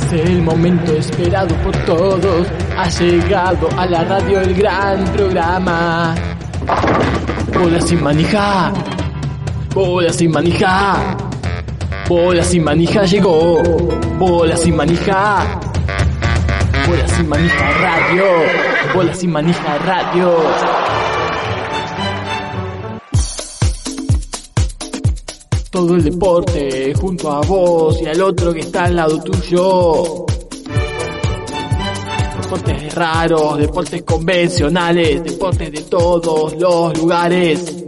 Es el momento esperado por todos. Ha llegado a la radio el gran programa. Bola sin manija. Bola sin manija. Bola sin manija llegó. Bola sin manija. Bola sin manija radio. Bola sin manija radio. Todo el deporte junto a vos y al otro que está al lado tuyo. Deportes raros, deportes convencionales, deportes de todos los lugares.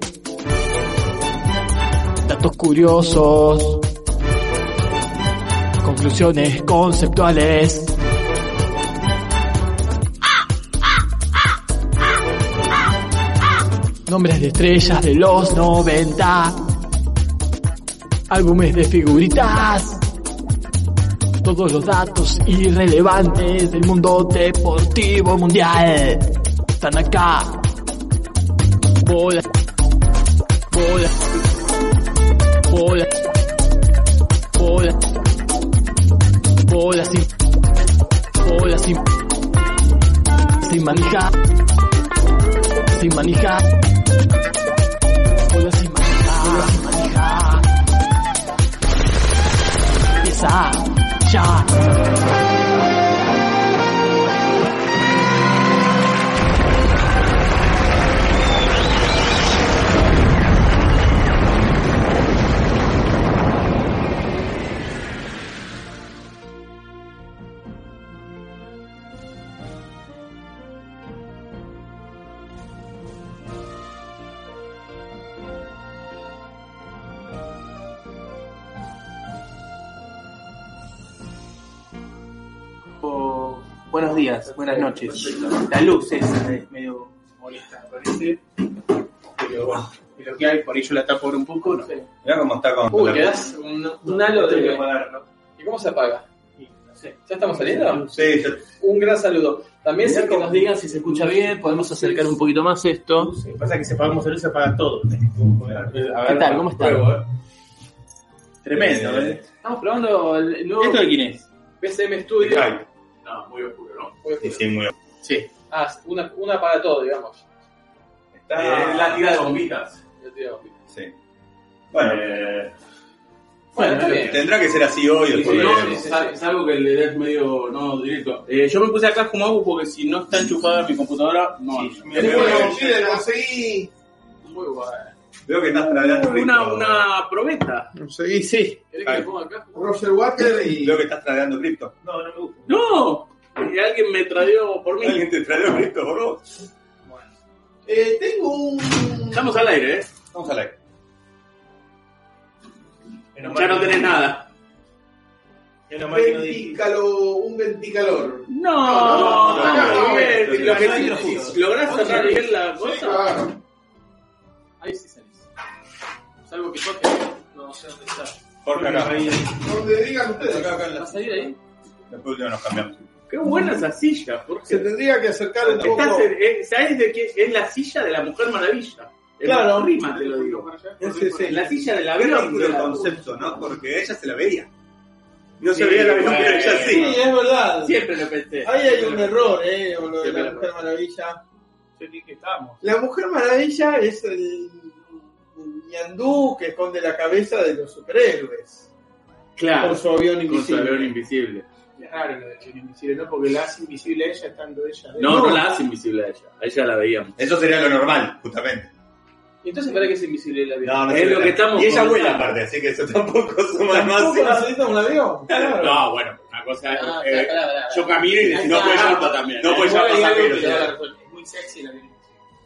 Datos curiosos, conclusiones conceptuales. Nombres de estrellas de los 90. Álbumes de figuritas. Todos los datos irrelevantes del mundo deportivo mundial están acá. Bola, bola, bola, bola, bola sin manija, sin manija, bola sin manija, bola sin manija. Empieza ya. Buenos días, buenas noches. La luz es medio molesta, me parece. Pero bueno, es lo que hay, por ahí yo la tapo ahora un poco. No sé. Mirá cómo está con... Uy, quedás un halo de... apagarlo. ¿Y cómo se apaga? No sé. ¿Ya estamos saliendo? Sí, ya... Un gran saludo. También sé que nos digan si se escucha bien, podemos acercar un poquito más esto. Lo que pasa es que si apagamos la luz se apaga todo. ¿Qué tal? ¿Cómo están? Tremendo, Estamos probando el nuevo... ¿Esto de quién es? PCM Studio. No, muy oscuro, ¿no? Muy oscuro. Sí, muy oscuro. Sí. Una para todo, digamos. Está... la tira de bombitas. La tira de bombitas. Sí. Bueno, Bueno, está bien. tendrá que ser así hoy. Después Sí, veremos. sí. Es algo que le da medio no directo. Yo me puse acá como hago porque si no está enchufada mi computadora, no. Sí, veo, Muy bueno. veo que estás tradeando cripto. Una probeta. Sí, sí. ¿Querés que le ponga acá? Roger Water y... Veo que estás tradeando cripto. No me gusta. ¡No! Y alguien me tradeó por mí. ¿Alguien te tradeó cripto por vos? tengo un... Estamos al aire, Vamos al aire. Ya no tenés nada. un venticalor. No, no, bien. Lo que no, sí, ¿lográs cerrar bien la cosa? Claro. Ahí sí salís. Salvo que toque. No sé dónde está. Jorge acá. Donde digan ustedes. Acá en ¿Va a la... salir ahí? Después ya nos cambiamos. Qué buena esa silla, Jorge. Se tendría que acercar un poco... ¿Sabes de qué? Es la silla de la Mujer Maravilla. Claro. Rima, te lo digo. Sí. La silla del Qué avión. ridículo el concepto, ¿no? Porque ella se la veía. No Sí, se veía la avión, bueno. pero ella Sí, sí. es verdad. Siempre lo pensé. Ahí hay un error, con lo de Siempre la lo Mujer Maravilla. ¿Qué estamos? La Mujer Maravilla es el ñandú que esconde la cabeza de los superhéroes. Claro. Por su avión Con su invisible. avión invisible. Es raro lo de Chile invisible, ¿no? Porque la hace invisible a ella estando ella. No la hace invisible a ella. A ella la veíamos. Eso sería lo normal, justamente. ¿Y entonces para qué es invisible el avión? No Es se lo ve que nada. estamos Y ella vuela comentando. aparte, así que eso tampoco suma más. ¿Tampoco necesita un avión? Claro. No, bueno, una cosa es. Pará. Yo camino y no puedo llanto también. No puede Igual hay llamar algo pasajeros. que le da la razón. Es muy sexy el avión invisible.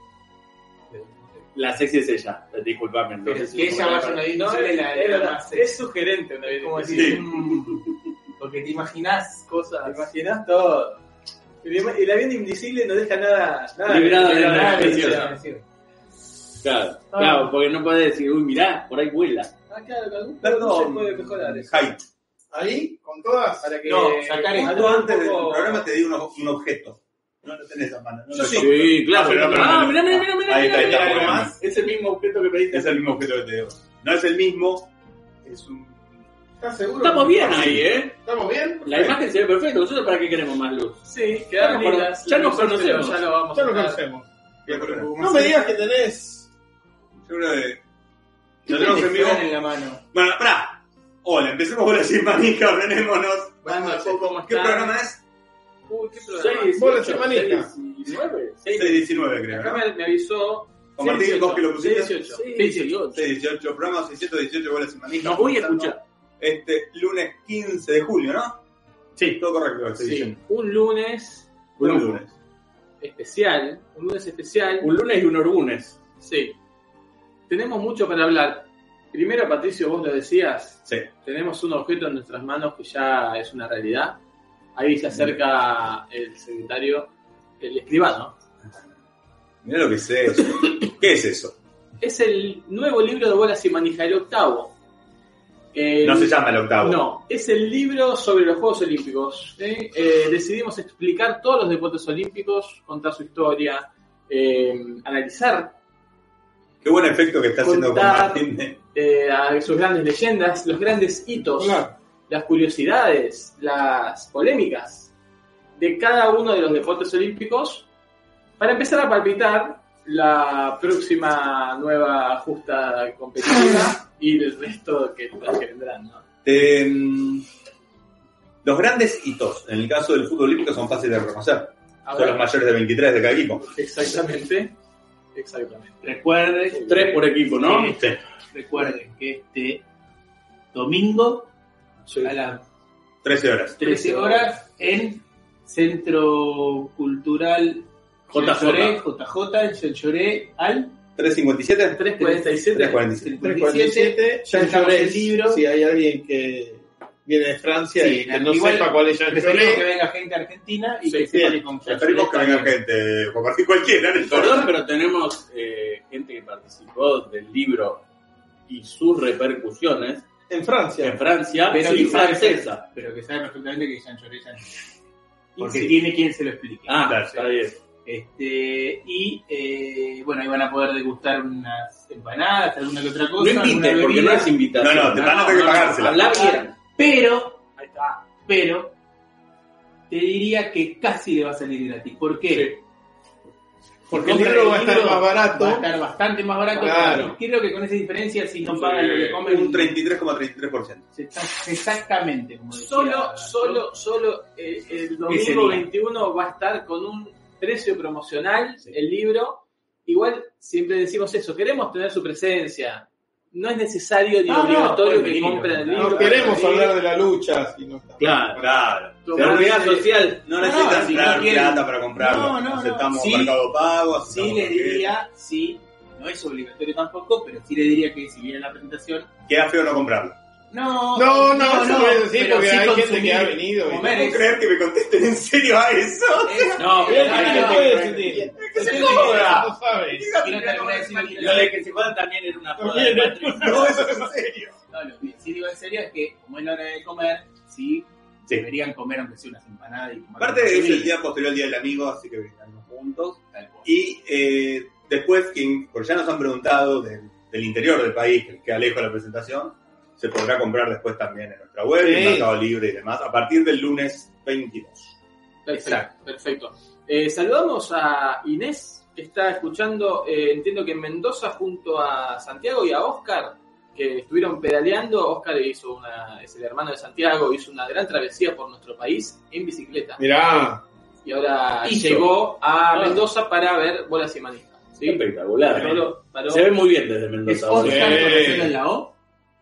La sexy es ella. Disculpame. Pero entonces, que ella vaya a un avión invisible es la más sexy. Es sugerente un avión Como invisible. decir, Porque te imaginás cosas. te imaginas todo. El avión invisible no deja nada Librado de nada la que expresión. decir. Claro, porque no podés decir, uy, mirá, por ahí vuela. Claro, algún Perdón. se puede mejorar eso. Hype. Ahí, con todas. Para que No, sacar Tú antes del programa te di un objeto. No lo tenés a mano. No Yo lo sí. toco. Sí, claro. pero Mirá. Ahí está, mirá. ¿algo más? Es el mismo objeto que pediste. Es el mismo objeto que te digo. No es el mismo, es un ¿Estás seguro? Estamos bien ahí, ¿eh? ¿Estamos bien? La imagen se ve perfecta. ¿Nosotros para qué queremos más luz? Sí, quedaron Ya nos lindas. ya nos Pero conocemos. Ya lo vamos Ya a lo hablar. conocemos. Bien, pero- No me digas que tenés. Seguro de. ¿Qué Lo tenemos en vivo. en la mano? Bueno, pará. Hola, empecemos con la sin manija, ordenémonos. Buenas noches, ¿cómo ¿Qué están? programa es? Uy, qué programa. 6, Bola sin manija. 19. 619, creo. Acá ¿no? me avisó. Con Martín, vos que lo pusiste. 18. 18. 618, programa 618, bolas sin manija. Nos voy a escuchar. Este lunes 15 de julio, ¿no? Sí. Todo correcto, lo estoy Sí, diciendo. un lunes Un lunes. especial. Un lunes especial. Un lunes y un orgunes. Sí. Tenemos mucho para hablar. Primero, Patricio, vos lo decías. Sí. Tenemos un objeto en nuestras manos que ya es una realidad. Ahí se acerca el secretario, el escribano. Mirá lo que es eso. ¿Qué es eso? Es el nuevo libro de Bolas y Manija, el octavo. No se llama el octavo. No, es el libro sobre los Juegos Olímpicos. ¿Sí? Decidimos explicar todos los deportes olímpicos, contar su historia, analizar Qué buen efecto que está haciendo con Contar. Martín. a sus grandes leyendas, los grandes hitos, Claro. las curiosidades, las polémicas de cada uno de los deportes olímpicos para empezar a palpitar la próxima nueva justa competitiva y el resto que vendrán, ¿no? Los grandes hitos, en el caso del fútbol olímpico, son fáciles de reconocer. A Son ver, los mayores de 23 de cada equipo. exactamente. Recuerden, 3 por equipo, ¿no? Sí. recuerden que este domingo a las 13 horas. 13 horas en Centro Cultural JJ en Chenchoré al 3.57. 3.47. 3.47. 347. Ya sacamos lloré. el libro. Si hay alguien que viene de Francia Sí, y que no igual sepa cuál es Jean preferimos que Lloré. venga gente argentina y Sí, que bien. sepa con Esperemos que venga gente, por partir cualquiera. ¿no? Perdón, pero tenemos gente que participó del libro y sus repercusiones En Francia. en Francia, Pero sí, que sabe- francesa. pero que sabe perfectamente que Jean Lloré ya no. Porque Sí. tiene quien se lo explique. Ah, Claro, está bien. Bueno, ahí van a poder degustar unas empanadas, alguna que otra cosa. No invite, alguna porque no bebida. es invitación. No, te van a tener que pagársela. Hablar bien. Pero, Ahí está. pero, te diría que casi le va a salir gratis. ¿Por qué? Porque el Compra libro va a estar más barato. Va a estar bastante más barato. Claro. Creo que con esa diferencia, si no pagan lo que comen, Un 33,33%. exactamente. Como decía, Solo el Ese domingo día. 21 va a estar con un precio promocional Sí. el libro. Igual siempre decimos eso, queremos tener su presencia. No es necesario ni No, obligatorio no, que pueden compren el venir, libro. No queremos Sí. hablar de la lucha. Si no está. Claro. Claro. Seguridad social. No necesitan si no traer quieren- plata para comprarlo. No. Aceptamos Sí. Mercado Pago. Sí aceptamos le cualquier- diría, sí, no es obligatorio tampoco, pero sí le diría que si viene la presentación, Queda feo no comprarlo. no, No, eso no es así, pero porque sí hay gente consumir, que ha venido. y- comer ¿Puedo es- creer que me contesten en serio a eso? No, Bien, pero ¿qué no, puede no, sentir? ¡Que se Entonces, joda! No sabes. quiero terminar de decir lo que Lo de que se jodan también era una joda de También. Patricio. No, eso es en serio. No, lo que sí digo en serio es que, como es la hora de comer, sí, Sí. deberían comer aunque sea unas empanadas y comer Aparte una es el bebida, día posterior al Día del Amigo, así que venimos juntos. tal cual. Y después, porque ya nos han preguntado del interior del país, que queda lejos de la presentación, se podrá comprar después también en nuestra web, Sí. en Mercado Libre y demás, a partir del lunes 22. Perfecto. Saludamos a Inés, que está escuchando, entiendo que en Mendoza, junto a Santiago y a Oscar, que estuvieron pedaleando. Oscar es el hermano de Santiago, hizo una gran travesía por nuestro país en bicicleta. Mirá. Y ahora Hizo. llegó a Mendoza para ver Bolas y Manijas. ¿sí? Espectacular. Paró. Se ve muy bien desde ¿Es Mendoza. Oscar Sí. con acento en la O?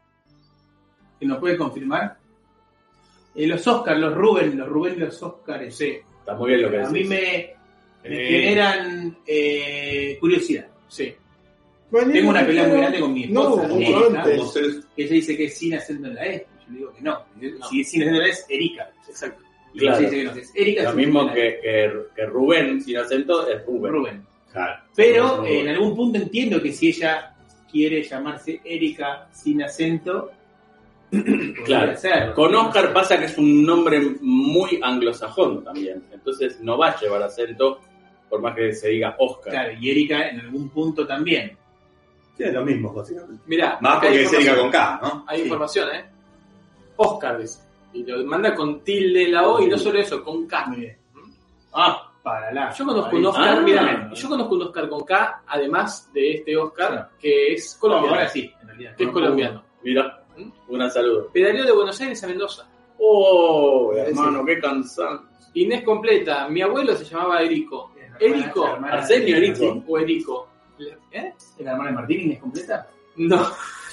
¿Que nos puede confirmar? Los Oscar, los Rubén y los Oscar, sí. Está muy bien lo que A mí decís. me generan curiosidad. Sí. Tengo una pelea muy grande con mi esposa, No, Erika, antes. Como se- que ella dice que es sin acento en la E. Yo le digo que no. Si es sin acento en la E es Erika. Exacto. Y Claro. ella dice que no, que es Erika. Lo sin mismo acento en la E. que Rubén, sin acento, es Rubén. Rubén. Claro. Pero Rubén. en algún punto entiendo que si ella quiere llamarse Erika sin acento, Claro. podría ser. Con Oscar pasa que es un nombre muy anglosajón también. Entonces no va a llevar acento por más que se diga Oscar. Claro, y Erika en algún punto también. Tiene lo mismo, básicamente. Mirá, Más acá hay porque es Erika información. con K, ¿no? Hay Sí. información, Oscar, dice. Y lo manda con tilde en la O y no solo eso, con K. Muy bien. Ah, Para la. Yo conozco un Oscar, Ah, mira, yo conozco un Oscar con K, además de este Oscar, que es No, colombiano. ahora sí, en realidad. Que es colombiano. mira, una salud. Pedaleó de Buenos Aires a Mendoza. Oh, hermano, qué cansado. Inés completa. Mi abuelo se llamaba Erico. Erico. Arsenio Erico. O Erico. ¿Eh? ¿Es la hermana de Martín Inés completa? No.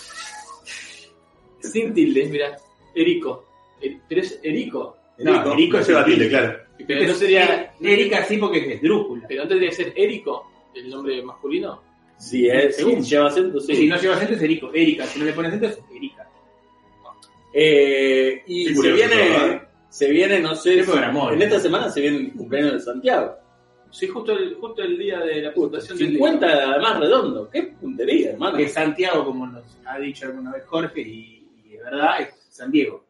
Sin tilde, mira. Erico. Pero es Erico. No, Erico se tilde, claro. Pero no sería. Erika sí porque es esdrújula. Pero no tendría que ser Erico, el nombre masculino. Sí, sí, lleva acento, sí. Si no lleva acento es Erico. Erika, si no le pone acento es Erika. Y Sí, curioso, ¿verdad? se viene, no sé, Qué programón, en esta semana se viene el cumpleaños de Santiago. Sí, justo el día de la presentación del 50 además redondo. Qué puntería, hermano. Que Santiago, como nos ha dicho alguna vez Jorge, y de verdad es San Diego.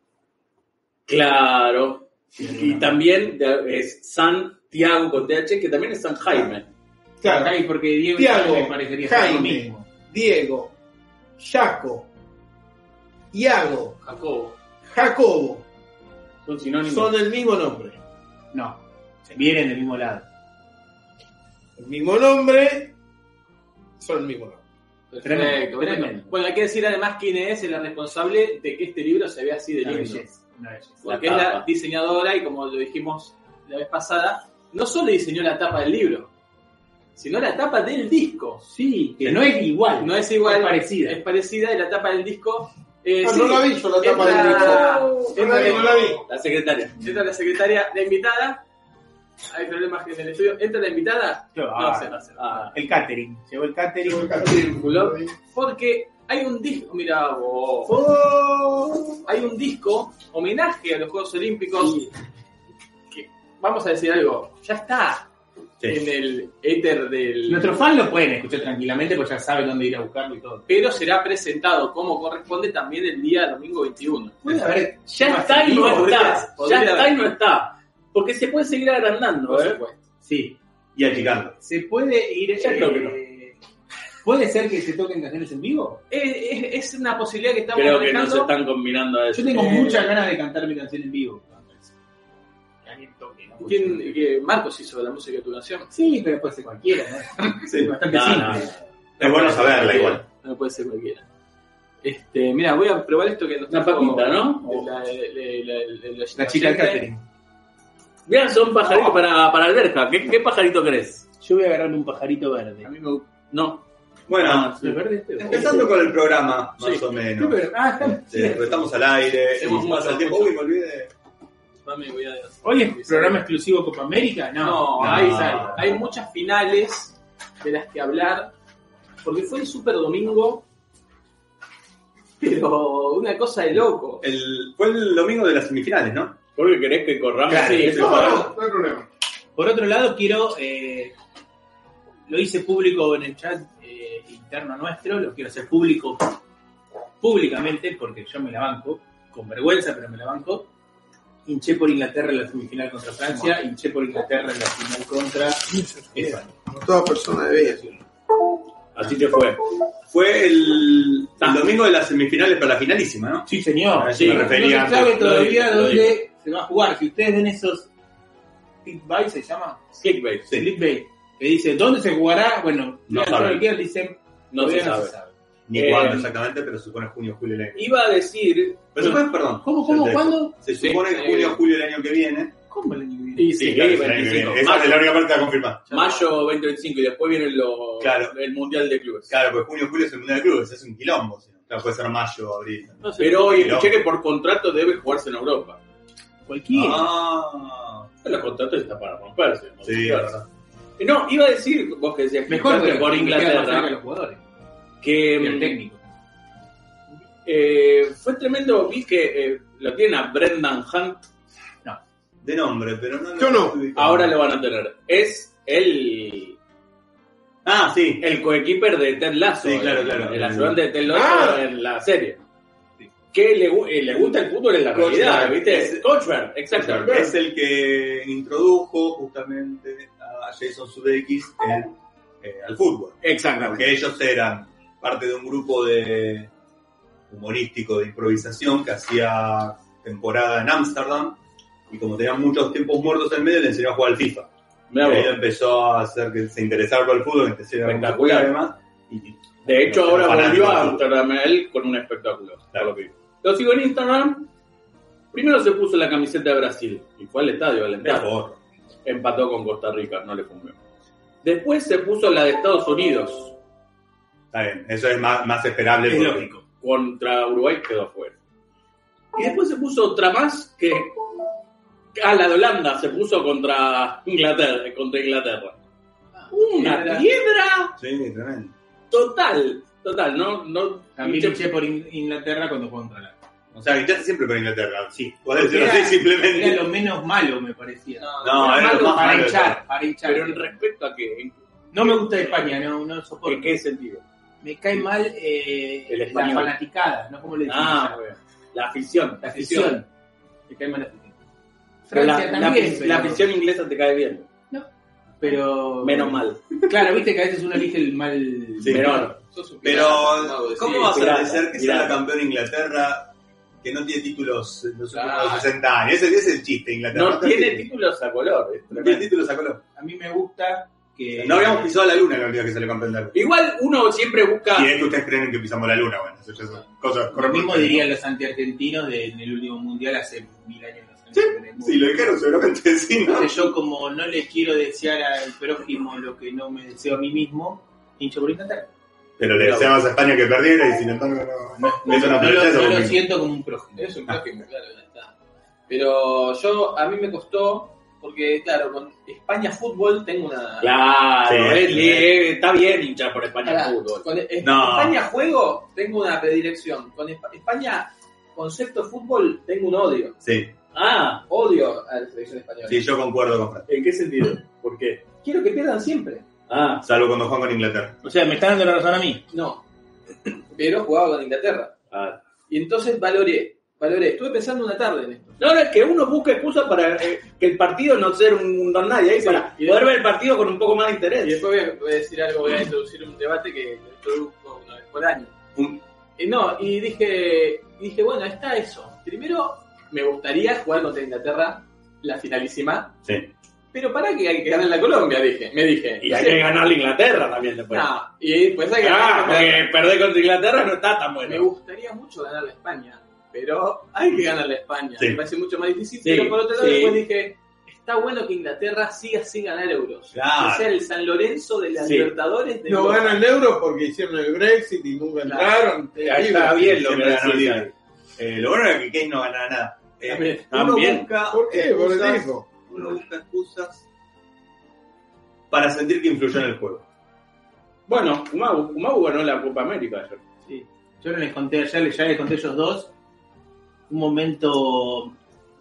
Claro. Y también es Santiago con TH, que también es San Jaime. Claro. Ay, porque Diego Tiago, me parecería ser lo Jaime, mismo. Diego, Jaco, Iago, Jacobo. Jacobo Son sinónimos. son el mismo nombre. No, se vienen del mismo lado. El mismo nombre, son el mismo nombre. Perfecto. Tremendo. Bueno, hay que decir además quién es la responsable de que este libro se vea así de Una lindo. belleza, una belleza. Porque es la diseñadora y como lo dijimos la vez pasada, no solo diseñó la tapa del libro, sino la tapa del disco. Sí, que no es igual. No es igual, Es parecida. Es parecida y la tapa del disco. No la vi yo la tapa del disco. No la vi. La secretaria. Entra la secretaria, la invitada. Hay problemas en el estudio. Entra la invitada. No sé. El catering. Llegó el catering. Porque hay un disco, mira vos. Hay un disco, homenaje a los Juegos Olímpicos. Que, vamos a decir algo, ya está en el éter del. Nuestros fans lo pueden escuchar tranquilamente porque ya saben dónde ir a buscarlo y todo. Pero será presentado como corresponde también el día domingo 21. Puede haber. Ya está y no está. Podría Ya está haber. y no está. Porque se puede seguir agrandando, Por ¿eh? supuesto. Sí. Y achicando. Se puede ir. Ya creo que no. ¿Puede ser que se toquen canciones en vivo? Es una posibilidad que estamos Creo que no manejando. se están combinando a eso. Yo tengo muchas ganas de cantar mi canción en vivo. Que alguien toque, ¿no? Que Marcos hizo la música de tu canción. Sí, pero puede ser cualquiera, ¿no? Sí. Bastante No, simple. no. Es bueno saberla igual. No puede ser cualquiera. Mira, voy a probar esto que nos Una trajo papita, ¿no? La chica del catering. Mirá, son pajaritos para alberca. ¿Qué pajarito querés? Yo voy a agarrarme un pajarito verde. A mí me gusta. No. Bueno, Ah, ¿Es verde este? empezando con el programa, más Sí. o menos. Está. Porque estamos al aire, Hemos y pasa el tiempo. Uy, me olvidé. Mami, voy a- Hoy es programa exclusivo Copa América. No, hay muchas finales de las que hablar. Porque fue el Super Domingo. Pero una cosa de loco. Fue el domingo de las semifinales, ¿no? ¿Por qué querés que corramos? Claro, Sí, eso. No hay problema. Por otro lado, quiero. Lo hice público en el chat interno nuestro. Lo quiero hacer público públicamente porque yo me la banco. Con vergüenza, pero me la banco. Hinché por Inglaterra en la semifinal contra Francia. Hinché por Inglaterra en la final contra España. Como toda persona de bien. Así que fue. Fue el domingo de las semifinales para la finalísima, ¿no? Sí, señor. A eso Sí. me No refería se sabe antes. todavía Lo dónde se va a jugar. Si ustedes ven esos clickbait, se llama Clickbait. Sí. clickbait, que dice dónde se jugará, bueno, No todo saben. lo que quieran, dicen No se todavía sabe. Ni cuándo exactamente, pero se supone junio, julio del año. Iba a decir. Pero se supone, perdón. ¿Cómo, Se- cuándo? Se supone que junio, julio del año que viene. ¿Cómo el año que viene? Y sí, claro, es el año que 25. viene. Esa es la única parte a confirmar. Mayo 2025 y después viene Claro. el Mundial de Clubes. Claro, pues junio, julio es el Mundial de Clubes, es un quilombo. ¿Sí? Claro, puede ser mayo, abril. no sé. Pero hoy Pero- escuché que por contrato debe jugarse en Europa. Cualquiera. Ah, Los contratos están para romperse. ¿no? sí, Claro. es verdad. No, iba a decir, vos que decías que Mejor jugaste que por quedan más cerca de Inglaterra, los jugadores. que Y el técnico. fue tremendo. Vi que lo tienen a Brendan Hunt. De nombre, pero no. Yo no. estoy ubicando. Ahora lo van a tener. Es el Ah, sí. coequiper de Ted Lasso. Sí, claro, claro. El ayudante de Ted Lasso Ah. en la serie. Que le gusta el fútbol en la realidad, Coachman. ¿viste? Coachman, exacto. Es el que introdujo justamente a Jason Sudeikis al fútbol. Exactamente. Porque ellos eran parte de un grupo humorístico de improvisación que hacía temporada en Ámsterdam y como tenía muchos tiempos muertos en medio le enseñó a jugar al FIFA. Mirá Y ahí vos. empezó a hacer que se interesara por el fútbol, que se Espectacular. además. Y, De hecho, ahora fanático volvió a del fútbol. Amsterdam él con un espectáculo. Claro. Lo sigo en Instagram. Primero se puso la camiseta de Brasil y fue al estadio a alentar. Mejor. Empató con Costa Rica, no le fungió. Después se puso la de Estados Unidos Está bien, eso es más esperable. Es porque- lógico. contra Uruguay, quedó afuera. Y después se puso otra más que... Ah, la de Holanda se puso contra Inglaterra. Una piedra Sí, tremendo. total. No, También hinché- luché por Inglaterra cuando jugó contra la. O sea, hinchaste siempre con Inglaterra. Sí. Podés decirlo así Era simplemente. lo menos malo, me parecía. No, era lo más para malo de hinchar, para hinchar. Pero en respecto a qué, No me gusta España, no soporto. ¿en qué sentido? Me cae mal El la español. fanaticada, ¿no? ¿Cómo le decimos? Ah, bueno. La afición. La afición. Me cae mal la afición. Pero Francia también, la pero- afición inglesa te cae bien. pero... Menos mal. Claro, viste que a veces uno elige el mal... Sí. Menor. Pero, ¿cómo vas a pirata, agradecer que pirata. sea campeón Inglaterra que no tiene títulos en los últimos Claro. 60 años? Ese es el chiste, Inglaterra. No tiene títulos a color. es No tiene tremendo. títulos a color. A mí me gusta que... No habíamos pisado la luna la última vez que salió campeón de algo. Igual uno siempre busca... Y es que ustedes creen que pisamos la luna, bueno, eso ya son cosas Lo mismo dirían los antiargentinos en el último mundial hace 1000 años. Sí, sí, lo dijeron seguramente sí, ¿no? Entonces yo, como no le quiero desear al prójimo lo que no me deseo a mí mismo, hincho por Inglaterra. Pero le deseamos a España que perdiera y sin embargo no es una No prioridad. lo siento como un prójimo. Es un prójimo, claro, ya está. Pero a mí me costó, porque claro, con España Fútbol tengo una... Claro, Sí, está bien hinchar por España Pará, fútbol. con No. España Juego tengo una predilección. Con España Concepto Fútbol tengo un odio. Sí, Ah, Odio a la selección española. sí, yo concuerdo con Fran. ¿en qué sentido? ¿Por qué? Quiero que pierdan siempre. Ah, Salvo cuando juegan con Inglaterra. O sea, me está dando la razón a mí. No. Pero jugaba con Inglaterra. ah. Y entonces valoré. Estuve pensando una tarde en esto. No, es que uno busca excusas para que el partido no ser un don nadie, ahí Sí, para y poder ver el partido con un poco más de Y interés. después voy a decir algo, voy a introducir un debate que introduzco una vez por año. Y dije, bueno, está eso. Primero, me gustaría jugar contra Inglaterra la finalísima, Sí. pero para que hay que ganar la Colombia, me dije. Y hay que ganar la Inglaterra también después. No, y después hay que Ah, ganar porque perder contra Inglaterra no está tan Me bueno. gustaría mucho ganar la España, pero hay que ganar la España. Sí. Me parece mucho más difícil, Sí, pero por otro lado sí. después dije, está bueno que Inglaterra siga sin ganar euros. Claro. Que sea el San Lorenzo de las Sí. Libertadores de No Europa. ganan el euro porque hicieron el Brexit y nunca Claro. entraron. Ahí está bien lo que Siempre ganó decía. Liga. Lo bueno era que Kane no ganara nada. También. Uno También. busca ¿Por qué? Por el excusas- tipo. uno busca excusas para sentir que influyó en el juego. Bueno, Kumabu ganó la Copa América ayer. Sí. Yo no les conté ayer, ya les conté ellos dos. Un momento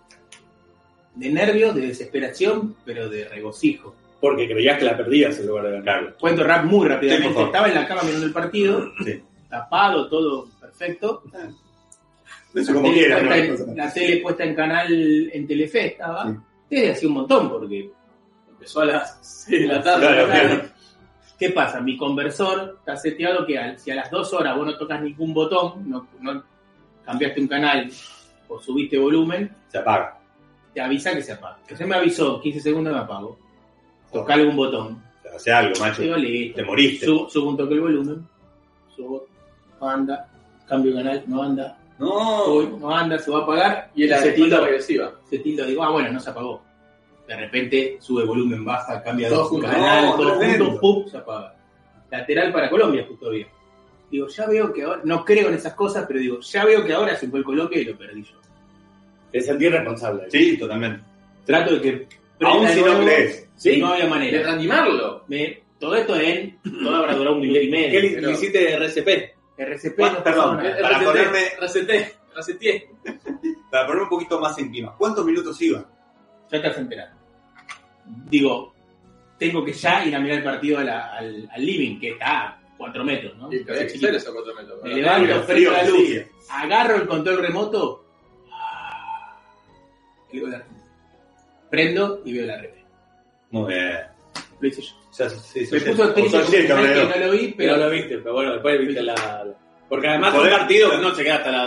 de nervios, de desesperación, pero de regocijo. Porque creías que la perdías en lugar de ganar. Cuento muy rápidamente. Sí, por favor. Estaba en la cama mirando el partido, Sí. tapado, todo perfecto. Eso como La tele quieras, ¿no? puesta en- la tele puesta en canal en Telefe estaba. Sí. Desde hace un montón, porque Empezó a las 6 de la tarde. Claro, claro. ¿qué pasa? Mi conversor está seteado que si a las 2 horas vos no tocas ningún botón, no cambiaste un canal o subiste volumen, Se apaga. te avisa que se apaga. Que se me avisó, 15 segundos me apago. Toca algún botón. Hace algo, macho. Digo, listo. Te moriste. Subo un toque el volumen. Subo, no anda. Cambio de canal, no anda. Uy, No. no anda, se va a apagar. Y era se de cuenta tilda, regresiva. se tilda, digo, bueno, no se apagó. De repente sube volumen, baja, cambia Todos dos juntos. canal, No, todo tremendo. junto, ¡pum! Se apaga. Lateral para Colombia, justo bien. Digo, ya veo que ahora, no creo en esas cosas, pero digo, ya veo que ahora se fue el Colombia y lo perdí yo. Te sentí responsable. Sí, totalmente. Trato de que Aún prenda si de no nuevo, crees. Sí. no había De manera. reanimarlo. Todo esto todo habrá durado un minuto y medio. ¿Qué le Pero- hiciste de RCP? RCP Bueno, no perdón, pasó nada. Para ponerme- Reseté. Para poner un poquito más en clima, ¿cuántos minutos iba? Ya te has enterado. Digo, tengo que ya ir a mirar el partido al living, que está a 4 metros, ¿no? Y había que hacer eso a 4 metros. Me levanto, El prendo la luz, sigue. agarro el control remoto, y veo la repe. Prendo y veo la repe. Muy bien. Lo hice yo. Ya, sí, Me sos puso Jesse, el o sos Jesse, que alrededor. no lo vi, Pero pero lo viste, pero bueno, después viste la... Porque además Joder. un partido que no se queda hasta la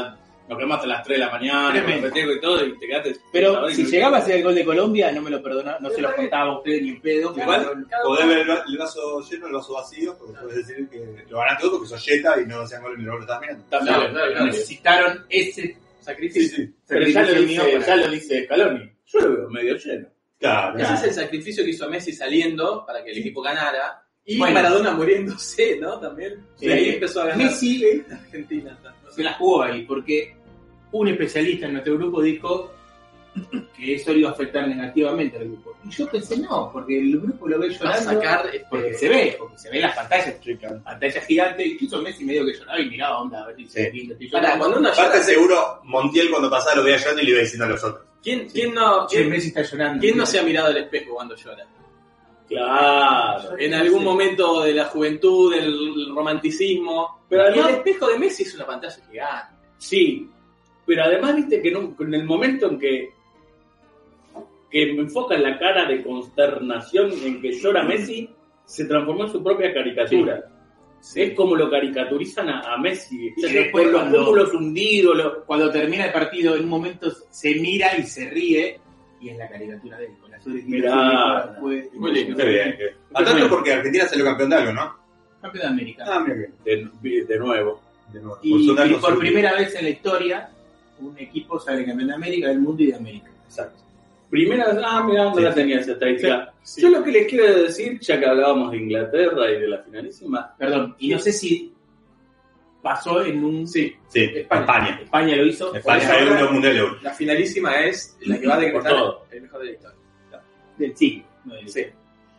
Nos quedamos a las 3 de la mañana, con Tremendo. el festejo y todo, y te quedaste... Pero y si no- llegaba a ser el gol de Colombia, no me lo perdonaba, no se lo contaba a usted ni en pedo. Igual, podés ver el vaso lleno, el vaso vacío, porque puedes decir que lo ganaste todo porque sos Jetta y no hacían gol ni lo estabas mirando. También, Claro. necesitaron ese Sacrificio. Pero ya sacrificio lo mío dice, para- ya lo dice Scaloni. Yo lo veo medio lleno. Claro, Ese es el sacrificio que hizo Messi saliendo para que el equipo ganara. Y Bueno. Maradona muriéndose, ¿no? También. Y Sí. ahí empezó a ganar. Messi Argentina. No se sé. la jugó ahí, porque un especialista en nuestro grupo dijo que eso le iba a afectar negativamente al grupo. Y yo pensé, no, porque el grupo lo ve Va a llorando. sacar Porque se ve en las pantallas, pantalla gigante, incluso Messi medio que lloraba y miraba onda a ver si Sí. estoy Pará, llorando. cuando uno Aparte llora, seguro, Montiel cuando pasaba lo veía llorando y le iba diciendo a los otros. ¿quién no, Che, Messi está llorando. quién no se ha mirado al espejo cuando llora? Claro. En algún momento de la juventud, del romanticismo. Pero Y además- el espejo de Messi es una pantalla gigante. Sí, pero además viste que en el momento en que me enfoca en la cara de consternación en que llora Messi, se transformó en su propia caricatura. Es como lo caricaturizan a Messi. Y después con los cuando- pómulos hundidos, Cuando termina el partido, en un momento se mira y se ríe, y es la caricatura de él, con las orejitas. Mirá. Fue Muy lindo. Está bien. A tanto porque Argentina salió campeón de algo, ¿no? campeón de América. Ah, mira bien. de nuevo. De nuevo. Y Bolsonaro por subió. primera vez en la historia, un equipo sale campeón de América, del mundo y de América. Exacto. Primera, mirá, no Sí. la tenía esa estadística. Sí. Yo lo que les quiero decir, ya que hablábamos de Inglaterra y de la finalísima, Perdón, y no sé si pasó en un... Sí, Sí, España. España lo hizo. España Ahora- Euro, Mundial Euro. la finalísima es la que va a Por decretar todo. el mejor de la historia. Del siglo. No del- Sí.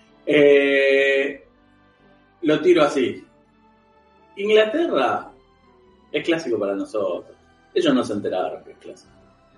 Lo tiro así. Inglaterra es clásico para nosotros. Ellos no se enteraron que es clásico.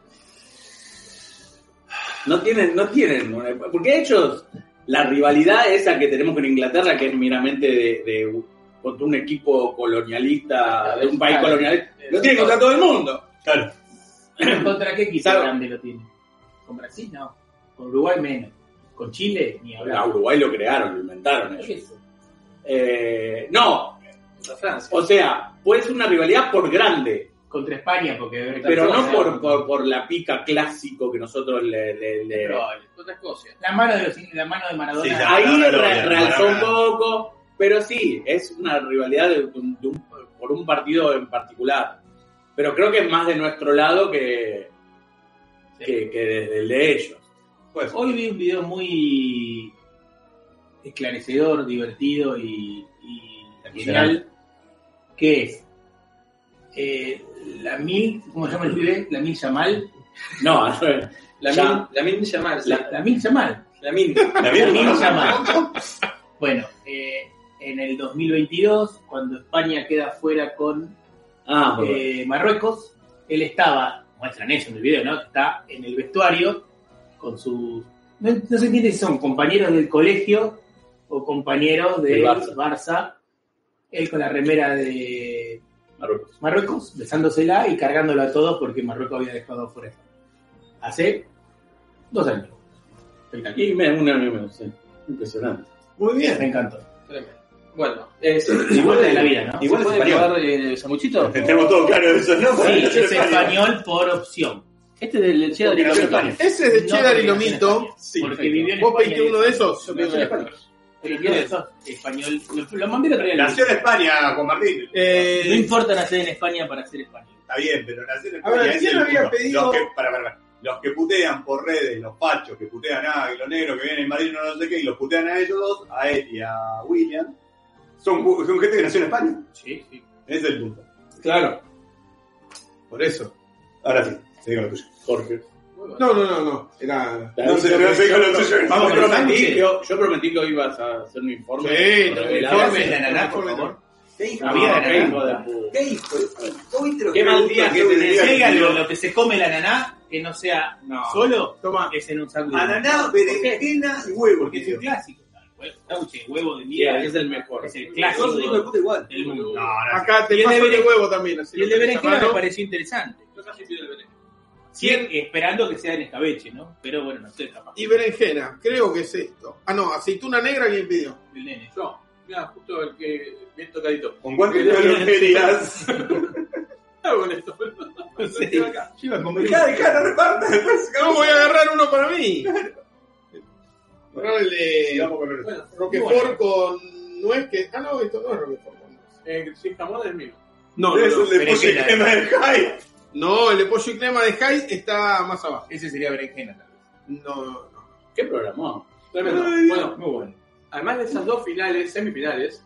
No tienen, porque ellos, la rivalidad esa que tenemos con Inglaterra, que es meramente de contra un equipo colonialista, de un país colonialista, lo tienen contra todo el mundo. Claro. ¿Contra qué equipo ¿Sabe? grande lo tiene? ¿Con Brasil? No. ¿Con Uruguay menos? ¿Con Chile? Ni A hablar. Uruguay lo crearon, lo inventaron ellos. Eso. No, Contra Francia. o sea, puede ser una rivalidad por grande, Contra España, porque... pero no por la pica clásico que nosotros le Probable. Contra Escocia. La mano de Maradona. Sí, ya. ahí Maradona lo realzó un Maradona. poco, pero sí, es una rivalidad por un partido en particular. Pero creo que es más de nuestro lado que desde el de ellos. Pues, Hoy vi un video muy esclarecedor, divertido y genial, que es ¿cómo se llama el pibe? Lamine Yamal. No, Lamine Yamal. Sí. Lamine Yamal. Lamine. Lamine Yamal. Bueno, en el 2022, cuando España queda fuera con Marruecos, él estaba, muestran eso en el video, ¿no? Está en el vestuario con sus... No sé quiénes son, compañeros del colegio o compañeros del Del Barça. Barça. Él con la remera de Marruecos. Marruecos, besándosela y cargándolo a todos porque Marruecos había dejado fuera. Hace 2 años. Espectacular. Y una sí, impresionante. Muy bien. Me encantó. Tremendo. Bueno, Igual de la vida, ¿no? ¿Se Igual es puede español. llevar sanguchito? Tenemos todo claro de eso, ¿no? Sí, es español por opción. Este es del cheddar y Porque lomito. nació en Ese es de No, cheddar porque y nació en lomito. España. Sí, Porque perfecto. vivió en ¿Vos España. pediste uno de esos? Yo pido en España. Pero ¿qué es eso? Español. Lo mandé el otro día. Nació en España, Juan Martín. No importa nacer en España para ser español. Está bien, pero nació en A España. ver, ese ¿quién es el había punto. pedido? Los que putean por redes, los pachos que putean y los negros que vienen a invadir no sé qué, y los putean a ellos dos, a él y a William, son gente que nació en España. Sí, sí. Ese es el punto. Claro. Por eso. Ahora sí, sigue con lo tuyo. Jorge. No. Era. No sé, pero sigue con lo tuyo. Vamos, Pero prometí, sándwiches. yo prometí que hoy ibas a hacer un informe. Sí, revelado. Informe de ananá, por favor. Había qué ananá. hijo de puta. ¿Qué hijo? Qué mal día que tenés. Si hay algo lo que se come el ananá, que no sea solo, Toma. es en un sándwich. Ananá, berenjena y huevo. Porque es un clásico. Sándwich de huevo de Sí, miel. es el mejor. Es el clásico Sos un hijo de puta igual. del mundo. Acá te Y el paso de el huevo también. así Y el lo de tenés a berenjena me mano. pareció interesante. Yo casi pido el berenjena. Sí, esperando que sea en escabeche, ¿no? Pero bueno, no sé, capaz. Y berenjena, creo que es esto. Ah, no, aceituna negra, ¿quién pidió? El nene. Yo, mira, justo el que bien tocadito. ¿Con cuánto te lo querías? Hago con esto. Sí, yo iba a comer Dejá, no reparta. ¿Cómo voy a agarrar uno para mí? Agarrar el de Sigamos con el- Bueno, Roquefort con nuez que... Ah, no, esto no es Roquefort con nuez. sin jamón es mío. No, Es el de pollo y berenjena. crema del Jai. No, el de pollo y crema de Jai está más abajo. Ese sería berenjena, tal vez. No. ¿Qué programó? Tremendo. Ay, Bueno, Muy bueno. además de esas dos finales, semifinales,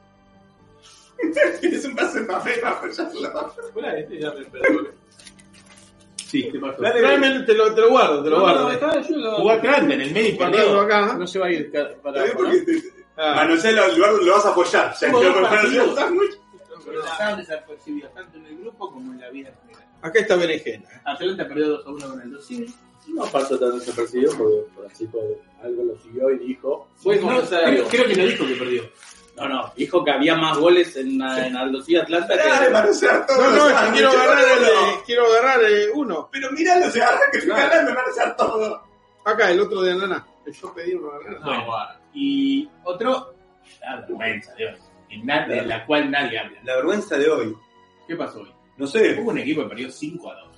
Es un pase de papel para apoyarlo. hola, ya me perdone. Sí, ¿Qué pasó? Dale, realmente te lo guardo, te lo guardo. Jugó Atlanta en el medio y Guardarlo perdió. acá. No se va a ir para Está bien porque Ah. manosear el lugar donde lo vas a apoyar. Ya Como que dos lo manosear el partidos. sándwich. Pero pasaron desapercibidos tanto en el grupo como en la vida general. Acá está berenjena. Atlanta perdió 2-1 con el Docini. No pasó tan desapercibido porque Francisco algo lo siguió y dijo. Puedes confesar algo. Creo que lo dijo que perdió. No, dijo que había más goles en Aldo Civi Atlanta Pará de que. manosear todos No, los no, sándwiches, quiero agarrar boludo. quiero agarrar uno. Pero miralo, se agarra que ojalá me manosear todo. Acá, el otro de ananá. Yo pedí uno de ananá. Bueno, y otro, la vergüenza de hoy, de la cual nadie habla. La vergüenza de hoy. ¿Qué pasó hoy? No sé. Hubo un equipo que perdió 5-2.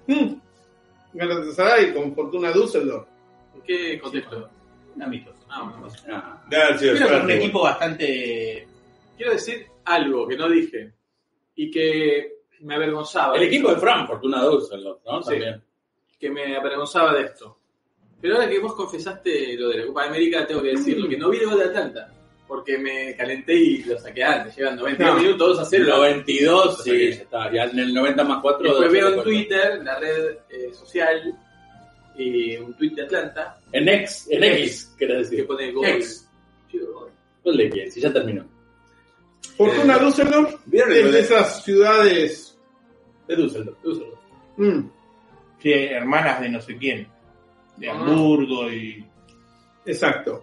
Galatasaray con Fortuna Düsseldorf. ¿En qué contexto? Un amistoso. Ah, Debe haber sido Pero con un suerte, equipo bastante... Quiero decir algo que no dije y que me avergonzaba. el equipo de Frankfurt, una Düsseldorf, ¿no? Sí. También. Que me avergonzaba de esto. Pero ahora que vos confesaste lo de la Copa de América, tengo que decirlo, que no vi el gol de Atlanta. Porque me calenté y lo saqué antes. Llevan 92 No. minutos, 2 a 0. 92, sí, ya está. Ya en el 90 más 4. Después veo en Twitter, la red social, un tweet de Atlanta En X, querés que decir. pone gol. Ex. Chido, gol. ¿Gol de quién? Si ya terminó. Fortuna Düsseldorf ¿Vieron el es gol de de- esas ciudades. De Düsseldorf. mm, Sí, hermanas de no sé quién. De Ah. Hamburgo y... exacto.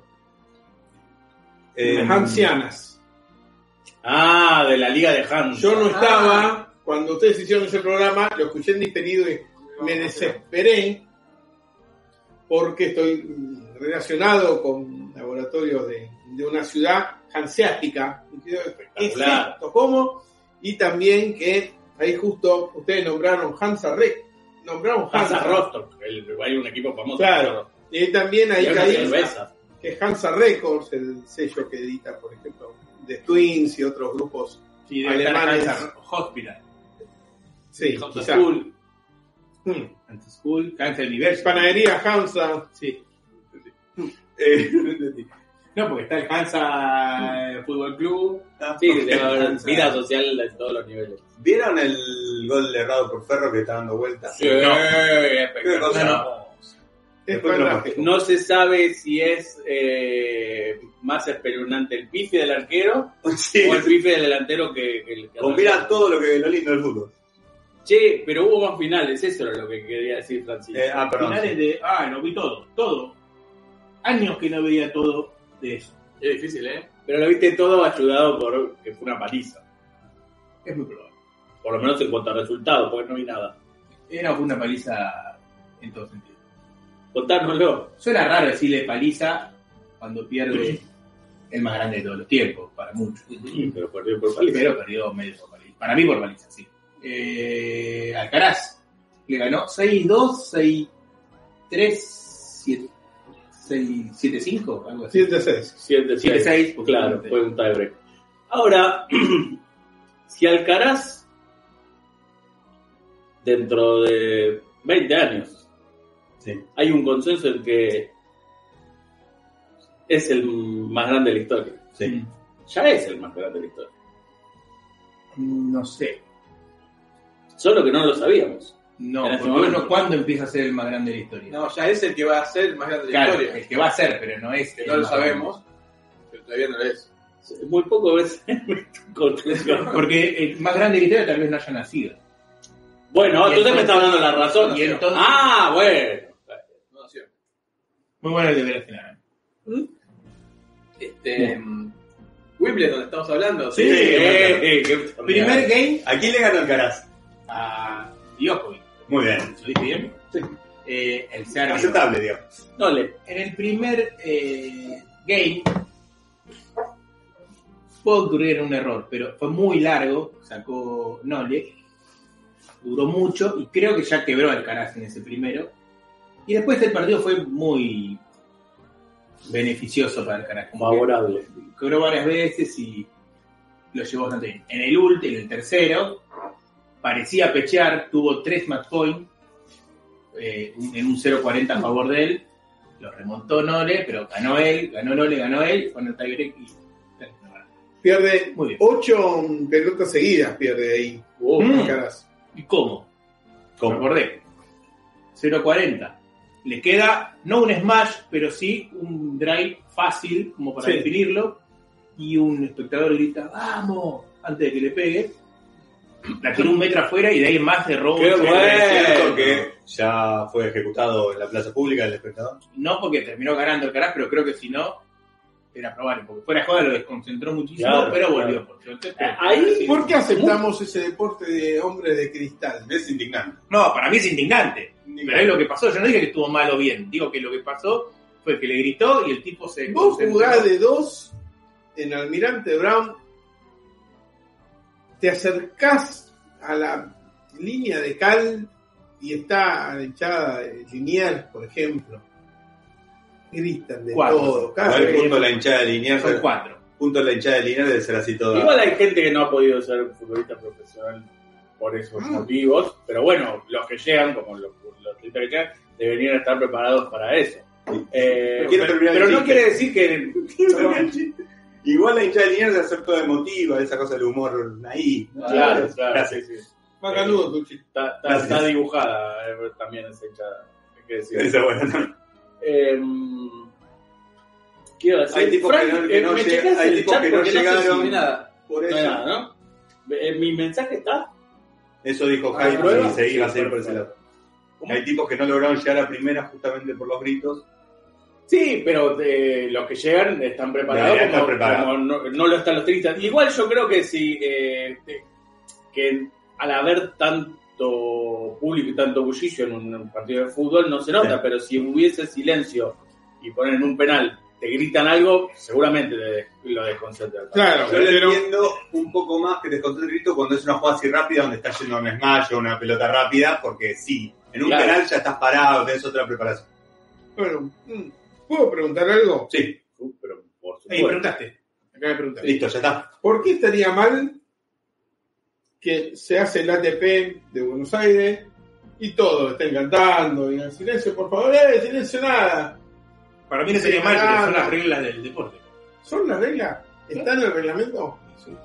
Eh, Hansianas. Ah, de la Liga de Hans. Yo no estaba cuando ustedes hicieron ese programa, lo escuché en diferido y me desesperé porque estoy relacionado con laboratorios de una ciudad hanseática. ¿Qué es Espectacular. esto? ¿Cómo? Y también que ahí justo ustedes nombraron Hansa Rec. Nombraron Hansa Hansa. Rostock. Hay un equipo famoso. Claro. Y también ahí Y una caí cerveza. que es Hansa Records, el sello que edita, por ejemplo, The Twins y otros grupos. Sí, debe estar Alemanes. Hansa Hospital. Sí, Hansa quizá. School. Hansa School, Hansa University. Panadería Hansa. Sí. eh, No, porque está el Hansa Fútbol Club. Sí, debe haber vida social en todos los niveles. ¿Vieron el gol errado por Ferro que está dando vueltas? Sí, No. ¿Qué cosa? No. Es Después lo fantástico. No se sabe si es más espeluznante el pife del arquero Sí. o el pife del delantero que Combina todo lo lindo del fútbol. Che, pero hubo más finales, eso era lo que quería decir Francisco. Perdón. Finales de... lo vi todo. Todo. Años que no veía todo de eso. Es difícil, ¿eh? Pero lo viste todo ayudado por que fue una paliza. Es muy probable. Por lo menos en cuanto a resultados, porque no vi nada. Era una paliza en todo sentido. Contárnoslo. Suena raro decirle paliza cuando pierde el más grande de todos los tiempos, para muchos. Pero perdió por paliza. Pero perdió medio por paliza. Para mí por paliza, sí. Alcaraz le ganó 6-2, 6-3, 7-5, algo así. 7-6. 7-6, pues, Claro, fue un tiebreak. Ahora, si Alcaraz, dentro de 20 años, Sí. hay un consenso en que es el más grande de la historia. Sí. Ya es el más grande de la historia. No sé. Solo que no lo sabíamos. No, En ese porque momento. uno, ¿cuándo empieza a ser el más grande de la historia? No, ya es el que va a ser el más grande de la Claro, historia. el que va a ser, pero no es. Que el no lo más grande. sabemos, pero todavía no lo es. Muy poco veces conclusión. Porque el más grande de la historia tal vez no haya nacido. Bueno, Y entonces me entonces- estás dando la razón. y entonces- Ah, bueno. No nació. Muy bueno el de ver final. Wimbledon, donde estamos hablando. Sí, qué Primer game ¿A quién le ganó Alcaraz? a Djokovic. Muy bien. ¿Lo dije bien? Sí. El serbio. Aceptable, digamos. Nole. En el primer game puede ocurrir un error, pero fue muy largo, sacó Nole. duró mucho y creo que ya quebró Alcaraz en ese primero. Y después el partido fue muy beneficioso para Alcaraz. Como Favorable. que quebró varias veces y lo llevó bastante bien. En el último, en el tercero, parecía pechear, tuvo 3 match point en un 0-40 a favor de él. Lo remontó Nole, pero ganó él, ganó Nole, ganó él, fue en el tiebreak y Pierde muy bien. 8 pelotas seguidas, pierde ahí. Alcaraz. ¿Y cómo? Me acordé. 0-40. Le queda no un smash, pero sí un drive fácil, como para definirlo. Y un espectador grita, ¡vamos! Antes de que le pegue. La tiró 1 metro afuera y de ahí en más de robo. Creo que es cierto que ya fue ejecutado en la plaza pública el espectador. No porque terminó ganando Alcaraz, pero creo que si no, era probable. Porque fuera de joda lo desconcentró muchísimo, Claro, pero claro. volvió. Por suerte. Ahí, ¿Por qué aceptamos ese deporte de hombres de cristal? Es indignante. No, para mí es indignante. Pero es lo que pasó. Yo no dije que estuvo mal o bien. Digo que lo que pasó fue que le gritó y el tipo se... Vos jugás de 2 en Almirante Brown, te acercás a la línea de cal y está la hinchada de Liniers, por ejemplo. Gritan de 4. todo. Cada Igual vez- punto de la hinchada de Liniers. Son 4. Punto de la hinchada de Liniers debe ser así todo. igual hay gente que no ha podido ser futbolista profesional por esos motivos, pero bueno, los que llegan, como los que llegan, deberían estar preparados para eso. Quiero terminar el Pero no chiste. quiere decir que... Igual la hinchada de Liniers debe ser toda emotiva, esa cosa del humor ahí. Claro, claro, Gracias. sí, sí. Macanudo, Tucci. Está dibujada también esa hinchada. Hay que decir. Esa buena. Quiero decir, Hay tipos Frank, que no ¿me lleg- checás hay el tipos chat? que no Porque sé si llegaron. vi nada. Por No hay eso. nada, ¿no? Mi mensaje está. Eso dijo Ah, Jaime ¿prueba? y se iba a Sí, seguir por ese perfecto. lado. ¿Cómo? Hay tipos que no lograron llegar a primera justamente por los gritos. Sí, pero los que llegan están preparados, Deberían estar como preparados. no lo están los tenistas. Igual yo creo que si que al haber tanto público y tanto bullicio en un partido de fútbol no se nota, Sí. pero si hubiese silencio y ponen un penal, te gritan algo, seguramente lo desconcentra. Claro, Yo le pero entiendo un poco más que te conté el grito cuando es una jugada así rápida donde está yendo a un smash o una pelota rápida, porque sí, en un Claro. penal ya estás parado, tenés otra preparación. bueno, ¿puedo preguntar algo? Sí, Pero por Ahí supuesto. preguntaste. Acá me preguntar. listo, ya está. ¿Por qué estaría mal que se hace el ATP de Buenos Aires y todos estén cantando y en silencio, por favor, silencio nada? Para mí no sería mal, porque son las reglas del deporte. ¿Son las reglas? ¿Está en el reglamento?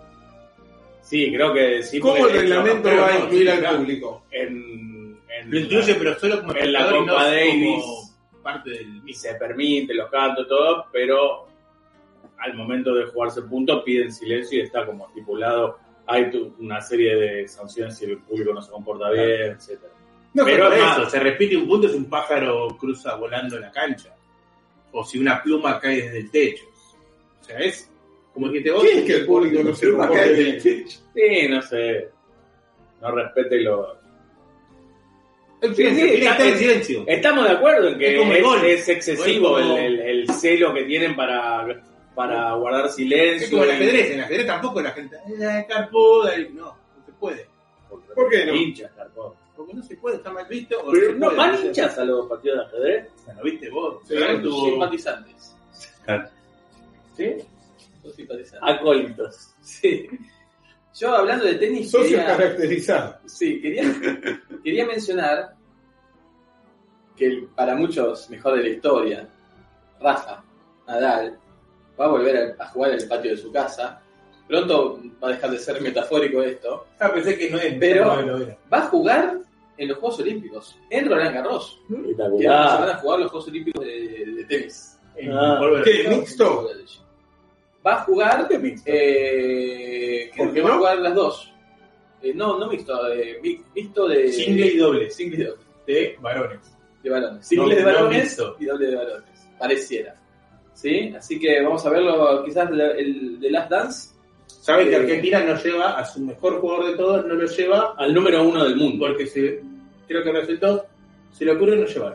Sí, creo que sí. ¿Cómo porque el reglamento pero va a no, incluir sí, al claro. público? Lo incluye, pero solo como en la espectador y Copa no Davis. como parte del Y se permite los cantos, todo, pero al momento de jugarse puntos piden silencio y está como estipulado. Hay una serie de sanciones si el público no se comporta bien, etcétera. No, Pero pero es eso, más. se repite un punto si un pájaro cruza volando en la cancha. O si una pluma cae desde el techo. O sea, es como que te ¿Qué es que el público no se comporte bien? Sí, no sé. No respete lo. El Sí, silencio, sí, tiene que estar en es- silencio. Estamos de acuerdo en que Es como el gol. es excesivo Es como- el celo que tienen para guardar silencio. Es como el y- ajedrez. En el ajedrez tampoco la gente. Carpuda. No se puede. ¿Por qué no? Hinchas, Carpón. Porque no se puede, está mal visto. O Pero se no puede. van hinchas a los partidos de ajedrez. ¿Lo viste vos? Sí, Claro, tu- Simpatizantes. ¿Sí? Son simpatizantes. Acólitos. Sí. Yo hablando de tenis, Socios caracterizados. sí, quería mencionar que para muchos mejor de la historia, Rafa Nadal va a volver a jugar en el patio de su casa. Pronto va a dejar de ser metafórico esto. pensé que no es. Pero- no lo era. Va a jugar en los Juegos Olímpicos, en Roland Garros. Que se van Espectacular. a jugar los Juegos Olímpicos de tenis. ¿Qué? ¿Mixto? Va a jugar. ¿Qué mixto? Creo ¿Por qué que va a no? jugar las dos. No mixto, mixto de. Single y doble. Single y doble. De varones. De varones. Single No, de no varones mixto. y doble de varones. Pareciera. ¿Sí? Así que vamos a verlo quizás el de Last Dance. Saben que Argentina no lleva a su mejor jugador de todos, no lo lleva Al número 1 del mundo. porque creo que resultó, se le ocurre no llevarlo.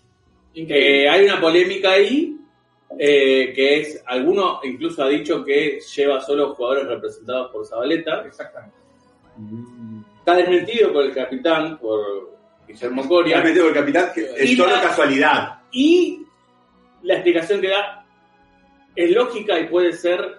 Hay una polémica ahí, que es, alguno incluso ha dicho que lleva solo jugadores representados por Zabaleta. Exactamente. Está desmentido por el capitán, por Guillermo Coria. Realmente por el capitán, que es Y solo la- casualidad. Y la explicación que da es lógica y puede ser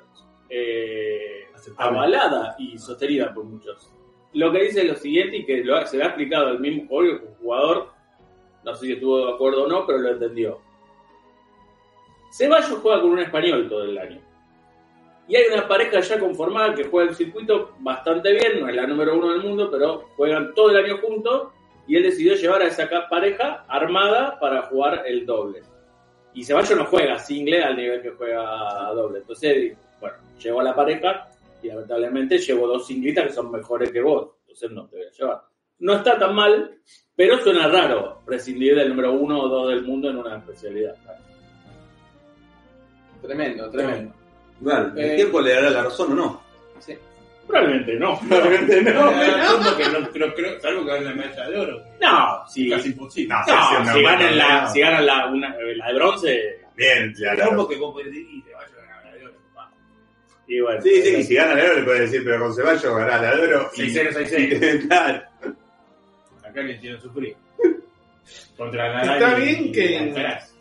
avalada y sostenida por muchos. Lo que dice es lo siguiente, y que se lo ha explicado el mismo jugador, no sé si estuvo de acuerdo o no, pero lo entendió. Ceballos juega con un español todo el año. Y hay una pareja ya conformada que juega el circuito bastante bien, no es la número 1 del mundo, pero juegan todo el año juntos, y él decidió llevar a esa pareja armada para jugar el doble. Y Ceballos no juega single al nivel que juega doble. Entonces, bueno, llegó a la pareja y lamentablemente llevo 2 singlitas que son mejores que vos. Entonces no te voy a llevar. No está tan mal, pero suena raro prescindir del número 1 o 2 del mundo en una especialidad. Tremendo. Bueno, el tiempo le dará la razón o no. Sí. Probablemente no. Probablemente no. Como que no creo, salvo que ganen la medalla de oro. No, sí. Casi imposible. No, No, si ganan la de bronce, Bien, claro. ¿Cómo que vos podés decir y te vayas a ganar la de oro? papá? y bueno. Sí, y si gana el oro le puedes decir, pero con Ceballos ganás la de oro. 6-0, 6-6. Claro. Acá le hicieron sufrir. Contra la Está bien que- Alcaraz.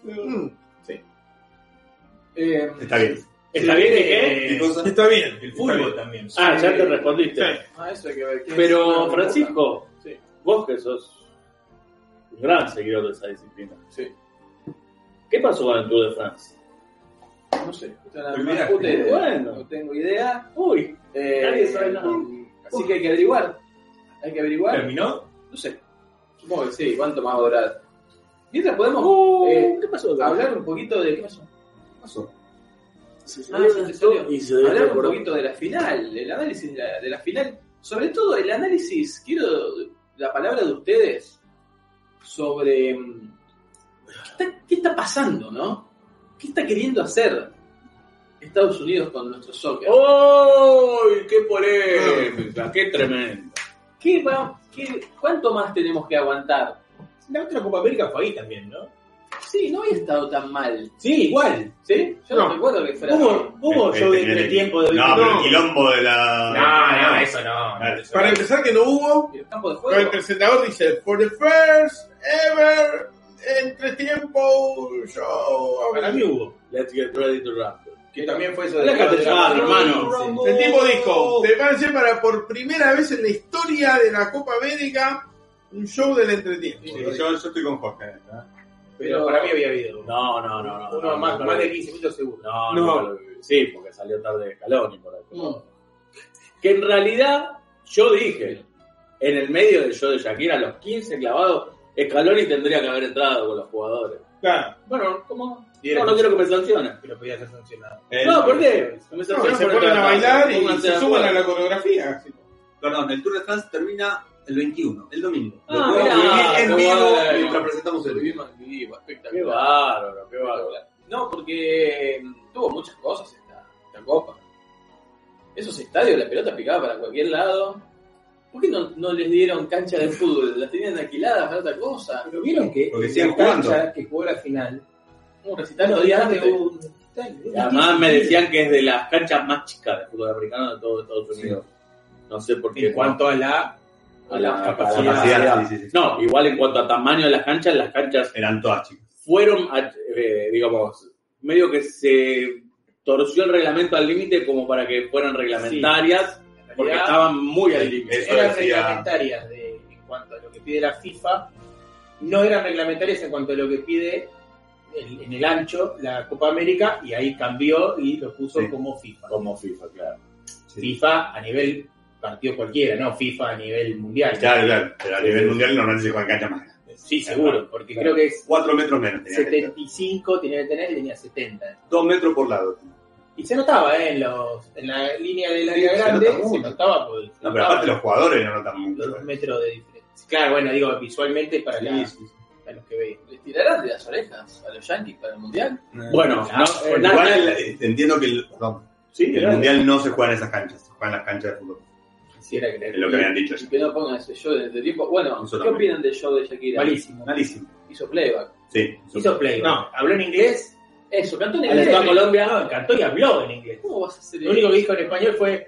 Está bien. ¿Está bien de qué? ¿Qué cosa? Está bien. El fútbol también. Ah, ya te respondiste. Sí. Eso hay que ver. Pero, Francisco, Sí. vos que sos un gran seguidor de esa disciplina. Sí. ¿Qué pasó con el Tour de France? No sé. No Pues mira, puta idea. bueno. No tengo idea. Uy, nadie sabe nada. Así que hay que averiguar. Hay que averiguar. ¿Terminó? No sé. Supongo que sí. ¿Cuánto más va a durar? Mientras podemos ¿qué pasó? hablar un poquito de... ¿Qué pasó? ¿Qué pasó? Y se Hablar un por poquito de la final, el análisis de la final, sobre todo el análisis, quiero la palabra de ustedes sobre qué está pasando, ¿no? ¿Qué está queriendo hacer Estados Unidos con nuestro soccer? ¡Uy! ¡Qué polémica! ¡Qué tremendo! ¿Cuánto más tenemos que aguantar? La otra Copa América fue ahí también, ¿no? Sí, no había estado tan mal, Sí, igual. ¿sí? Yo no No. recuerdo que fuera... Hubo yo de entretiempo de No, pero el quilombo de la. No, eso no. Claro. Para empezar, que no hubo, ¿Y el campo de pero el juego? presentador dice: For the first ever entretiempo show. Para mí hubo. Let's get ready to rumble. Que también fue eso de Déjate llevar, hermano. El tipo dijo: te van a hacer para por primera vez en la historia de la Copa América un show del entretiempo. Sí, yo estoy con Jorge. Pero para mí había habido No. uno más de 15 minutos seguro. No. Sí, porque salió tarde Scaloni por ahí. Que en realidad, yo dije, en el medio del show de Shakira, a los 15 clavados, Scaloni tendría que haber entrado con los jugadores. Claro. Bueno, ¿cómo? Y era No quiero que me sancionen. Pero podía ser sancionado. No, ¿por qué? Que me No, y sancionen se por ponen entrar a bailar tarde. y Pónganse se de suban a acuerdo. la coreografía. Perdón, el Tour de France termina el 21, el domingo. Ah, Lo podemos mirá, vivir en qué vivo bueno. mientras presentamos el video. Espectacular. Qué bárbaro, qué bárbaro. No, porque tuvo muchas cosas esta Copa. Esos estadios, la pelota picaba para cualquier lado. ¿Por qué no les dieron cancha de fútbol? ¿Las tenían alquiladas para otra cosa? Pero vieron que Porque la siguen jugando. cancha que jugó la final. Un recital los días antes. Y además me decían que es de las canchas más chicas de fútbol americano de todo Estados Unidos. No sé por qué. En cuanto a la Capacidad, sí. No, igual en cuanto a tamaño de las canchas Eran todas chicas. fueron, digamos, medio que se torció el reglamento al límite como para que fueran reglamentarias, porque realidad, estaban muy al límite. Eso eran decía- reglamentarias en cuanto a lo que pide la FIFA, no eran reglamentarias en cuanto a lo que pide en el ancho la Copa América, y ahí cambió y lo puso Sí. como FIFA. Como FIFA, claro. Sí. FIFA a nivel partido cualquiera, no FIFA a nivel mundial. Claro. Pero a nivel mundial normalmente se juega en cancha más grande. Sí, seguro, porque Claro. creo que es 4 metros menos. tenía que ser. 75 tenía que tener y tenía 70. 2 metros por lado. Y se notaba, en la línea del área se grande, nota se mucho. notaba pues, No, pero aparte los jugadores no notan mucho. los 2 metros de diferencia. Claro, bueno, digo, visualmente para, Sí, la- sí, sí. para los que veían. ¿Les tirarán de las orejas a los Yankees para el Mundial? Bueno, Ah, bueno, Igual entiendo que sí, el mundial no se juega en esas canchas, se juega en las canchas de fútbol. Quisiera creer. Es lo que habían dicho. Y que no pongan ese show de tiempo. Bueno, Eso ¿qué también. opinan del show de Shakira? Malísimo. Malísimo. Hizo playback. Sí. Hizo play. No. Habló en inglés. Eso, cantó en Alentó inglés. a Colombia. No, cantó y habló en inglés. ¿Cómo vas a hacer Lo único que dijo en español fue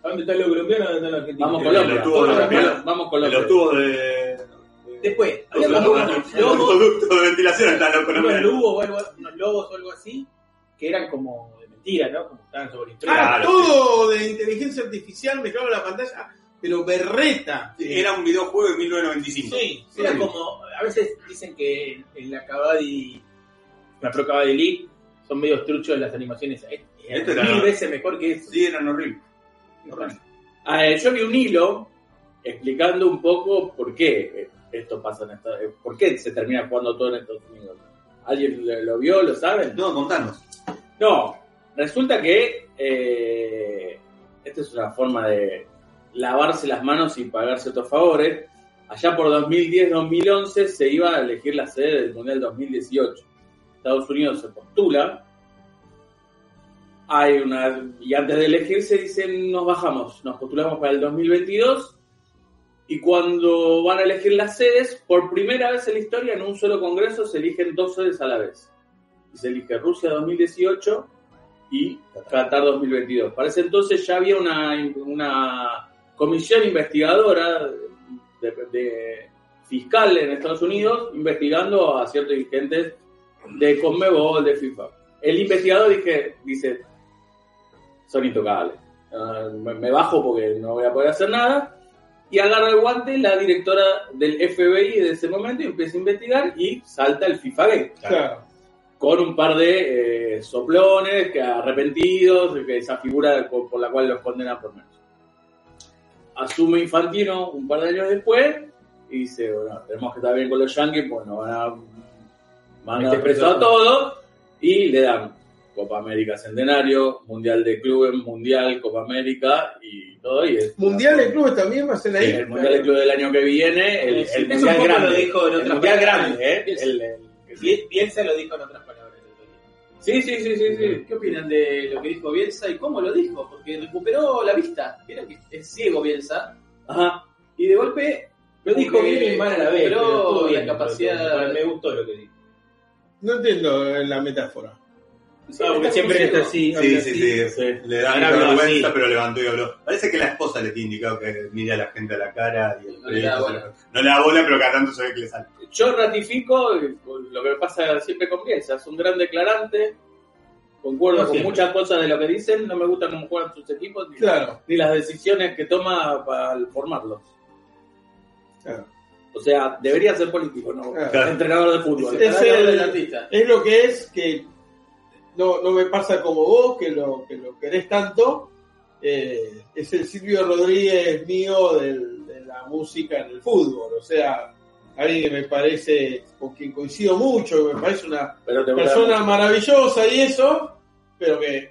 ¿Dónde están los colombianos? ¿Dónde están los argentinos? Vamos Colombia. Los tubos Vamos de Colombia. los tubos de... Después, había los como unos lobos, conductos de ventilación están los unos colombianos. lobos o algo así, que eran como de mentira, ¿no? Como estaban sobre Claro, todo de inteligencia artificial mezclado en la pantalla, pero berreta. Era un videojuego de 1995. Sí, era como, a veces dicen que en la Pro Kabaddi League son medio truchos las animaciones. Esto era- Mil veces mejor que eso. Sí, eran horribles. Yo vi un hilo explicando un poco por qué esto pasa en Estados Unidos, por qué se termina jugando todo en Estados Unidos. ¿Alguien lo vio? ¿Lo saben? No, contanos. No, resulta que esta es una forma de lavarse las manos y pagar ciertos favores. Allá por 2010-2011 se iba a elegir la sede del Mundial 2018. Estados Unidos se postula. Y antes de elegirse dicen, nos postulamos para el 2022. Y cuando van a elegir las sedes, por primera vez en la historia, en un solo congreso, se eligen 2 sedes a la vez. Y se elige Rusia 2018 y Qatar 2022. Para ese entonces ya había una comisión investigadora de fiscal en Estados Unidos investigando a ciertos dirigentes de Conmebol, de FIFA. El investigador dice, son intocables. Me bajo porque no voy a poder hacer nada. Y agarra el guante la directora del FBI de ese momento y empieza a investigar y salta el FIFA Gate. Claro. Con un par de soplones, arrepentidos, que esa figura por la cual los condenan por menos. Asume Infantino un par de años después y dice, bueno, tenemos que estar bien con los Yankees, pues nos van a preso a todos, y le dan Copa América Centenario, Mundial de Clubes, Mundial, Copa América y todo. Y Mundial de clubes también va a ser ahí. el Mundial de Clubes del año que viene, el Eso un Mundial poco grande. lo dijo en El otras Mundial palabras. grande, Bielsa lo dijo en otras palabras. Sí. ¿Qué opinan de lo que dijo Bielsa y cómo lo dijo? Porque recuperó la vista. Vieron que es ciego Bielsa. Ajá. Y de golpe Lo dijo bien y mal a la vez. recuperó pero estuvo bien, la capacidad. Me gustó lo que dijo. No entiendo la metáfora. Porque siempre está así. Sí. Le dan Ahora habló vergüenza, así. pero levantó y habló. Parece que la esposa le tiene indicado que mire a la gente a la cara y el No le da bola. no le da bola, pero cada tanto se ve que le sale. Yo ratifico lo que pasa siempre con Bielsa. Es un gran declarante. Concuerdo No con siempre. muchas cosas de lo que dicen. No me gusta cómo juegan sus equipos Claro. ni las decisiones que toma para formarlos. Claro. O sea, debería ser político, ¿no? Claro. Entrenador de fútbol. Es Palabra el- del artista. Es lo que es, que no me pasa como vos, que lo querés tanto. Es el Silvio Rodríguez mío de la música en el fútbol. O sea, alguien que me parece, con quien coincido mucho, que me parece una Pero te persona maravillosa y eso, pero que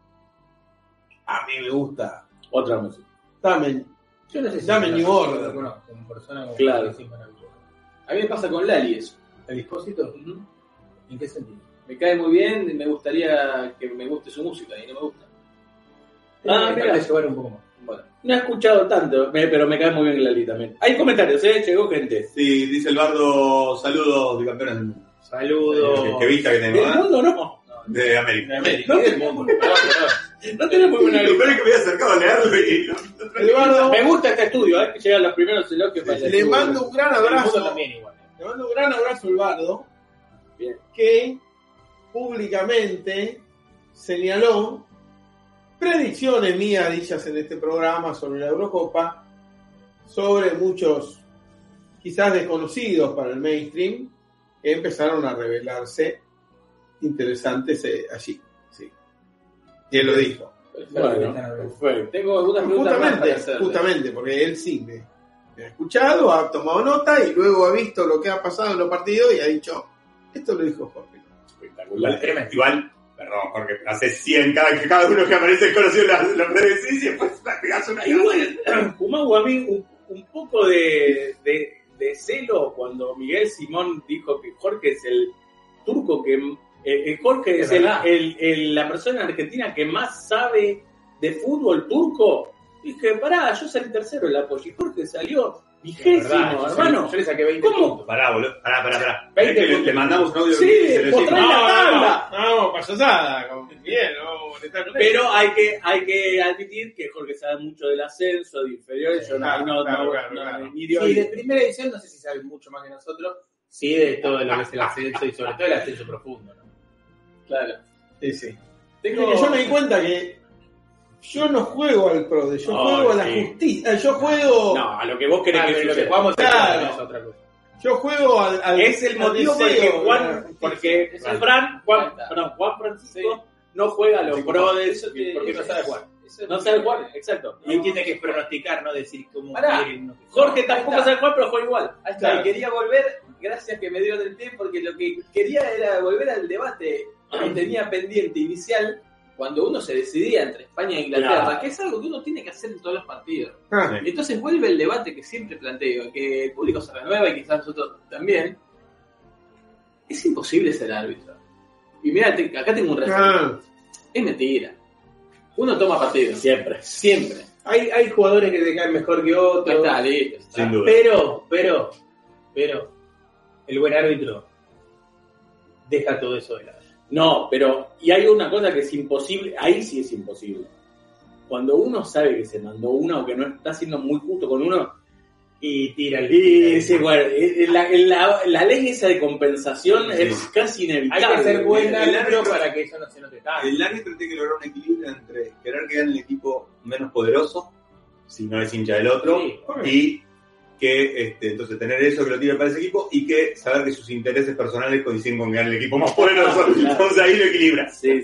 a mí me gusta. otra música. Dame, Yo no sé si Dame New Order. Yo lo conozco como persona como Claro. que es maravilloso. A mí me pasa con Lali eso. ¿El Dispósito? ¿En qué sentido? Me cae muy bien y me gustaría que me guste su música y no me gusta. Ah, Hay mira. que llevar un poco más. Bueno, No he escuchado tanto, pero me cae muy bien Lali también. Hay comentarios, llegó gente. Sí, dice el bardo, saludos de campeones del mundo. Saludos. Qué vista que ¿Del tenemos, ¿eh? mundo no? De América. De América. Y del mundo. No tenemos buena Lo peor es que me había acercado a leerlo y Eduardo, Me gusta este estudio, que llegan los primeros elogios para el le estudio. mando un gran El mundo abrazo. también igual. Le mando un gran abrazo a Eduardo, Bien. que públicamente señaló predicciones mías dichas en este programa sobre la Eurocopa, sobre muchos quizás desconocidos para el mainstream, que empezaron a revelarse interesantes allí. Sí. Y él lo dijo. Bueno, perfecto. tengo algunas preguntas más para hacerle. Justamente, porque él sí me ha escuchado, ha tomado nota y luego ha visto lo que ha pasado en los partidos y ha dicho, esto lo dijo Jorge. Espectacular. Igual, perdón, Jorge, hace 100 cada uno que aparece conocido lo predecís y después pegás una Igual, Kumagu, a mí un poco de celo cuando Miguel Simón dijo que Jorge es el turco que... Jorge es verdad. la persona en Argentina que más sabe de fútbol turco. Dije, pará, yo salí tercero en la apoyo y Jorge salió vigésimo, hermano. Yo le saqué 20 ¿Cómo? puntos. Pará, boludo. Pará. 20 Le mandamos un audio Sí, y se lo mostrá decimos. la tabla. No, payasada. Bien, no, honestamente. Pero hay que admitir que Jorge sabe mucho del ascenso, de inferiores, yo claro. ni de Sí, hoy. de primera edición no sé si saben mucho más que nosotros. Sí, de todo lo que es el ascenso y sobre todo el ascenso profundo, ¿no? Claro. Sí. Tengo... Yo me di cuenta que yo no juego al PRODE, yo juego a la sí. justicia. Yo juego. No, a lo que vos querés que Pero lo que suceda. jugamos Claro. es otra cosa. Yo juego al Es el motivo al por el que deseo, Juan Francisco no juega a los PRODES Porque no sabe jugar. No sabe jugar, exacto. Y tiene que pronosticar, no decir cómo Pará. quieren. Jorge tampoco sabe jugar, pero juega igual. Ahí está, Claro. y quería volver, gracias que me dio del pie, porque lo que quería era volver al debate que tenía pendiente inicial cuando uno se decidía entre España e Inglaterra, Claro. que es algo que uno tiene que hacer en todos los partidos. Ah, Entonces vuelve el debate que siempre planteo, que el público se renueva y quizás nosotros también. Es imposible ser árbitro. Y mira, acá tengo un resumen. ah. Es mentira. Uno toma partido. Siempre. Hay jugadores que te caen mejor que Ahí otros. está, listo. Sin duda. Pero, el buen árbitro deja todo eso de lado. No, pero, y hay una cosa que es imposible, ahí sí es imposible. Cuando uno sabe que se mandó una o que no está siendo muy justo con uno, Y tira el. y sí, bueno, la ley esa de compensación Sí. es casi Hay inevitable. que ser buen El árbitro árbitro- para que eso no se note tanto. El árbitro tiene que lograr un equilibrio entre querer que gane el equipo menos poderoso, si no es hincha del otro, Sí, y que entonces tener eso que lo tire para ese equipo y que saber que sus intereses personales coinciden con que gane el equipo más poderoso. Claro. Entonces ahí lo equilibra. Sí.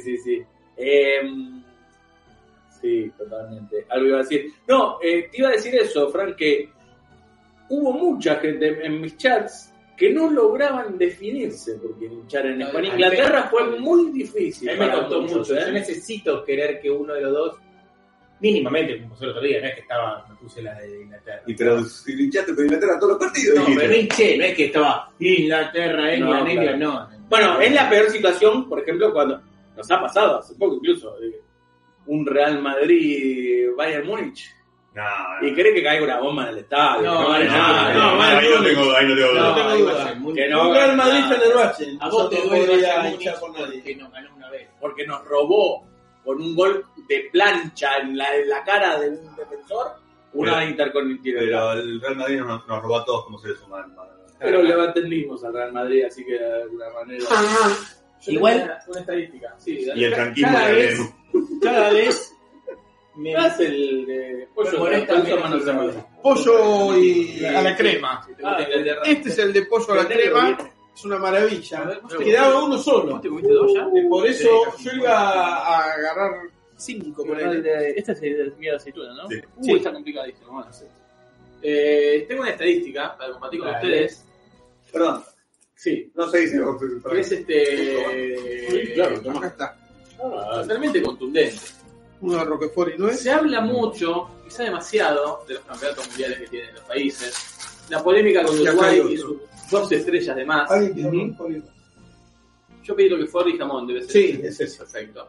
Sí, totalmente. Algo iba a decir. No, te iba a decir eso, Frank, que hubo mucha gente en mis chats que no lograban definirse porque hinchar en España. A mí Inglaterra me- fue muy difícil. A mí me para costó muchos, mucho. Yo necesito querer que uno de los dos, mínimamente, como pasó el otro día, no es que me puse la de Inglaterra. Y pero si hinchaste por Inglaterra todos los partidos. No, dijiste. pero no hinché, no es que estaba Inglaterra, No, England, claro. England, no. Bueno, es la peor situación, por ejemplo, cuando nos ha pasado hace poco incluso, un Real Madrid Bayern Múnich. No, Y cree que caiga una bomba en el estadio. No, que vale no, nada. no, ahí no tengo duda. No tengo igual duda. soy muy- Que no, Un Real Madrid-Fenerbahce. A vos te No duele podría Bayern hinchar Múnich por nadie. porque nos ganó una vez. Porque nos robó con un gol de plancha en la cara de un defensor una Pero intercontinental. el Real Madrid nos robó a todos como seres humanos. Pero le atendimos al Real Madrid, así que de alguna manera. Yo Igual- tengo una estadística. Sí, Y el franquismo Cada de vez- Cada vez me ¿Qué hace el de pollo? Me molesta Pollo, menos manos de el- madre. Pollo y a la crema. Si te gusta Inglaterra. Este es el de pollo a la crema. Es una maravilla. Quedaba uno solo. ¿Vos te comiste dos ya? Por eso yo iba a agarrar 5 por ahí. Este es el de de aceituna, ¿no? Sí. Uy, está complicadísimo. Bueno, sí. Tengo una estadística para compartir con Dale. ustedes. Perdón, Sí. no se dice. Que es claro, Acá está. totalmente contundente. Uno de Roquefort y nuez. Se habla mucho, quizá demasiado, de los campeonatos mundiales que tienen los países. La polémica con Y acá Uruguay hay y sus 2 estrellas de más. ¿Alguien tiene Ujú. Roquefort y nuez? Yo pedí Roquefort y jamón, debe ser. Sí, es ese. Perfecto.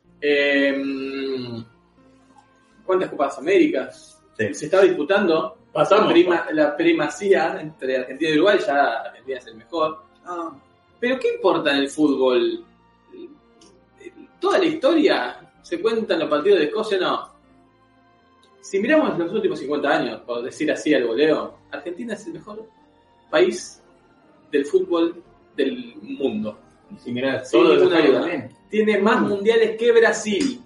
¿Cuántas Copas Américas? Sí. Se estaba disputando Pasamos. la primacía entre Argentina y Uruguay, ya Argentina es el mejor. Pero ¿qué importa en el fútbol? ¿Toda la historia se cuenta en los partidos de Escocia? No. Si miramos los últimos 50 años, por decir así al goleo, Argentina es el mejor país del fútbol del mundo. Si mirás Sin todo lo ninguna que duda. también. Tiene más mundiales que Brasil.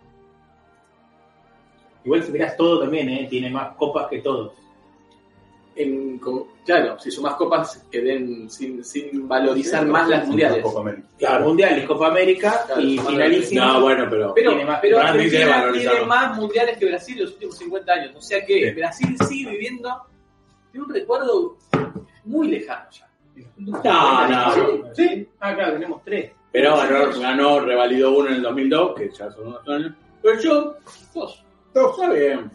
Igual si mirás todo también, tiene más copas que todos. Claro, si sumas copas que den sin valorizar más las mundiales. Copa América. Claro, Mundiales, Copa América Claro, y Copa finalísimo. No, bueno, pero. Pero, Tiene más- pero Brasil tiene Argentina valorizado. tiene más mundiales que Brasil en los últimos 50 años. O sea que Sí. Brasil sigue viviendo de un recuerdo muy lejano ya. No. Sí, acá tenemos 3. Pero ganó, revalidó uno en el 2002, que ya son unos años. Pero yo, dos. Está bien.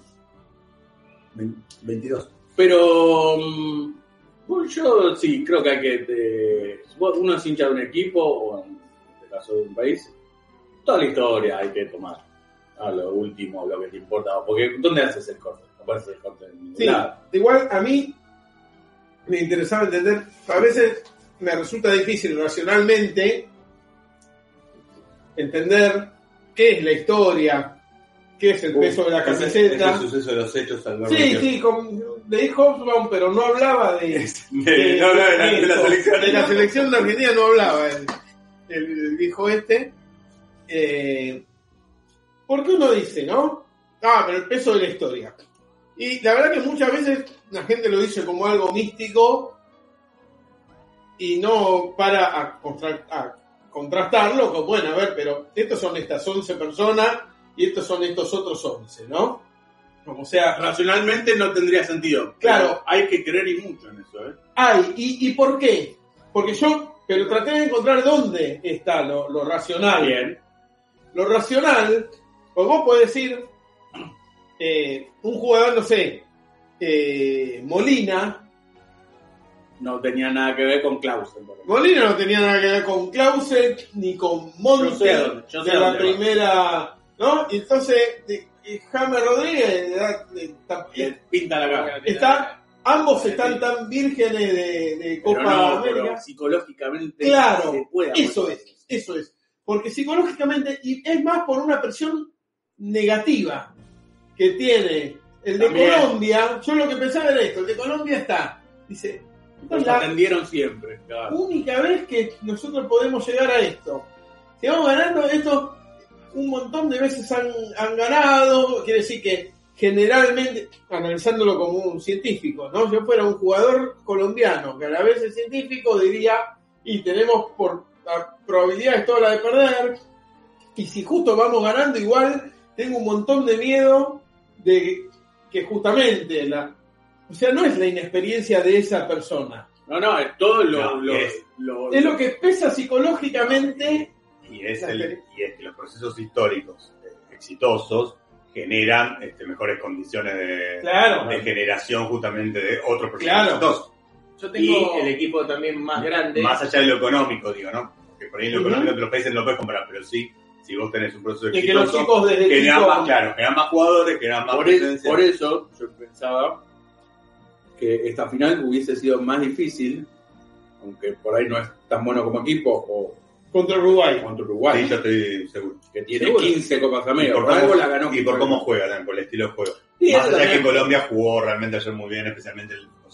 22. Pero bueno, yo sí creo que hay que. Uno es hincha de un equipo, o en el caso de un país, toda la historia hay que tomar. A lo último, lo que te importa. Porque ¿dónde haces el corte? No puedes hacer el corte en ningún Sí, lado. igual a mí me interesaba entender, a veces me resulta difícil racionalmente entender qué es la historia, qué es el peso de la camiseta. Es el suceso de los hechos al verlo. Sí, le dijo Hobsbawm, pero no hablaba de la selección. De la selección de Argentina no hablaba el viejo este. Porque uno dice, ¿no? Pero el peso de la historia. Y la verdad que muchas veces la gente lo dice como algo místico y no para a contrastarlo con, bueno, a ver, pero estos son estas 11 personas y estos son estos otros 11, ¿no? Como sea, Racionalmente no tendría sentido. Claro. Hay que creer y mucho en eso, ¿eh? ¿Y por qué? Porque pero traté de encontrar dónde está lo racional. Bien. Lo racional, pues vos podés decir, un jugador, no sé, Molina. No tenía nada que ver con Clausen. por ejemplo. Molina no tenía nada que ver con Clausen ni con Monte Yo sé de la dónde va. primera, ¿no? Y entonces, James Rodríguez Le pinta la cara. ambos están tan vírgenes de Copa Pero no, América. pero psicológicamente Claro, se puede eso aguantar. es. Porque psicológicamente, y es más por una presión negativa que tiene el de También. Colombia. Yo lo que pensaba era esto, el de Colombia dice, esta es Nos la atendieron siempre. Claro. única vez que nosotros podemos llegar a esto. Si vamos ganando, esto un montón de veces han ganado, quiere decir que generalmente, analizándolo como un científico, ¿no? Si yo fuera un jugador colombiano que a la vez es científico, diría, y tenemos por la probabilidad es toda la de perder, y si justo vamos ganando igual, tengo un montón de miedo de que justamente o sea, no es la inexperiencia de esa persona, No, es todo es lo que pesa psicológicamente. Y es que los procesos históricos exitosos generan mejores condiciones de generación justamente de otros procesos exitosos. Yo tengo el equipo también más grande. Más allá de lo económico, digo, ¿no? Porque por ahí lo económico de los países no lo puedes comparar, pero sí, si vos tenés un proceso Y que los exitoso, chicos desde generan chicos- más, generan más jugadores, generan más presencia. Por eso yo pensaba que esta final hubiese sido más difícil, aunque por ahí no es tan bueno como equipo, o Contra Uruguay. contra Uruguay, Sí, yo estoy seguro. que tiene Seguro. 15 Copas Y América. por Por algo cómo, la ganó. y por cómo juega también, por el estilo de juego. Sí, Más eso allá de que también. Colombia jugó realmente ayer muy bien, especialmente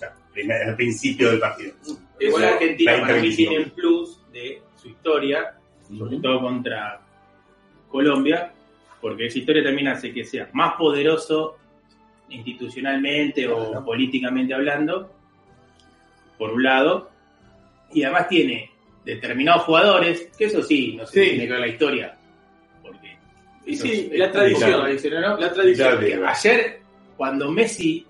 al principio del partido. Igual Eso, Argentina 20, para mí 25. tiene el plus de su historia, sobre todo contra Colombia, porque esa historia también hace que sea más poderoso institucionalmente o políticamente hablando, por un lado, y además tiene determinados jugadores, que eso sí, no sé si tiene que ver la historia, porque eso Sí, es- la tradición, Claro. dice, ¿no? la tradición. Claro, Que claro. ayer, cuando Messi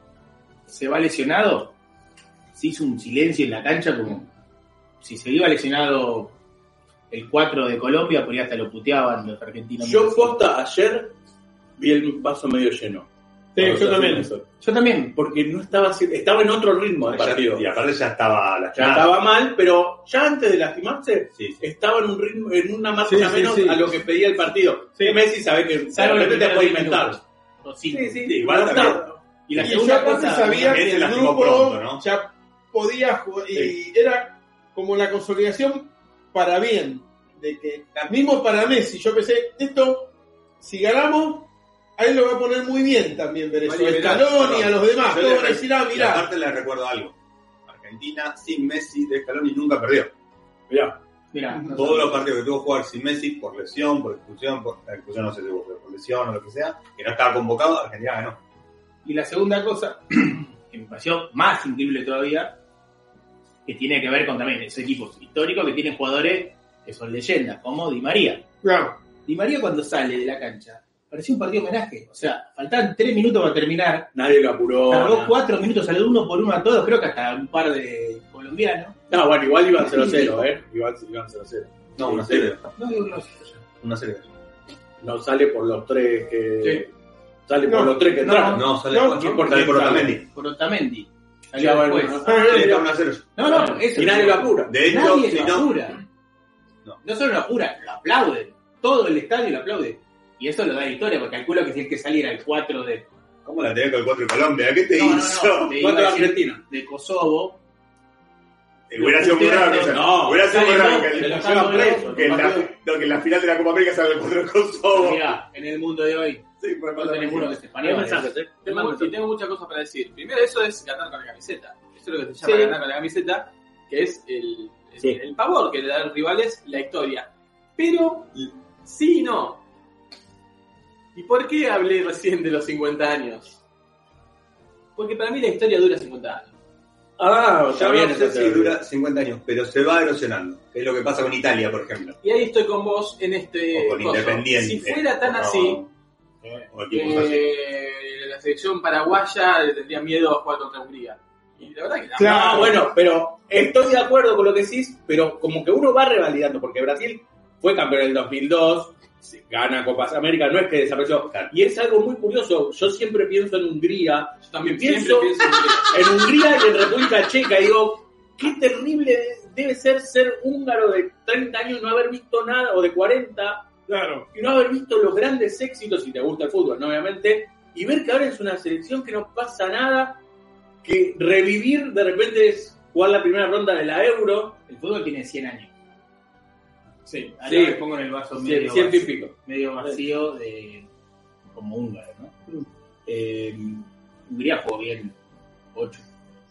se va lesionado, se hizo un silencio en la cancha como si se iba lesionado el 4 de Colombia, por ahí hasta lo puteaban los argentinos. Yo posta ayer vi el vaso medio lleno. Sí, Cuando yo se también. hace eso. Yo también. Porque no estaba en otro ritmo el partido. Y aparte ya estaba la Ya estaba mal, pero ya antes de lastimarse, Sí, sí. estaba en un ritmo, en una marcha Sí, sí, menos sí. a lo que pedía el partido. Sí. Messi sabe que Salvo de los repente te primeros puede 10 inventar. minutos, o cinco. Igual No, también. no. Y la Y segunda yo aparte cosa, sabía también que se el lastimó grupo pronto, ¿no? ya podía jugar, y era como la consolidación para bien, de que mismo para Messi, yo pensé, esto, si ganamos, a él lo va a poner muy bien también, ver eso, Vale, a Scaloni, a los demás, Yo todos le- van a decir, Y mirá, aparte les recuerdo algo. Argentina sin Messi de Scaloni nunca perdió. Mirá, mirá, Todos los partidos que tuvo que jugar sin Messi, por lesión, por expulsión, no sé si hubo, pero por lesión o lo que sea, que no estaba convocado, Argentina ganó. Y la segunda cosa, que me pareció más increíble todavía, que tiene que ver con también esos equipos históricos que tienen jugadores que son leyendas, como Di María. claro, Di María cuando sale de la cancha, parecía un partido homenaje. O sea, faltaban 3 minutos para terminar. nadie lo apuró. Tardó nada. 4 minutos, saludó uno por uno a todos, creo que hasta un par de colombianos. No, bueno, igual iban 0-0, Iban 0-0. No, Sí, una sí. serie. No digo que no sé yo. Una serie. No sale por los tres que. Sí. Sale No, por los tres que entraron. No, sale No, ¿quién? ¿por Sale qué por sale? Otamendi. Por Otamendi. Ya, Salió bueno, después. Sí, está 1-0. No, eso Y nadie lo apura. De hecho, Nadie si lo no, apura. No solo lo apura, lo aplauden. Todo el estadio lo aplaude. Y eso lo da la historia, porque calculo que si el que saliera el 4 de... ¿cómo la tenés con el 4 de Colombia? ¿Qué te No, hizo? de, ¿Cuánto iba a la decir, Argentina? de Kosovo, Hubiera sido muy raro que hubiera sido muy raro que lo llevan preso. que en la final de la Copa América salga contra el Kosovo. Mira, en el mundo de hoy, Sí, pues, no tenés uno que es Hay español. mensajes, ¿eh? Tengo muchas cosas para decir. Primero, eso es ganar con la camiseta. Eso es lo que se llama Sí. ganar con la camiseta, que es el Sí. el favor que le dan los rivales la historia. Pero, sí y no. ¿Y por qué hablé recién de los 50 años? Porque para mí la historia dura 50 años. Ah, Ya bien, no sé si dura 50 años, pero se va erosionando. Es lo que pasa con Italia, por ejemplo. Y ahí estoy con vos en este O con coso. Independiente. Si fuera tan No. así, O equipos así. la selección paraguaya le tendría miedo a jugar contra Hungría. Y la verdad que no. Claro. No, bueno, pero estoy de acuerdo con lo que decís, pero como que uno va revalidando, porque Brasil fue campeón en el 2002, gana Copas América, no es que desapareció. Claro. Y es algo muy curioso, yo siempre pienso en Hungría, Yo también pienso siempre pienso en Hungría. en Hungría y en República Checa, y digo, qué terrible debe ser húngaro de 30 años y no haber visto nada, o de 40, Claro. y no haber visto los grandes éxitos, si te gusta el fútbol, ¿no? Obviamente, y ver que ahora es una selección que no pasa nada, que revivir de repente es jugar la primera ronda de la Euro, El fútbol tiene 100 años. Sí. Ahora Sí. me pongo en el vaso medio ciento y vacío, pico. medio vacío de como húngaro, ¿no? Hungría jugó bien 8.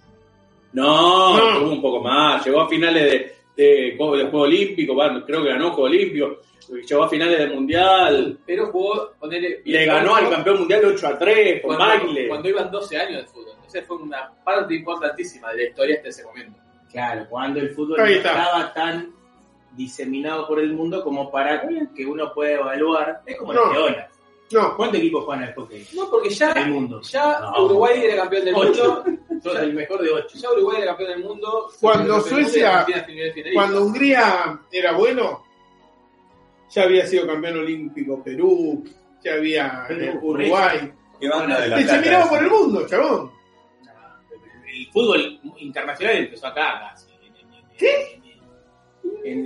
No, tuvo un poco más, llegó a finales de Juego Olímpico, bueno, creo que ganó Juego Olímpico, llegó a finales del Mundial, Pero jugó, ponele, le ganó al campeón mundial 8-3 con baile. cuando iban 12 años de fútbol. Entonces fue una parte importantísima de la historia hasta ese momento. Claro, cuando el fútbol no Ahí está. estaba tan diseminado por el mundo como para que uno pueda evaluar. Es como No. las leonas. No, ¿Cuántos equipos juegan al hockey? No, porque Del ya mundo. No. Uruguay era campeón del 8. mundo. Sos el mejor de 8. Ya Uruguay era campeón del mundo. Cuando campeón del mundo y Suecia- Argentina finalista. cuando Hungría era bueno, ya había sido campeón olímpico Perú, ya había Uruguay. ¿Qué banda de la Se Plata miraba esa? por el mundo, chabón. El fútbol internacional empezó acá casi. En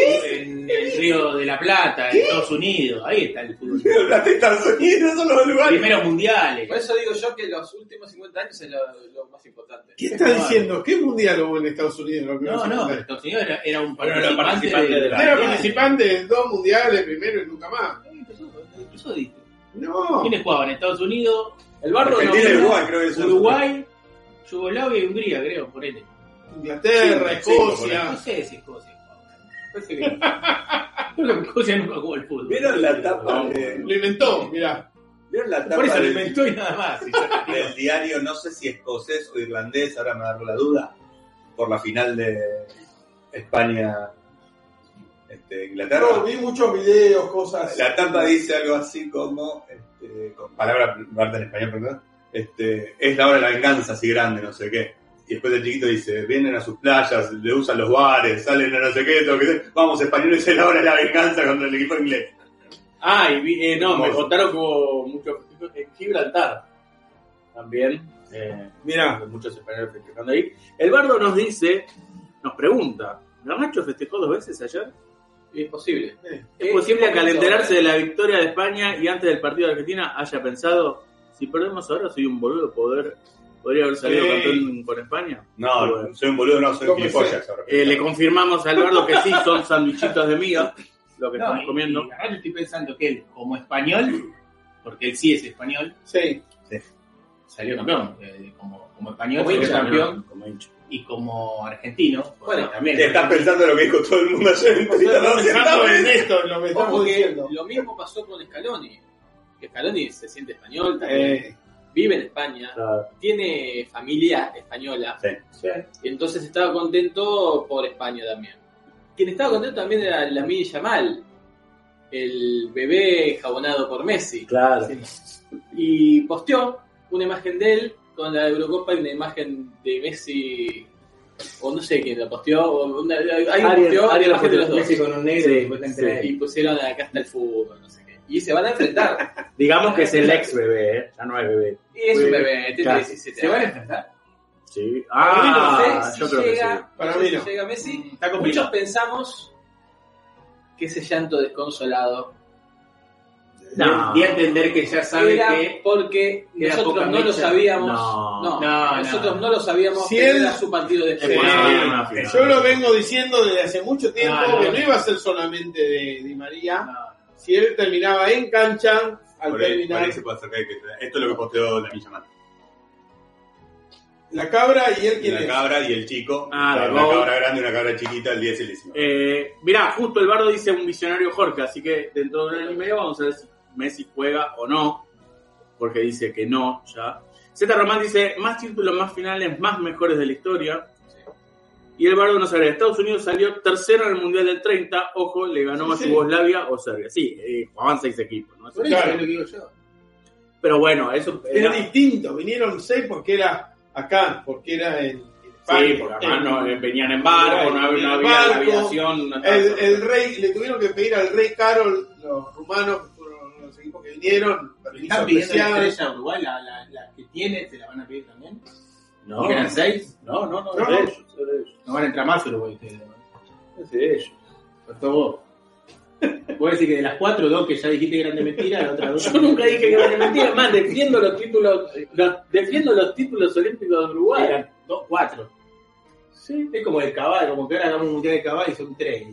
el Río de la Plata, en Estados Unidos. Ahí está el fútbol. Los Estados Unidos son los lugares. Primeros mundiales. Por eso digo yo que los últimos 50 años es lo más importante. ¿Qué está diciendo? ¿Qué mundial hubo en Estados Unidos? Lo que No, se no, cuenta? Estados Unidos era un Bueno, era participante participante de la- Era participante en 2 mundiales, primero y nunca más. Empezó, ¿viste? No. ¿Quiénes jugaban? Estados Unidos, El barro Argentina y Uruguay, creo que son. Uruguay, Yugoslavia y Hungría, creo, por él. Inglaterra, Sí, Escocia. No sé si Escocia. Parece que creo que Escocia nunca jugó al fútbol. ¿Vieron la tapa de, Lo inventó, mirá. ¿vieron la Por eso tapa lo del, inventó y nada más. Y ya está. del diario, no sé si escocés o irlandés, ahora me agarró la duda, por la final de España Inglaterra? No, vi muchos videos, cosas. La tapa dice algo así como, con palabra en español, perdón, es la hora de la venganza así grande, no sé qué. Y después el chiquito dice, vienen a sus playas, le usan los bares, salen a no sé qué, todo lo que sea. Vamos, españoles, es la hora de la venganza contra el equipo inglés. Ah, y me contaron que hubo muchos en Gibraltar también. Mirá. Con muchos españoles festejando ahí. El Bardo nos pregunta, ¿Garnacho festejó 2 veces ayer? Es posible. ¿Es posible que al enterarse de la victoria de España y antes del partido de Argentina haya pensado, si perdemos ahora soy un boludo, podría haber salido Sí. campeón con España? No, Bueno. soy un boludo, no, soy un ¿Cómo gilipollas. ahora. Le confirmamos a Eduardo que sí, son sandwichitos de miga, lo que No, estamos y comiendo. ahora estoy pensando que él, como español, porque él sí es español, Sí. salió campeón. Como español, Como salió hincha. campeón. Como hincha. Y como argentino, porque Bueno, también. ¿Qué estás pensando lo que dijo todo el mundo ayer en Twitter? Estamos pensando en esto, lo que Ojo estamos que diciendo. lo mismo pasó con Scaloni. Que Scaloni se siente español, también vive en España, Claro. tiene familia española, Sí. y entonces estaba contento por España también. Quien estaba contento también era Lamine Yamal, el bebé jabonado por Messi. Claro. Y posteó una imagen de él con la Eurocopa y una imagen de Messi, o no sé quién la posteó, o alguien posteó una imagen de los dos. Messi con un negro Sí, y después te enterás sí. ahí. Y pusieron acá está el fútbol, no sé qué. Y se van a enfrentar. Digamos que es el ex bebé, ya no es bebé. Y es un bebé, tiene Claro. 17 ¿Se van a años. enfrentar? Sí. No sé yo si creo que sí. llega, Para no sé mí si no. llega Messi. Está complicado. Muchos pensamos que ese llanto desconsolado No. Di a entender que ya sabe Era que porque queda nosotros poca no lo mecha. sabíamos. No. Nosotros no lo sabíamos. Si pero él- era su partido de Sí, fútbol. yo lo vengo diciendo desde hace mucho tiempo No, que no iba a ser solamente de Di María. No. Si él terminaba en cancha, al Por ahí terminar se puede acercar. Esto es lo que posteó la Milla Mata. la cabra y él quién La es. cabra y el chico. Ah, una de cabra grande y una cabra chiquita, el 10 es el Mirá, justo el bardo dice un visionario Jorge, así que dentro de un año y medio vamos a ver si Messi juega o no, porque dice que no ya. Z Román dice, más títulos, más finales, más mejores de la historia. Y el bardo nos agrega, Estados Unidos salió tercero en el Mundial del 30, ojo, le ganó más Sí. Yugoslavia o Serbia. Sí, jugaban 6 equipos, ¿no? Por eso Claro. es lo que digo yo. Pero bueno, eso Era distinto, vinieron 6 porque era acá, porque era en Sí, porque además no, venían en barco, no había la barco, aviación. no estaba- el rey, le tuvieron que pedir al rey Carol, los rumanos, que fueron los equipos que vinieron, permiso ¿Están pidiendo la especial. estrella a Uruguay? La que tiene, ¿se la van a pedir también? No, ¿Porque eran 6? no, No. es de ellos, es de ellos. No van a entrar más Uruguay ustedes, ¿no? Es de ellos. Faltó vos. Vos decís que de las 4, 2 que ya dijiste que eran de mentira, las otras 2. Yo nunca dije que era de mentira, más defiendo los títulos olímpicos de Uruguay. Eran 4. Sí. Es como el caballo, como que ahora hagamos un mundial de caballo y son 3.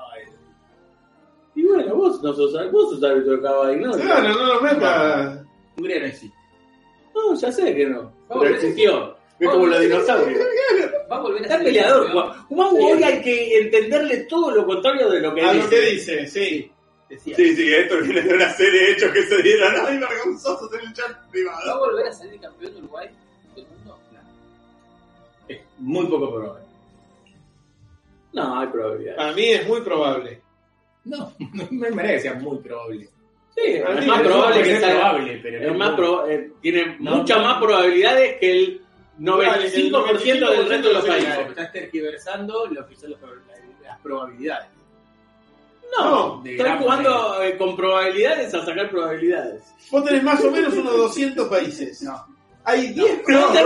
Y bueno, vos sos árbitro de caballo, ¿no? Claro, no lo meta. Hungría no existe. No, ya sé que no. Vamos, Pero existió. Es como los dinosaurios. Va a volver a Está ser peleador, campeón. Juan. Juan, hoy hay que entenderle todo lo contrario de lo que A dice. lo que dice, sí. Decía. Sí, esto viene de una serie de hechos que se dieron. Ay, vergonzosos en el chat ¿Va a privado. volver a salir campeón de Uruguay del mundo? Es muy poco probable. No, hay probabilidad. Para mí es muy probable. No, no me parece que sea muy probable. Sí, A es mí más me probable puede que ser salga. probable, pero Es no más muy- tiene No, muchas no. más probabilidades que el 95% del resto de los países. Estás tergiversando lo que son las probabilidades. No, De están gran jugando manera. con probabilidades a sacar probabilidades. Vos tenés más o menos unos 200 países. No. Hay 10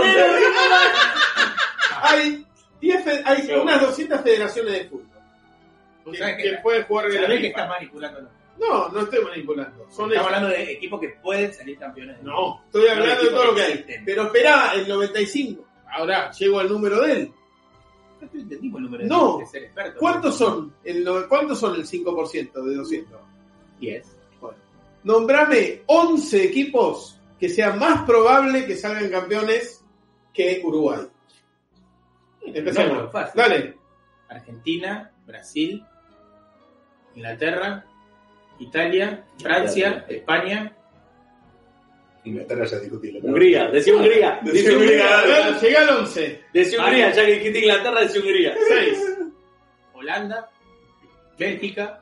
hay Pero unas 200 federaciones de fútbol Vos que, sabés que pueden jugar en la sabés que FIFA. estás manipulando. No estoy manipulando. Son Estamos hablando de equipos que pueden salir campeones. No, estoy hablando de todo lo que hay. existen. Pero esperá, el 95. Ahora llego al número de él. No entendimos el número No. de ser experto. ¿Cuántos son el 5% de 200? 10. Nombrame 11 equipos que sea más probable que salgan campeones que Uruguay. Empecemos. No, fácil. Dale. Argentina, Brasil, Inglaterra, Italia, Francia, España. Inglaterra ya discutible. Hungría, decía Hungría. Decía Hungría. Llegué al 11. Decía Hungría, ya que dijiste Inglaterra, decía Hungría. 6. Holanda, Bélgica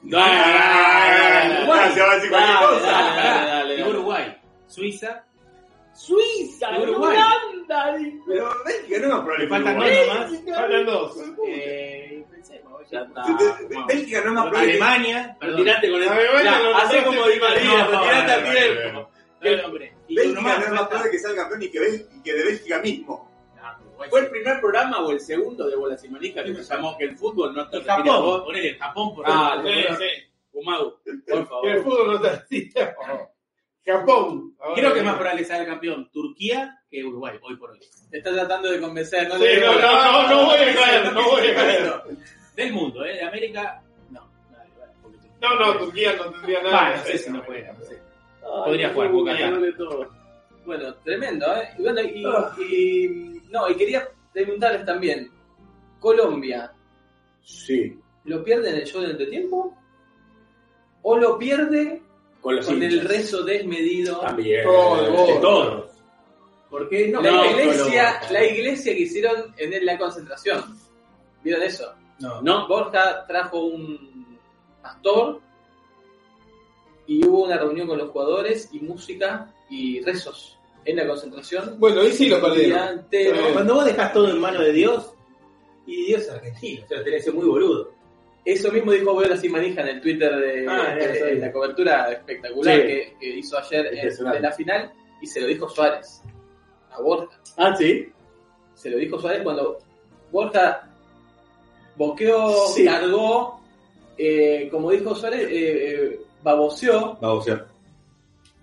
Dale, Se va a decir cualquier cosa. y Uruguay. Suiza. Suiza, Uruguay. Holanda. Pero Bélgica no es más probable que Faltan Uruguay. dos nomás. Faltan 2. Pensemos. Ya está. Bélgica no es más probable que Alemania. Te tiraste con el. Alemania lo Hacé nombraste como Di María, No, te tiraste a no, tiempo. No, hombre. Y Bélgica uno no es más falta- probable que salga campeón y que de Bélgica mismo. No, Uruguay ¿Fue sí. el primer programa o el segundo de Bolas y Manijas que se llamó que el fútbol no está El retirado? Japón, ponele el Japón por Ah, ejemplo. Fumado, por Que el favor. fútbol no está así. Japón. Ahora Creo que es más probable que salga campeón Turquía que Uruguay, hoy por hoy. Te está tratando de convencer, ¿no? Sí, no voy a caer, no voy a caer. Del mundo, ¿eh? De América, no. Dale, vale, porque No, Turquía no tendría nada. Vale, no sé si no puede, no sé. Podría jugar Boca acá. Bueno, tremendo, ¿eh? Y bueno, y quería preguntarles también, Colombia, Sí, ¿lo pierde en el show de entretiempo? ¿O lo pierde con los con el hinchas. rezo desmedido? También. Todo, De todos. Porque no, La no, iglesia que hicieron en la concentración. ¿Vieron eso? no. No, Borja trajo un pastor y hubo una reunión con los jugadores y música y rezos en la concentración. Bueno, ahí sí lo El día perdieron. entero. Cuando vos dejás todo en manos de Dios, y Dios es argentino, o sea, tenés que ser muy boludo. Eso mismo dijo Bola Sin Manija en el Twitter de la cobertura espectacular Sí. que hizo ayer Impresionante. de la final, y se lo dijo Suárez a Borja. Ah, sí. Se lo dijo Suárez cuando Borja boqueó, Sí. cargó, como dijo Suárez, baboseó, Vamos, o sea.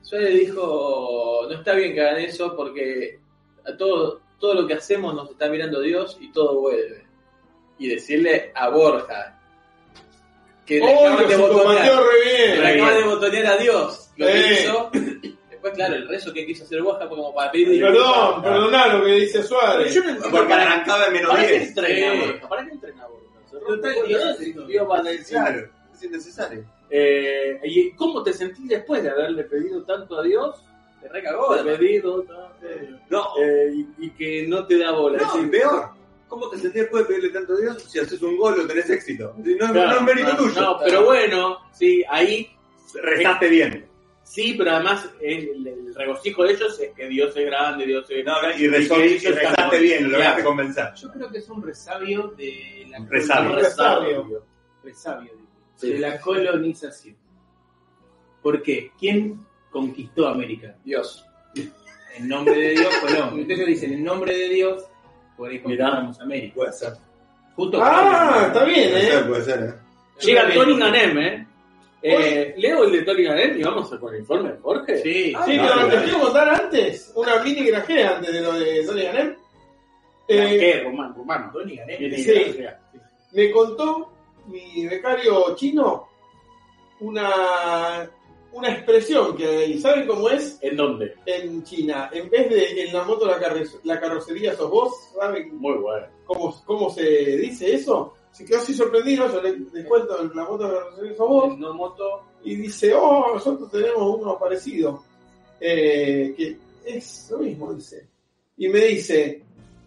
Suárez dijo, no está bien que hagan eso porque a todo lo que hacemos nos está mirando Dios y todo vuelve. Y decirle a Borja que le acaban de botonear a Dios lo que hizo. Después, claro, el rezo que quiso hacer Borja fue como para pedir Perdón, perdoná lo que dice Suárez. Yo no entiendo Porque arrancaba en menos ¿Para qué 10. entrena Borja? ¿Para qué entrena Borja? Dios va a decir. Claro, es innecesario. ¿Y cómo te sentís después de haberle pedido tanto a Dios? Te recagó. De pedido No, y que no te da bola. no, y peor. ¿Cómo te sentís después de pedirle tanto a Dios si haces un gol o tenés éxito? No, Claro, no es mérito no, tuyo. no, pero bueno, sí, ahí Rezaste bien. sí, pero además el regocijo de ellos es que Dios es grande, Dios es No, grande. y rezaste están- bien, lo lograste Claro. convencer. Yo creo que es un resabio de la Resabio. resabio, digo, Sí. de la colonización. ¿Por qué? ¿Quién conquistó América? Dios. En nombre de Dios, Colón. Entonces dicen, en nombre de Dios, por ahí Mirá. conquistamos América. Puede ser. Justo Está bien, Puede ser. Llega Tony Ganem, leo el de Tony Ganem y vamos con el informe de Jorge. Sí, Sí, no, pero no, te quiero contar antes, una mini grajea antes de lo de Tony Ganem. ¿Qué? Rumano. Tony Ganem. Viene Sí. de la- Me contó mi becario chino una expresión que hay. ¿Saben cómo es? ¿En dónde? En China, en vez de en la moto la carrocería sos vos, ¿saben Muy bueno. cómo se dice eso? Se quedó así sorprendido, yo le cuento la moto la carrocería sos vos, No moto. y dice, nosotros tenemos uno parecido, que es lo mismo, dice. Y me dice,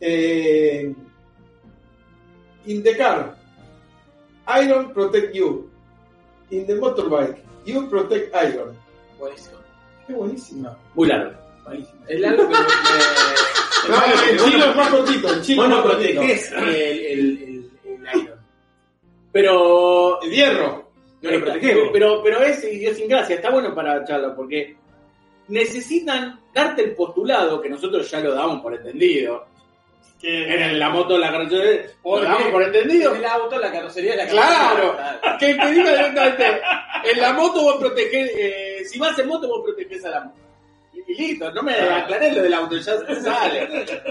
in the car, iron protect you. In the motorbike, you protect iron. Buenísimo. Qué buenísimo. Muy largo. Buenísimo. Es algo que No, en chino es más cortito, en chino es bueno, más cortito. protegés el iron. Pero El hierro. No lo protegemos. pero es idiosincrasia, está bueno para charla porque necesitan darte el postulado que nosotros ya lo damos por entendido. Que en la moto la carrocería lo damos por entendido. El auto, la carrocería, la Claro. carrocería. Que te diga directamente, en la moto vos protegés, si vas en moto vos protegés a la moto. Y listo, no me aclaré lo del auto, ya se sale.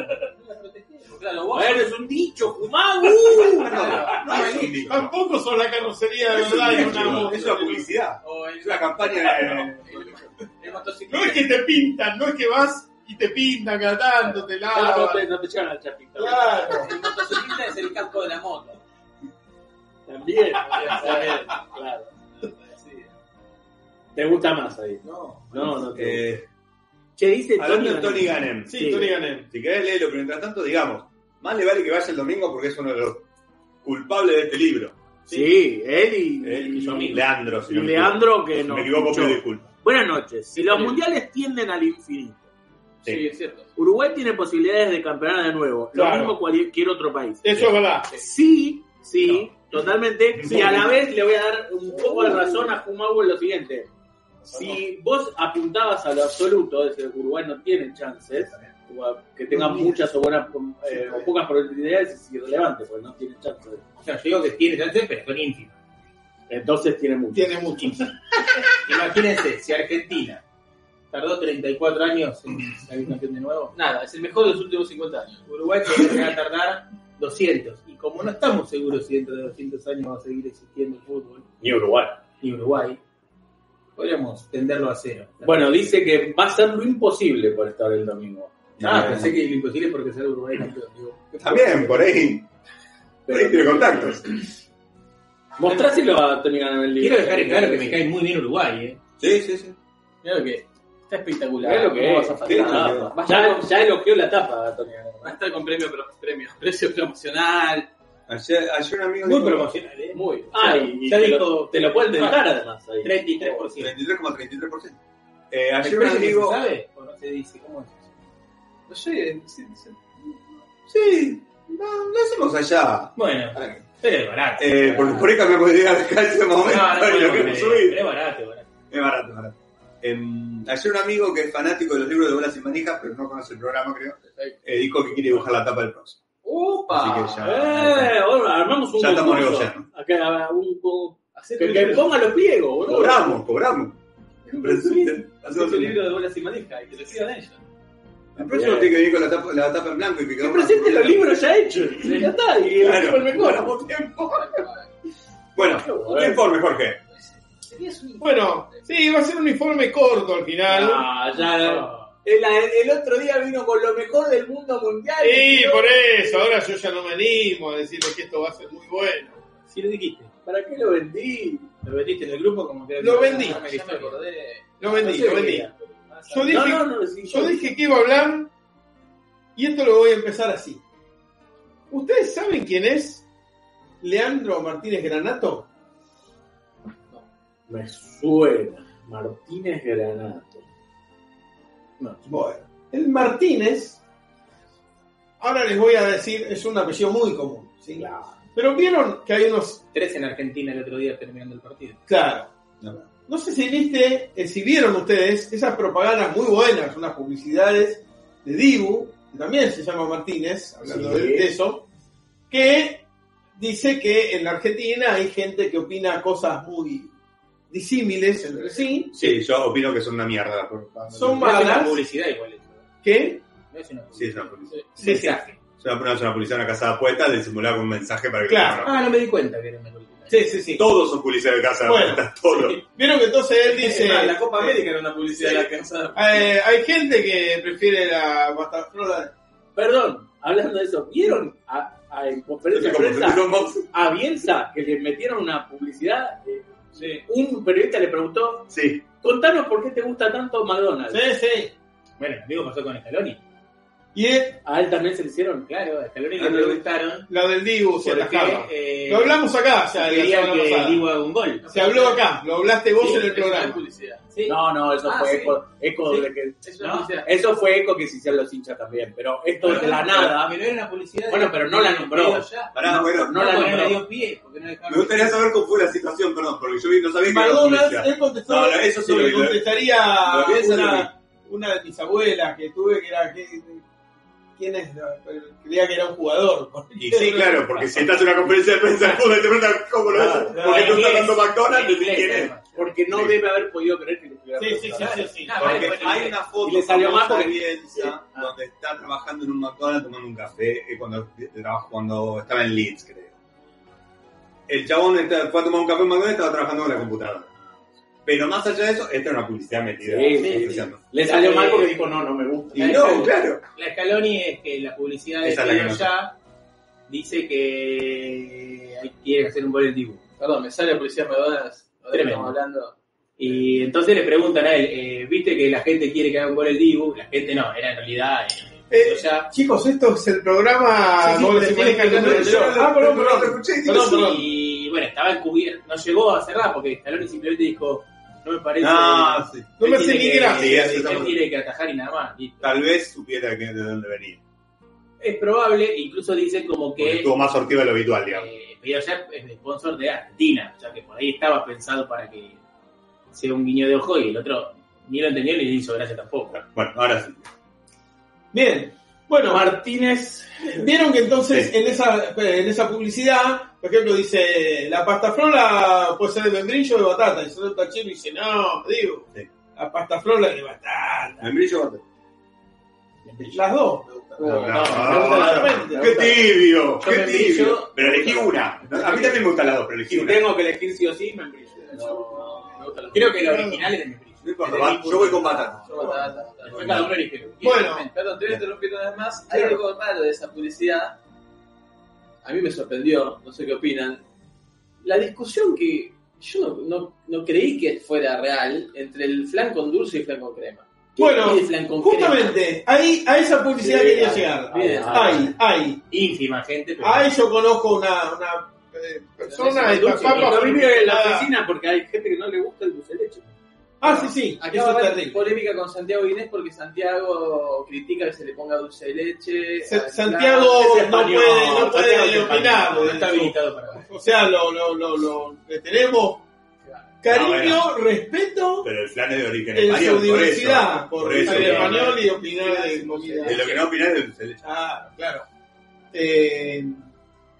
Claro, vos Bueno, es un dicho, fumá, No es un dicho. Tampoco son la carrocería de verdad de una moto. Es una publicidad. o Es una campaña de... el motociclista. No es que te pintan, no es que vas y te pintan cada tanto, te No lavan. te llegan al chapito. Claro. El motociclista es el casco de la moto. También, claro. Sí. ¿Te gusta más ahí? No. No. Che, dice hablando de Tony Ganem. Sí, Tony Ganem. Si querés leerlo, pero mientras tanto, digamos, más le vale que vaya el domingo porque es uno de los culpables de este libro. Sí, él Él y su amigo. Leandro, si Y no me Leandro, equivoco. que Si no. me equivoco, escuchó. pido disculpas. Buenas noches. Si los mundiales tienden al infinito, Sí, es cierto. Uruguay tiene posibilidades de campeonar de nuevo. Lo Claro. mismo cualquier otro país. Eso es verdad. Sí, totalmente. Y a la vez le voy a dar un poco de razón a Jumau en lo siguiente. Si vos apuntabas a lo absoluto, es decir, que Uruguay no tiene chances, o que tenga muchas o buenas o pocas probabilidades, es irrelevante, porque no tiene chances. O sea, yo digo que tiene chances, pero son ínfimas. Entonces tiene muchas. Tiene mucho. Imagínense, si Argentina tardó 34 años en salir campeón de nuevo, Nada, es el mejor de los últimos 50 años. Uruguay podría llegar a tardar 200. Y como no estamos seguros si dentro de 200 años va a seguir existiendo el fútbol, Ni Uruguay. ni Uruguay, podríamos tenderlo a cero. Bueno, dice que va a ser lo imposible por estar el domingo. Pensé que lo imposible es porque ser Uruguay campeón. Digo, También, por ahí tiene contactos. Mostráselo a Tony Ganem el libro. Quiero dejar en claro que me cae muy bien Uruguay, Sí. Mirá lo que está espectacular. Mirá lo que ¿Cómo es. vas a Sí, faltar? no, Ya elogió la tapa, Tony Ganem. Va a estar con precio promocional. Ayer un amigo muy dijo promocional, Muy. Y ya te, dijo te lo pueden tentar además ahí. 33%. 33,33%. ¿El Ayer un precio amigo... se sabe o no se dice? ¿Cómo es eso? No sé, Sí, no hacemos allá. Bueno, pero es barato. Porque por ahí cambiamos de idea acá en ese momento y lo queremos subir. es barato, barato. Es barato. Ayer un amigo que es fanático de los libros de Bolas y Manijas, pero no conoce el programa, creo, dijo que quiere dibujar la tapa del próximo. ¡Opa! Así que ya... Ahora armamos un Ya estamos concurso. negociando. Acá, que ponga los pliegos, boludo. Cobramos. Hacemos un libro de bolas y manija y que lo sigan ellos. El próximo tiene que venir con la tapa en blanco y que Que cada presenten los libros ya hechos. Ya está, y el tipo el mejor. Ganamos tiempo. Bueno, un informe, Jorge. Bueno, sí, va a ser un informe corto al final. El otro día vino con lo mejor del mundo mundial. Sí, por eso, ahora yo ya no me animo a decirle que esto va a ser muy bueno. Si lo dijiste. ¿Para qué lo vendí? Lo vendiste en el grupo como que... Lo vendí. Ya me acordé. Lo vendí. Yo dije, yo dije que iba a hablar y esto lo voy a empezar así. ¿Ustedes saben quién es Leandro Martínez Granato? Me suena. Martínez Granato. No. Bueno, el Martínez, ahora les voy a decir, es un apellido muy común, ¿sí? Claro. Pero vieron que hay unos... 3 en Argentina el otro día terminando el partido. Claro. No sé si vieron ustedes esas propagandas muy buenas, unas publicidades de Dibu, que también se llama Martínez, hablando Sí. de eso, que dice que en la Argentina hay gente que opina cosas muy disímiles entre sí. Sí, yo opino que son una mierda. Son No es una malas. publicidad igual eso. ¿Qué? No es una Sí, es publicidad. una publicidad. Sí, sí. Es una publicidad, una casa de apuestas, de simular un mensaje para que Claro. Ah, no me di cuenta que era una publicidad. Sí. todos son publicidad de casa de Bueno, apuestas, todos. Vieron que entonces él dice... La Copa América era una publicidad de la casa. hay gente que prefiere la pastafrola. Perdón, hablando de eso, ¿vieron en conferencia de prensa a Bielsa que le metieron una publicidad? Sí. Un periodista le preguntó, Sí. contanos por qué te gusta tanto McDonald's. Sí. Bueno, lo mismo pasó con Scaloni. Y él, A él también se le hicieron. Claro, a Scaloni le preguntaron la del Dibu se atajaba. porque Lo hablamos acá, ya la querían semana que pasada. Dibu haga un gol. Se habló acá, lo hablaste vos Sí, en el es una programa. publicidad. Sí. No, eso Ah, fue sí. eco Sí. de que... Es una ¿no? publicidad. Eso fue eco que se hicieron los hinchas también, pero esto de la nada... Pero era una publicidad. Bueno, pero no la nombró. Pará, bueno, no la no nombró. le dio pie. Porque no dejaron me gustaría saber cómo fue la situación, perdón, porque yo no sabía que era McDonald's, publicidad. él contestó, No, eso sí lo lo que vi. contestaría Lo vi en San una de mis abuelas que tuve, que era... ¿Quién es? Creía que era un jugador. Y sí, claro, porque si estás en una conferencia de prensa de fútbol y te preguntan cómo lo haces, porque tú estás dando McDonald's, decís quién es. Porque no Sí. debe haber podido creer que le estuviera Sí. Ah, Porque bueno, hay una foto y le salió famosa más de porque- Bielsa donde está trabajando en un McDonald's tomando un café cuando estaba en Leeds, creo. El chabón fue a tomar un café en McDonald's y estaba trabajando con la computadora. Pero más allá de eso, esta era una publicidad metida. Sí. Le salió mal porque dijo, no me gusta. Y no, claro. La Scaloni es que la publicidad de Esa es la que Pío no sé. Ya dice que quiere hacer un gol el Dibu. Perdón, me sale la publicidad de McDonald's. Ahora Tremendo. estamos hablando. Y entonces le preguntan a él, viste que la gente quiere que haga un gol el Dibu, la gente no, era en realidad Pío Ya. Chicos, esto es el programa... Sí, Doble pero Simánica tiene que número ver- 8. Perdón. Perdón. Y bueno, estaba encubierto, no llegó a cerrar porque Scaloni simplemente dijo, no me parece... No, sí. No me él hace tiene ni que- gracia. Sí, Él tiene que atajar y nada más, listo. Tal vez supiera de dónde venía. Es probable, incluso dicen como Porque que estuvo más sortido de lo habitual, digamos. Pío Ya es el sponsor de Argentina, o sea que por ahí estaba pensado para que sea un guiño de ojo y el otro ni lo entendió ni le hizo gracia tampoco. Bueno, ahora sí. Bien. Bueno, Martínez... vieron que entonces Sí. en esa publicidad, por ejemplo, dice la pasta frola puede ser de membrillo o de batata. Y el tachero dice, no, digo, Sí. la pasta frola es de batata. Membrillo o Las dos. ¡Qué tibio! Yo ¡Qué membrillo- tibio! Pero elegí una. A mí también me gustan las dos, pero elegí Si una. tengo que elegir sí o sí, me brillo. Me gusta la Creo que el original es de membrillo. No importa, va, yo voy con batata. Después cada uno elige. Bueno, Perdón, te voy a interrumpir una vez más. Hay algo raro de esa publicidad. A mí me sorprendió, no sé qué opinan. La discusión que yo no creí que fuera real entre el flan con dulce y el flan con crema. ¿Qué Bueno, es el flan con crema? justamente, ahí a esa publicidad Sí, quería ahí, llegar. bien. Hay. Ínfima gente, pero... Ahí yo conozco una persona, Dulce, esta papa No vive en la fermentada. oficina porque hay gente que no le gusta el dulce de leche. Ah, sí, Acá eso va a es haber terrible. polémica con Santiago Inés porque Santiago critica que se le ponga dulce de leche. al Santiago es no español, puede Santiago es opinar. español, no está habilitado para... O sea, le tenemos cariño, respeto Pero el flan es de origen en español, su diversidad, por eso. ser claro. español y opinar de comida. De lo que no opinas es el Ah, claro.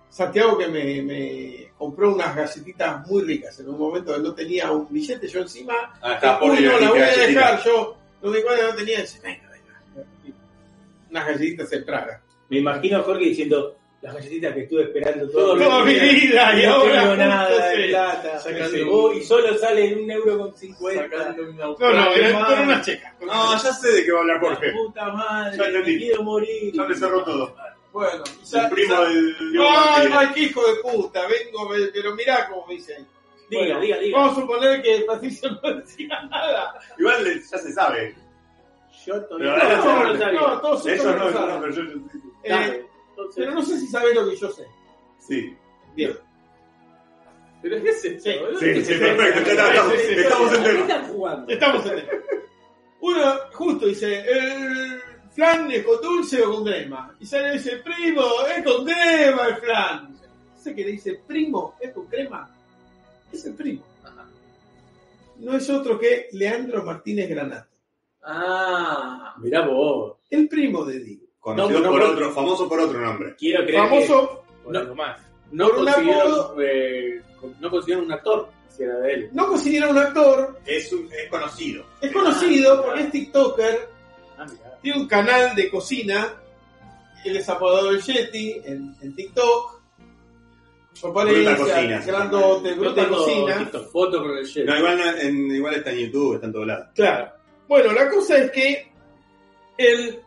Santiago que me compró unas galletitas muy ricas. En un momento que no tenía un billete, yo encima, está uy, no, la voy a dejar, galletita. yo no me acuerdo, no tenía, dice, venga. Unas galletitas en Praga. Me imagino a Jorge diciendo, las galletitas que estuve esperando toda mi vida, y no ahora tengo nada justo de se- plata. sacando- Y solo sale €1,50. No, era con una checa. No, ya sé de qué va a hablar Jorge. La puta Ya madre, entendí. me quiero morir. Ya me cerró todo. Bueno, El primo del ay, qué hijo de puta, pero mirá cómo me dice ahí. Diga. Vamos a suponer que Patricio no decía nada. Igual ya se sabe. Yo todavía Pero no lo sabía. No, todos Eso esto no, lo saben. pero yo Dale, entonces, Pero no sé si sabés lo que yo sé. sí. Bien. ¿Pero qué es esto? Sí. boludo? Sí, perfecto. Ya estamos en ¿qué tema. están jugando? Estamos en esto. Uno justo dice, el flan es con dulce o con crema. Y sale y dice, primo, es con crema el flan. Ese que le dice, primo, es con crema, es el primo. No es otro que Leandro Martínez Granato, Ah, mirá vos. el primo de Diego. Conocido No, por no, otro, famoso por otro nombre. Quiero creer Famoso, Por algo más. que no por un apodo. consiguieron un actor si era de él. no considera un actor, Es conocido. es conocido porque es TikToker, Ah, mirá. tiene un canal de cocina, él es apodado el Yeti en TikTok. Bruta Aparece Cocina, grandote, No bruta tengo cocina. foto con el chef. No, igual está en YouTube, está en todos lados. Claro. Bueno, la cosa es que él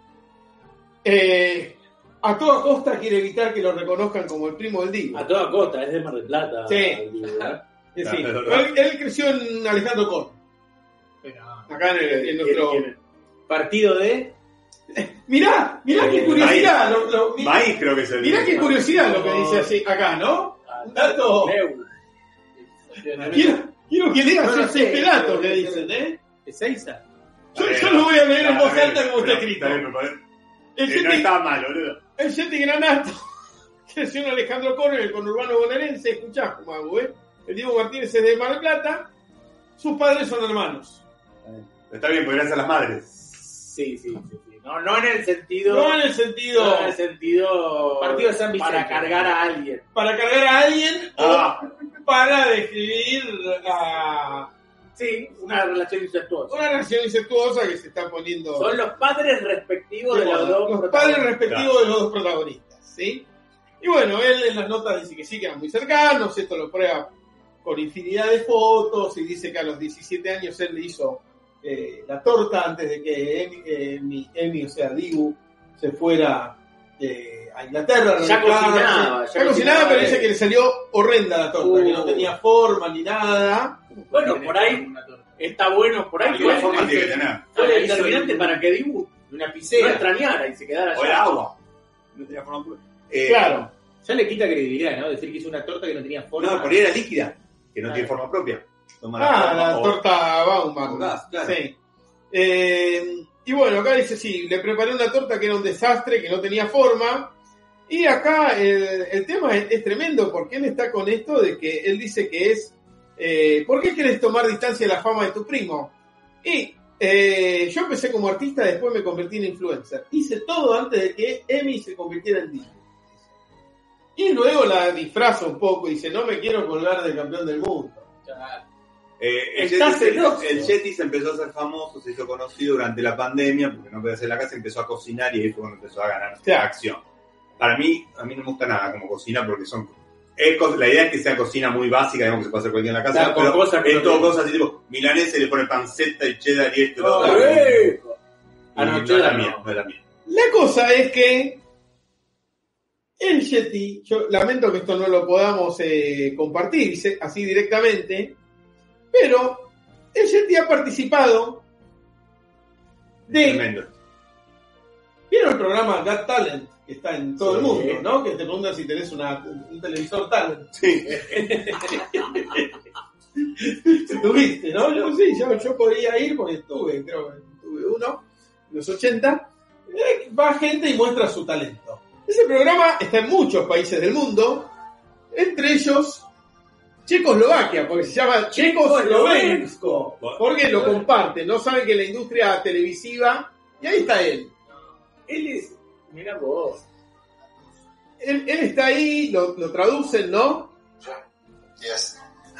a toda costa quiere evitar que lo reconozcan como el primo del Divo. A toda costa, es de Mar del Plata. Sí. Digo, ¿verdad? Sí. Claro. Él creció en Alejandro Korn, Pero, acá en nuestro... ¿Quién? Partido de... Mirá qué curiosidad. Maíz creo que es el. Mirá qué curiosidad lo que dice así acá, ¿no? Un dato... Neu. Quiero que leas No ese sé. pelato que dicen, ¿eh? ¿Ezeiza? Yo lo voy a leer en voz alta como está escrito. Está bien, pero El no Yeti- estaba mal, boludo. El Yeti Granato creció en Alejandro Korn, en el conurbano bonaerense. Escuchá cómo hago, ¿eh? El Diego Martínez es de Mar del Plata. Sus padres son hermanos. Está bien, porque gracias a las madres. Sí. No en el sentido... No en el sentido No en el sentido... Partido de San Vicente. Para cargar a alguien. para cargar a alguien Ah, o para describir a Sí, una relación incestuosa. una relación incestuosa que se está poniendo. Son los padres respectivos de los dos los padres protagonistas. respectivos de los dos protagonistas, ¿sí? Y bueno, él en las notas dice que sí, que eran muy cercanos, esto lo prueba con infinidad de fotos, y dice que a los 17 años él le hizo la torta antes de que Emi, o sea, Dibu, se fuera a Inglaterra. a Ya radicarse. cocinaba, Cocinaba, pero dice que le salió horrenda la torta, que no tenía forma ni nada. Bueno, por ahí está bueno, por ahí alguna fue forma tiene que tener. fue determinante para que Dibu una no piscina. extrañara y se quedara O el allá. agua. No tenía forma pura. Claro. Ya le quita credibilidad, ¿no? Decir que hizo una torta que no tenía forma. No, por ahí era líquida, que no tiene forma propia. Toma La o- torta Baumann. o gas, claro. Sí. Y bueno, acá dice, sí, le preparé una torta que era un desastre, que no tenía forma. Y acá el tema es tremendo, porque él está con esto de que él dice que es, ¿por qué quieres tomar distancia de la fama de tu primo? Y yo empecé como artista, después me convertí en influencer. Hice todo antes de que Emi se convirtiera en DJ. Y luego la disfraza un poco y dice, no me quiero colgar del campeón del mundo. Está celoso. El Yeti se empezó a hacer famoso, se hizo conocido durante la pandemia, porque no podía hacer la casa, empezó a cocinar y ahí fue cuando empezó a ganar Claro. acción. Para mí, a mí no me gusta nada como cocina, porque la idea es que sea cocina muy básica, digamos que se puede hacer cualquiera en la casa, Claro, con pero cosas que es no todo tiene. cosas así tipo milanesa y le pone panceta y cheddar y esto y lo ¡Oh, otro. viejo! Y no es la mía, no es la mía. La cosa es que el Yeti, yo lamento que esto no lo podamos compartir así directamente, pero el Yeti ha participado de... Tremendo. ¿Vieron el programa Got Talent? Que está en todo el Sí. mundo, ¿no? Que te preguntan si tenés un televisor Talent. Sí. Tuviste, ¿no? Yo podría ir porque tuve uno en los 80. Va gente y muestra su talento. Ese programa está en muchos países del mundo, entre ellos Checoslovaquia, porque se llama Checoslovensko, porque lo comparten, no saben que la industria televisiva, y ahí está él. Él es... Mira vos. él está ahí, lo traducen, ¿no? Yes.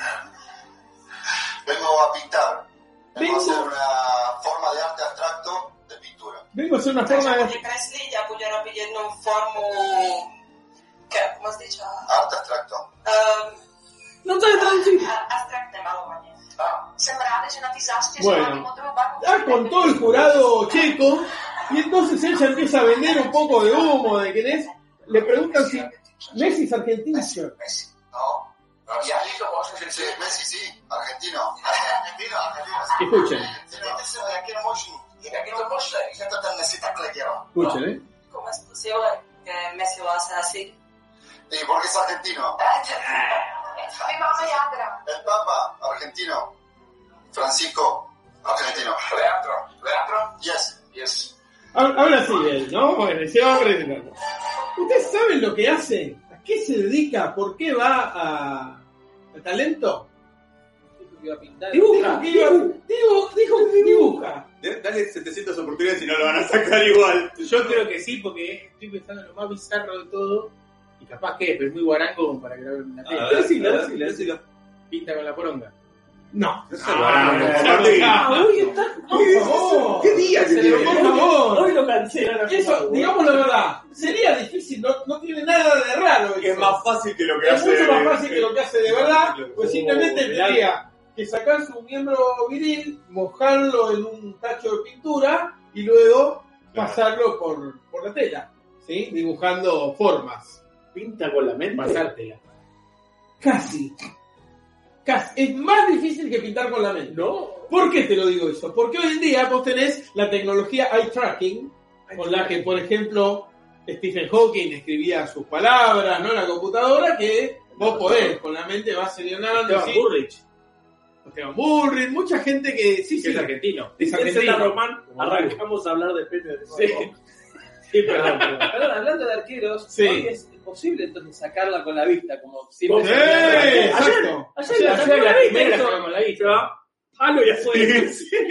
Vengo a pintar. Vengo a hacer una forma de arte abstracto de pintura. Vengo a hacer una forma de... Kreslíť a bude robiť jednu formu, como has dicho? Arte abstracto. No sabe traducir. Abstraktné malovanie. Jsem ráda, že na ty zástěře Bueno, máme modrou barvu. ya contó el jurado checo y entonces ella empieza a vender un poco de humo de quién es. Le preguntan si Messi es argentino. Messi. No. Sí, Messi, sí. Argentino. Argentino. Escuchen, Yo to ten Messi takhle dělal. escuchen, ¿eh? ¿Cómo es posible que Messi lo hace así? Sí, porque es argentino. My máme jádra. El Papa, argentino. Francisco, argentino. Leandro. Yes. Habla así él, ¿no? Bueno, ese hombre. ¿Ustedes saben lo que hace? ¿A qué se dedica? ¿Por qué va al talento? Dijo que iba a pintar. Dibuja. Dijo que dibuja. Dale 700 oportunidades y no lo van a sacar igual. Yo creo que sí, porque estoy pensando en lo más bizarro de todo. Y capaz que es muy guarango como para grabar una tele. Decilo. Pinta con la poronga. No. No se guardan. Hoy está. Por favor. ¿Qué día que tiene? Por favor. Hoy lo cancelan. Eso, digamos la verdad, sería difícil, no tiene nada de raro. Es eso. más fácil que lo que Es hace. mucho más fácil que lo que hace de verdad, pues Oh, simplemente tendría que sacar su miembro viril, mojarlo en un tacho de pintura y luego pasarlo por la tela, ¿sí? Dibujando formas. Pinta con la mente. Pasártela. Casi. Es más difícil que pintar con la mente. No. ¿Por qué te lo digo eso? Porque hoy en día vos tenés la tecnología eye tracking, con la que, por ejemplo, Stephen Hawking escribía sus palabras, ¿no? En la computadora, que vos podés, con la mente vas seleccionando. Esteban Bullrich, Esteban Bullrich, mucha gente que sí, que sí, es argentino. es Ese argentino. Román, arrancamos a hablar de Peña de Sí. Sí, perdón. Perdón, hablando de arqueros, Sí. hoy es posible entonces sacarla con la vista, como ¡Sí! siempre. Exacto. Ayer La la primera la hizo. sacamos la vista. Palo ya fue.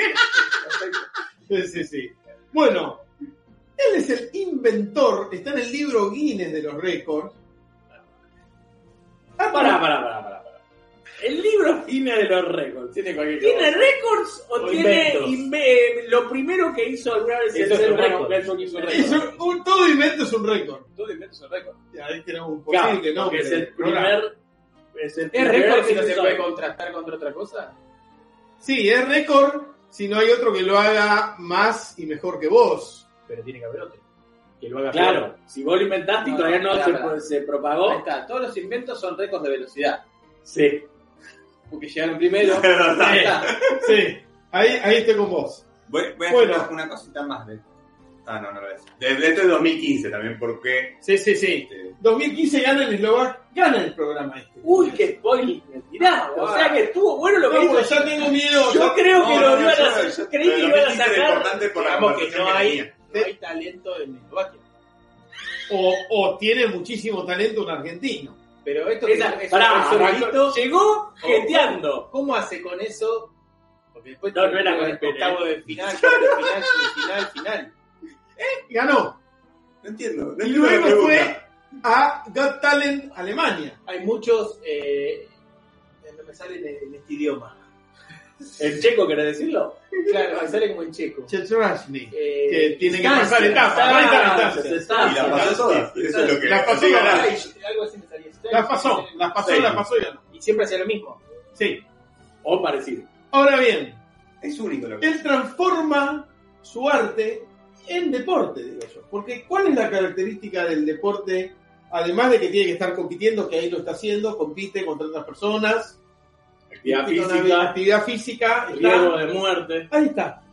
Sí. Bueno, él es el inventor, está en el libro Guinness de los récords. Pará. El libro Guinness de los récords. Tiene cualquier ¿Tiene cosa. récords o O tiene inventos. lo primero que hizo alguna vez el Eso es ser un humano? récord. Que hizo un récord? Todo invento es un récord. Todo invento es un récord. Y ahí tenemos un Claro, posible nombre. porque es el programa. primer. ¿Es récord si no se hizo- puede contrastar contra otra cosa? Sí, es récord si no hay otro que lo haga más y mejor que vos. Pero tiene que haber otro. Que lo haga Claro, peor. si vos lo inventaste y No, todavía no pará. se Ahí propagó. está, todos los inventos son récords de velocidad. Sí. Porque llegaron primero. Es verdad. Ahí está. Sí, ahí estoy con vos. Voy a Bueno. hacer una cosita más de. No lo ves. De este es 2015 también, porque. Sí. 2015 gana el programa este. Uy, qué spoiler me tiraste. O sea que estuvo bueno lo que No, hizo. porque ya tengo miedo. Yo ya- creo que lo iban a yo- hacer. Yo creí que pero iban a 2015 era sacar. importante por la Digamos que conversación no hay, tenía. no hay talento en Eslovaquia. O tiene muchísimo talento un argentino. Pero esto que Esa- es pará, un arrancó- solito. llegó jeteando. ¿Cómo hace con eso? Porque después No, no era con el pene. octavo de final, cuarto de final. Ganó. No entiendo. No Y entiendo la luego pregunta. fue a Got Talent Alemania. Hay muchos, no me sale en este idioma. ¿En checo querés decirlo? Claro, me sale como en checo. Chetrashny. Que tiene que instancias, pasar etapas. Hay Instancias, instancias. Y la pasó todas. Eso es lo que. La pasó sí, todas. ganar. Algo así me salía. Las pasó y ganó. Y siempre hacía lo mismo. Sí. O parecido. Ahora bien, Es único lo que. él transforma su arte en deporte, digo yo. Porque ¿cuál es la característica del deporte? Además de que tiene que estar compitiendo, que ahí lo está haciendo, compite contra otras personas. Actividad Con una física. actividad física. Riesgo Está, de muerte. ahí está.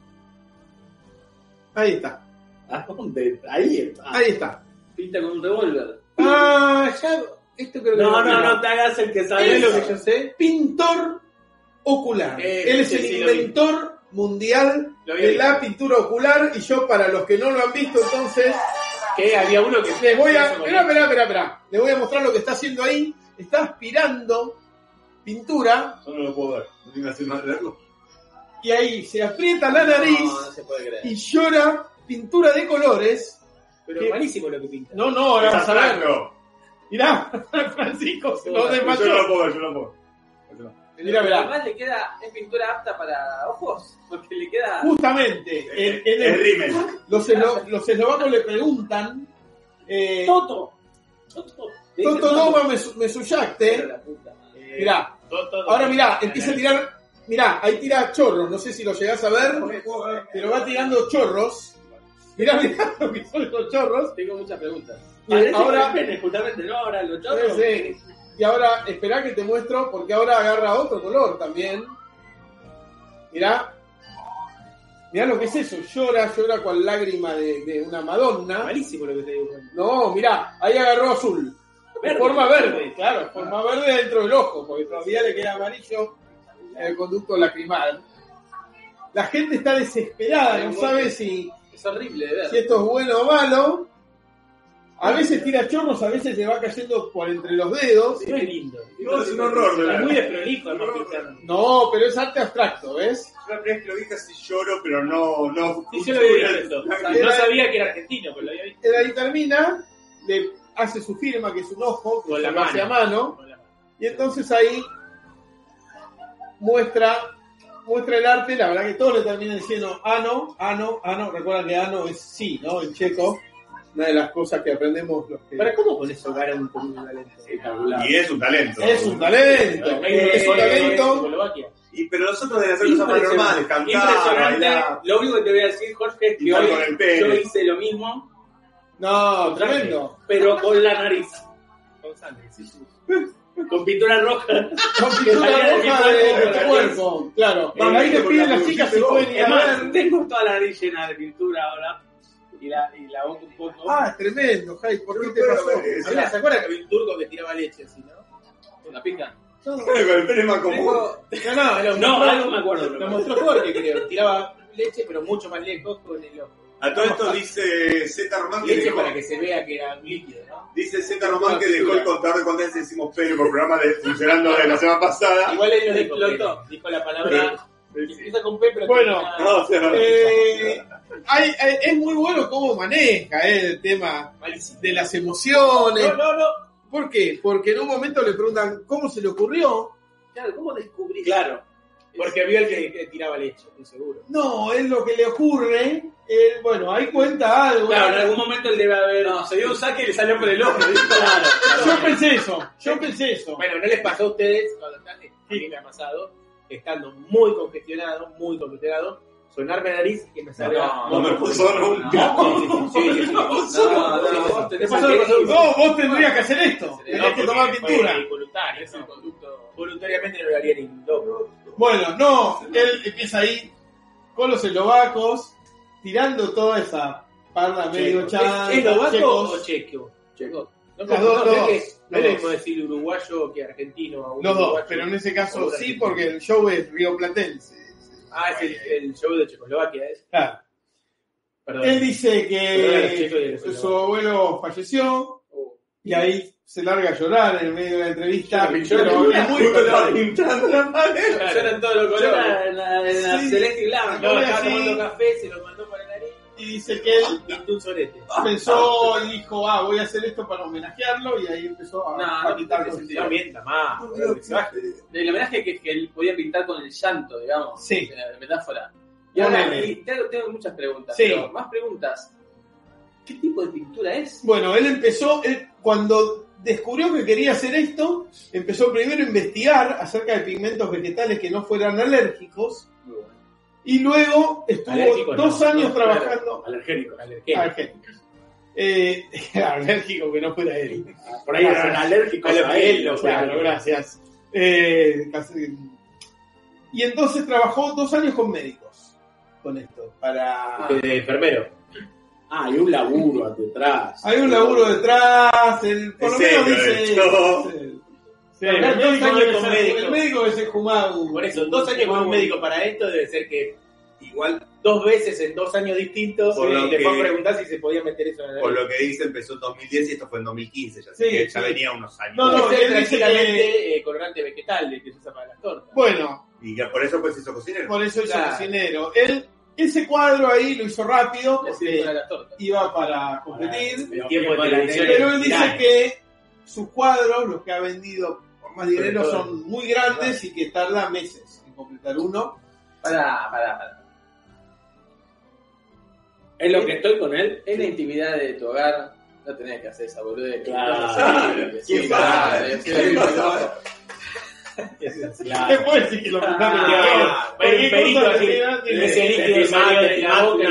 Ahí está. ¿A dónde? Ahí está. Ahí está. Pinta con un revólver. Ah, ya. Esto creo que No te hagas el que sabe Es lo lo que que yo sé. Pintor ocular. Él es sí, el sí, lo vi. inventor mundial Lo vi. de la pintura ocular. Y yo, para los que no lo han visto, entonces, Que había uno que les voy a. eso con- Espera. Les voy a mostrar lo que está haciendo ahí. Está aspirando pintura. Yo no lo puedo ver. No tengo que hacer más de verlo. Y ahí se aprieta la nariz No se puede creer. y llora pintura de colores. Pero ¿Qué? malísimo lo que pinta. No, ahora vas a ver. Abstracto. Mirá, Francisco se lo Yo desmayó. no puedo. Mirá, mirá. Además le queda, es pintura apta para ojos, porque le queda... Justamente, en El rímel. los eslovacos le preguntan Toto. Toto Nova me suyaste. Mirá, ahora mirá, empieza a tirar. Mirá, ahí tira chorros, no sé si lo llegás a ver, pero va tirando chorros. Mirá lo que son los chorros. Tengo muchas preguntas. Y ahora, Justamente, ¿no? Ahora los chorros. sí. Y ahora, esperá que te muestro, porque ahora agarra otro color también. Mirá. Mirá lo que es eso, llora cual lágrima de una Madonna. Malísimo lo que te digo. No, mirá, ahí agarró azul. Verde. Forma verde, claro, forma verde dentro del ojo, porque todavía le queda amarillo el conducto lacrimal. La gente está desesperada, no sabe si Es horrible de ver. esto es bueno o malo. A veces tira chorros, a veces le va cayendo por entre los dedos. No es lindo. No, es un horror, de Es verdad. muy desprolijo, además, pintar. No, pero es arte abstracto, ¿ves? Yo la primera vez que lo vi casi lloro, pero no. Sí, yo lo había visto. No sabía que era argentino, pero lo había visto. Él ahí termina, le hace su firma, que es un ojo, que Con se la lo hace a mano. mano, y entonces ahí muestra el arte. La verdad que todos le terminan diciendo ano. Recuerdan que ano es sí, ¿no? En checo, una de las cosas que aprendemos los que... ¿Para cómo con eso ganan con un talento espectacular? Y es un talento. Es un talento, es un talento. Checoslovaquia. Pero los otros deben hacer cosas paranormales, cantar, Impresionante. bailar. Lo único que te voy a decir, Jorge, es que Pintar hoy con el pene. yo hice lo mismo, No, tremendo. pero con la nariz. Con sangre, sí. Con pintura roja. Con pintura roja de tu cuerpo, claro. Con Ahí le la piden las lucita chicas si de pueden ir Es a más, ver. tengo toda la nariz llena de pintura ahora. Y la boca un poco. Ah, tremendo, Jai, ¿por qué te Pero, pasó? Había, ¿se acuerdan que había un turco que tiraba leche así, no? Con la pica. Con el pene más común. No, algo me acuerdo. Lo mostró Jorge, creo. Tiraba leche, pero mucho más lejos con el ojo. A todo esto dice Z Román que Leche dejó, para que se vea que era un líquido, ¿no? dice Z Román que dejó el contador de cuántas veces decimos pene por programa de funcionando de la semana pasada. Igual él lo Explotó. explotó. Dijo la palabra. Empieza con P, pero Bueno, termina- No, o sea, es muy bueno cómo maneja el tema de las emociones. No. ¿Por qué? Porque en un momento le preguntan cómo se le ocurrió. Claro, ¿cómo descubrí? Claro. Porque vio el que tiraba leche, estoy seguro. No, es lo que le ocurre. Bueno, ahí cuenta algo. Claro, en algún momento él debe haber. No, se dio un saque y le salió por el ojo. Claro. Yo pensé eso. Bueno, ¿no les pasó a ustedes cuando están? A mí me ha pasado, estando muy congestionado, sonarme la nariz y que me salga. no me pasó nunca. Sí. No, ¿Qué pasó? No, vos tendrías que hacer esto. Tenés que tomar pintura. Voluntario, es el conducto. Voluntariamente no lo haría ni loco. Bueno, no, él empieza ahí con los eslovacos, tirando toda esa parda medio chanta. ¿Es eslovaco checos. o checo? Checo. No, Los dos, los dos. es lo mismo decir uruguayo que argentino. A un Los dos, uruguayo. pero en ese caso O sí, argentino. porque el show es rioplatense. Ah, es el show de Checoslovaquia, ¿es? Claro. Perdón. Él dice Perdón, los chicos y que los su abuelo falleció y ahí se larga a llorar en medio de la entrevista. Pero es muy Justo estaba pintando la pared. Lloran todos los Yo colores. en la Sí. celeste y blanca. No, estaba Sí. tomando café, se lo mandó para la nariz y dice que él y un sorete. pensó y dijo, voy a hacer esto para homenajearlo, y ahí empezó a pintar con No mienta más. El homenaje que él podía pintar con el llanto, digamos. Sí. La metáfora. Y ahora Ponele. tengo muchas preguntas. Sí. Pero más preguntas. ¿Qué tipo de pintura es? Bueno, él cuando descubrió que quería hacer esto, empezó primero a investigar acerca de pigmentos vegetales que no fueran alérgicos, y luego estuvo Alérgico, 2 no, años no, trabajando Alergénico. alérgicos. Alérgico que no fuera él. Por ahí eran alérgicos a él. Claro, gracias. Y entonces trabajó 2 años con médicos con esto, para... De enfermero. Hay un laburo detrás. Hay un laburo detrás, por lo Es menos serio, dice... esto. Sí, No, el, no, 2 médico años debe con ser- médico. el médico debe ser Jumau. Por eso, 2 años con un médico para esto debe ser que igual 2 veces en 2 años distintos Por lo le que- fue a preguntar si se podía meter eso en la Por nariz. lo que dice, empezó en 2010 y esto fue en 2015. Ya, así Sí, que ya sí. venía unos años. No, Puede ser él dice tranquilamente colorante vegetal de que se usa para las tortas. Bueno, Y que por eso pues hizo cocinero. por eso hizo Claro. cocinero. Él, ese cuadro ahí lo hizo rápido, Y así porque para las tortas. iba para competir. El tiempo de televisión Pero él dice tirano. que sus cuadros, los que ha vendido por más dinero, son muy grandes y que tarda meses en completar uno. Pará. Es lo que estoy con él. En la intimidad de tu hogar no tenés que hacer esa boludez. Claro. ¿Quién va? ¿Qué puede decir que lo Hay un perito así, ese líquido salió de la boca,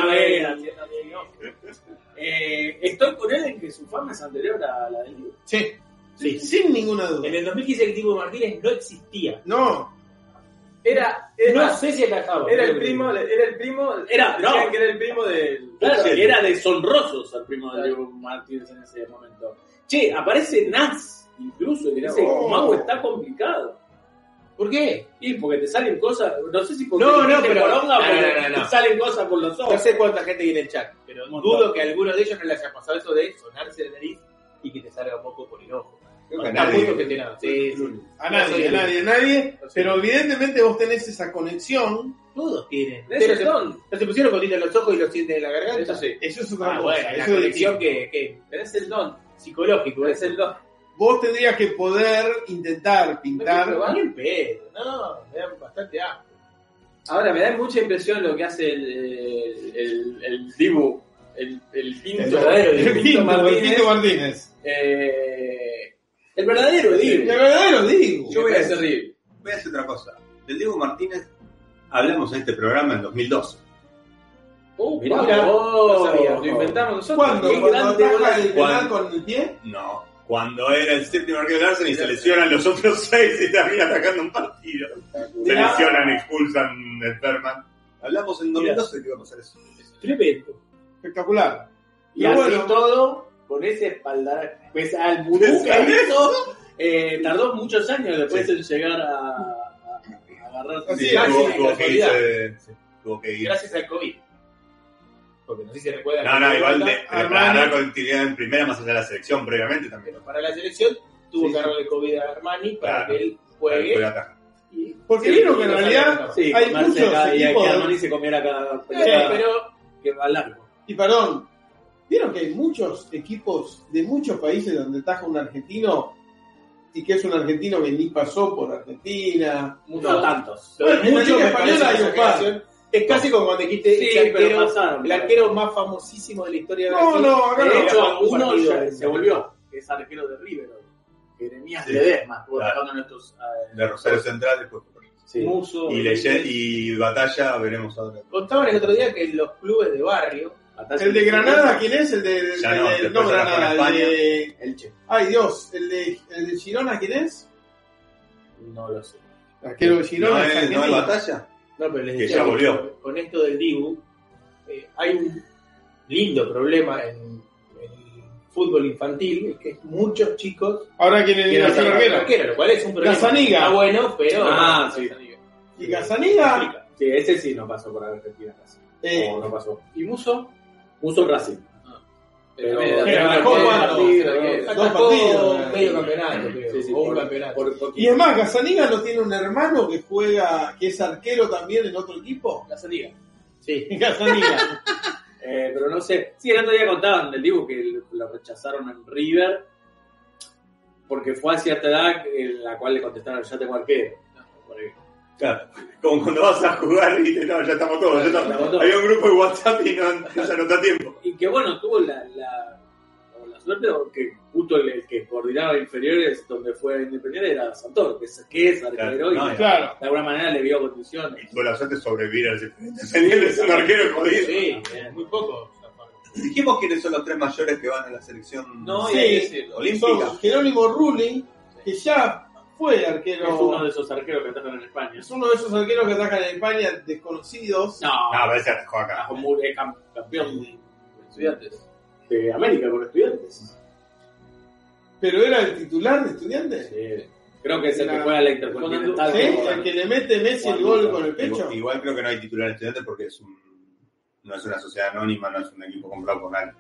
estoy con él en que su fama es anterior a la del Dibu. Sí, sin ninguna duda. En el 2015 el Dibu Martínez no existía. No. No sé si atajaba. Era el primo, decían que era el primo del... Claro, era deshonroso ser primo de Dibu Martínez en ese momento. Che, aparece Nas, incluso, y dice, Mago está complicado. ¿Por qué? Y porque te salen cosas, no sé si porque pero poronga, porque no. te salen cosas por los ojos. No sé cuánta gente viene en el chat, pero dudo que a alguno de ellos no le haya pasado eso de sonarse la nariz y que te salga poco por el ojo. Creo que a Está nadie. muy congestionado. Sí. A nadie. Pero evidentemente vos tenés esa conexión. Todos tienen. Esos son. ¿No se pusieron cotita en los ojos y los sienten en la garganta? Eso sí. Eso es otra cosa. Bueno, la Eso es conexión distinto. que Tenés el don. psicológico. Es el don. Vos tendrías que poder intentar pintar. Ni en pedo. No, me dan bastante asco. Ahora, me da mucha impresión lo que hace el Dibu, el Pinto verdadero El Pinto Martínez. El verdadero El Dibu. verdadero Dibu. Yo voy a hacer terrible. Voy a hacer otra cosa. Del Diego Martínez hablamos en este programa en 2012. Mirá, No sabía, lo inventamos nosotros. ¿Cuándo? Qué ¿Cuando grande ataca golazo. el penal con el pie? No, cuando era el séptimo arquero del Arsenal y se lesionan los otros 6 y termina atacando un partido. Se lesionan, expulsan, enferman. Hablamos en 2012 que iba a pasar eso. tremendo. Espectacular. Y Pero así bueno. todo, con ese espaldar, pues al Murú que hizo, tardó muchos años después en llegar a agarrar. Así Sí, es, tuvo que ir. Gracias al COVID. Porque no sé si se recuerdan. No, igual de Armani. ganar continuidad en primera más allá de la selección previamente también. Pero para la selección tuvo que agarrarle COVID a Armani para Claro. que él juegue. Fue atajar. Porque vieron que en realidad Sí, hay comerse muchos acá, y equipos. que Armani se comiera cada Pero que va largo. Y perdón, vieron que hay muchos equipos de muchos países donde taja un argentino y que es un argentino que ni pasó por Argentina. No tantos. lo de Bueno, en la mucho Liga me parece Española hay esa un par. generación. Es casi como cuando dijiste Sí, ese pero arquero, pasaron. el arquero más famosísimo de la historia de No, Brasil. no, acá De no. hecho, un uno partido. ya se volvió, que es arquero de River, Jeremías Sí. Ledesma, estuvo Claro. trabajando en estos De Rosario Central después. Muso. Y Batalla veremos ahora. Contaban el otro día que los clubes de barrio, El de Granada, ¿quién es? El de Ya no, el de- después no se la Granada, fue a el de... Elche, Ay Dios, el de Girona, ¿quién es? no lo sé. Arquero de Girona. ¿No es es argentino. Batalla? No, pero les Que decía ya que volvió. con esto del Dibu, hay un lindo problema en el fútbol infantil, es que muchos chicos Ahora quién es quieren el ser arquero. arquero, lo cual es un problema. Casaniga. Está bueno, pero... Ah, sí. Y Casaniga, Sí, ese sí no pasó por Argentina casi. No pasó. ¿Y Muso? Muso Racing. Pero atajó dos partidos. Medio campeonato, creo. Sí, sí, o un por- campeonato. por poquito. y es más, Casaniga no tiene un hermano que juega, que es arquero también en otro equipo. Casaniga. Sí. Casaniga. Pero no sé. Sí, el otro día contaban del Dibu que lo rechazaron en River porque fue a cierta edad en la cual le contestaron: ya tengo arquero. Claro. Como cuando vas a jugar y dices, no, ya estamos todos. Ya estamos. Estamos todos. Había un grupo de WhatsApp y no se anota tiempo. Y que bueno, tuvo la suerte que justo el que coordinaba inferiores donde fue Independiente era Santoro, que es arquero, Claro, y Claro. de alguna manera le dio condiciones. Y tuvo la suerte de sobrevivir al Independiente, es un arquero jodido. Sí, muy poco. Dijimos quiénes son los 3 mayores que van a la selección No, Sí. y hay que decirlo. olímpica. Son Jerónimo Rulli, que ya fue Es arquero. uno de esos arqueros que atacan en España. Es uno de esos arqueros que atacan en España desconocidos. No, No, pero ese atajó acá. como es campeón de Estudiantes. De América con Estudiantes. Pero era el titular de Estudiantes. Sí. Creo que es el que juega la Intercontinental. ¿Sí? El que le mete Messi el gol con el pecho. Igual creo que no hay titular estudiante porque no es una sociedad anónima, no es un equipo comprado por nadie.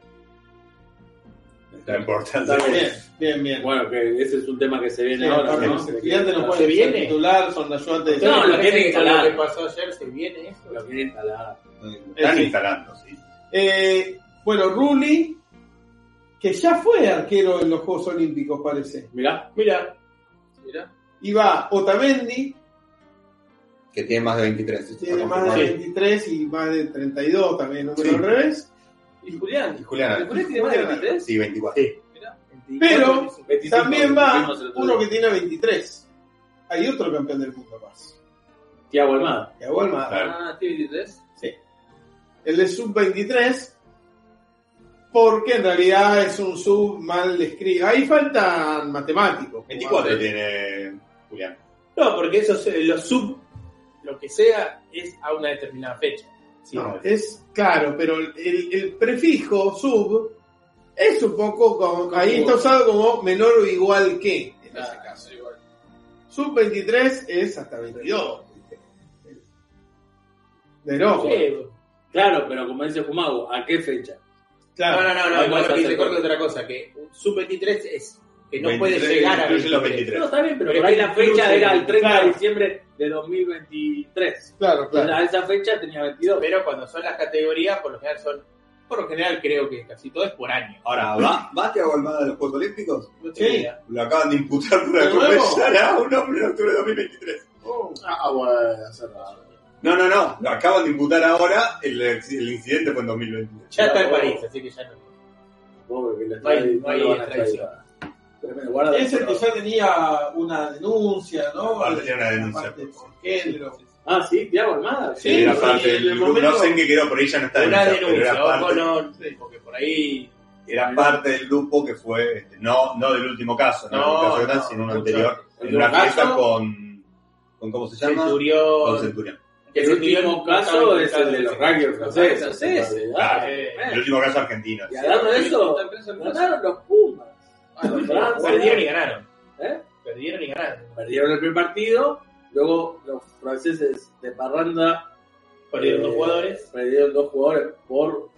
Está importante. Está bien. Bien. Bueno, que ese es un tema que se viene Sí, ahora, aparte ¿no? los estudiantes no ¿Se pueden ser viene? titular, son ayudantes de No, lo tiene que que instalar. lo que pasó ayer se viene eso. Lo quiere instalar. Están Sí. instalando, sí. Bueno, Rulli, que ya fue arquero en los Juegos Olímpicos, parece. Mirá. Y va Otamendi, Que tiene más de 23. tiene más de 23 y más de 32 también, número al revés. ¿Y Julián? Y Julián. tiene más de 23? Sí, 24. Sí. Pero 25, también va vimos el otro uno día. que tiene 23. Hay otro campeón del mundo más. Thiago Almada. Thiago Almada. Claro. Ah, tiene 23. Sí. El de sub-23, porque en realidad es un sub mal descrito. Ahí faltan matemáticos. 24 tiene Julián. No, porque esos, los sub, lo que sea, es a una determinada fecha. Sí, No, es claro, pero el prefijo sub es un poco como. Ahí está usado como menor o igual que. En ese caso. Sub 23 es hasta 22. De no. Claro, pero como dice Fumago, ¿a qué fecha? Claro. No, Ahí igual vas a que hacer te corto todo. otra cosa, que un sub-23 es que no 23, puede llegar a incluye los 23. No, está bien, pero Pero por ahí que la fecha incluye- era el 30 claro. de diciembre de 2023. Claro, A esa fecha tenía 22. Pero cuando son las categorías, por lo general creo que casi todo es por año. Ahora, ¿va Thiago Almada de los Juegos Olímpicos? No tengo Sí. idea. Lo acaban de imputar por ¿De nuevo? atropellar a un hombre en octubre de 2023. Bueno, cerrado. No. Lo acaban de imputar ahora. El incidente fue en 2023. Ya está en Claro. París, así que ya no. Pobre que le No hay- trae- no hay lo van a extradición. traer. Tremendo, guarda. Es el que ya tenía una denuncia, ¿no? Aparte tenía una denuncia. Aparte por género. Ah, sí, Thiago Almada. Sí, era sí, parte en del el grupo. momento- No sé en qué quedó, por ahí ya no está Una denunciado, pero denuncia, era ojo, parte, no, porque por ahí. era parte del grupo que fue, no del último caso, no, No, del caso que tal, no, sino uno mucho anterior, antes. en El una último fiesta caso- con ¿cómo se llama? Con Centurión. Centurión. Que El último caso es el de los rugby franceses. franceses. Claro, Eh, el último caso argentino. Y hablando de eso, ganaron los Pumas. Perdieron y ganaron. ¿Eh? Perdieron y ganaron. Perdieron el primer partido, luego los franceses de parranda Perdieron dos jugadores. Perdieron 2 jugadores por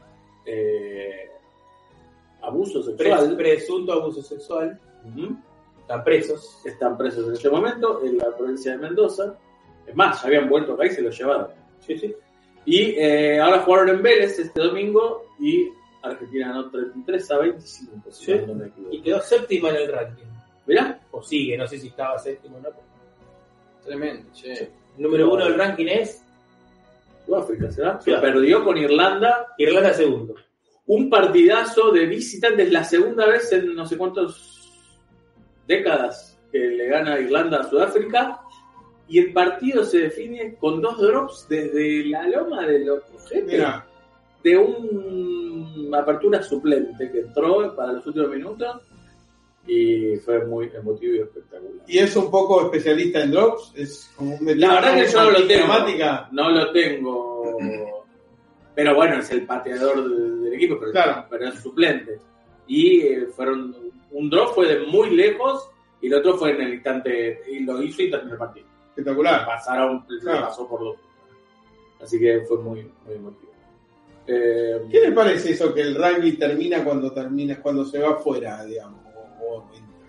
abuso sexual. Presunto abuso sexual. Ujú. Están presos. Están presos en este momento en la provincia de Mendoza. Es más, ya habían vuelto acá y se los llevaron. Sí. Y ahora jugaron en Vélez este domingo y Argentina ganó 33-25, si Sí. no me equivoco. Y quedó séptima en el ranking. Mirá, O sigue, no sé si estaba séptimo o no. Tremendo, che. El número 1 del ranking es Sudáfrica, ¿será? Sí. Perdió con Irlanda. Irlanda segundo. Un partidazo de visitantes, la segunda vez en no sé cuántas décadas que le gana Irlanda a Sudáfrica. Y el partido se define con 2 drops desde la loma de los Ojetes, Mira, de una apertura suplente que entró para los últimos minutos y fue muy emotivo y espectacular. y es un poco especialista en drops. Es como un La verdad que yo no lo tengo. Gramática. No lo tengo. Pero bueno, es el pateador del equipo, pero, Claro. pero es suplente. Y fueron. Un drop fue de muy lejos y el otro fue en el instante. Y lo hizo y terminó el partido. Espectacular. Pasaron, Claro. pasó por 2. Así que fue muy emotivo. ¿Qué les parece eso que el rugby termina cuando se va afuera, digamos? O entra?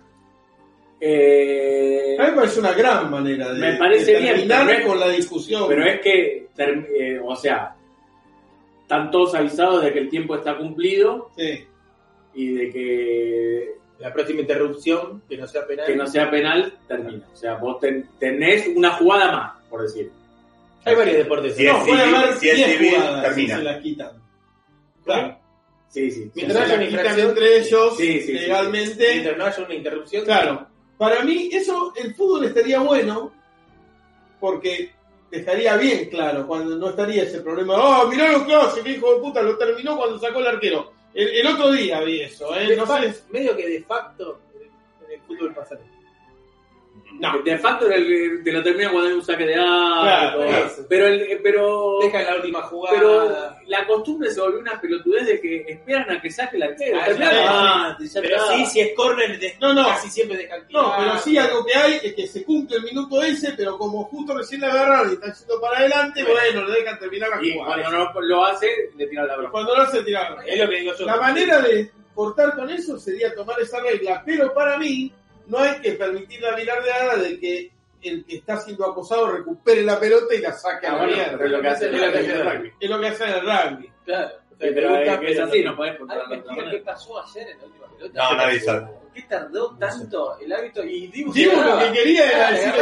A mí me parece una gran manera de, Me parece de bien, terminar pero es- con la discusión. Pero es que, o sea, están todos avisados de que el tiempo está cumplido Sí. y de que La próxima interrupción, que no sea penal. termina. O sea, vos tenés una jugada más, por decir. Hay varios deportes. Sí, No, es puede civil, haber si es 10 civil, jugadas termina. si se las quitan. Claro. Sí. Mientras Se haya las una quitan infracción, entre ellos sí. legalmente. mientras no haya una interrupción. Claro. Para mí, eso, el fútbol estaría bueno porque estaría bien claro, cuando no estaría ese problema. ¡Oh, mirá lo que hace, que hijo de puta! Lo terminó cuando sacó el arquero. El otro día vi eso, no sé. Medio que de facto en el fútbol pasa. No. De facto te lo termina cuando hay un saque de arco. Claro. Pero Deja la última jugada. pero la costumbre se volvió una pelotudez de que esperan a que saque el arquero. Ah, Termina ya, antes, ya Pero está. sí, si es córner, No. casi siempre dejan No, tirar. pero sí algo que hay es que se cumple el minuto ese, pero como justo recién la agarraron y están yendo para adelante, bueno, le dejan terminar la Y jugada. cuando no lo hace, le tiran la broma. Cuando no se tiraron. Es lo que digo yo. La manera de cortar con eso sería tomar esa regla, pero para mí no hay que permitir la bilardeada de que el que está siendo acosado recupere la pelota y la saque a la Bueno, mierda. pero es lo que hace Es lo que hace el el rugby. Es lo que hace en el rugby. Claro. me Pero pregunta, es pero así, no podés contar ¿alguien me de otra explica manera. qué pasó ayer en la última pelota? No, nadie sabe. ¿Por qué tardó tanto el árbitro? Y Dibu Digo, lo que quería era decir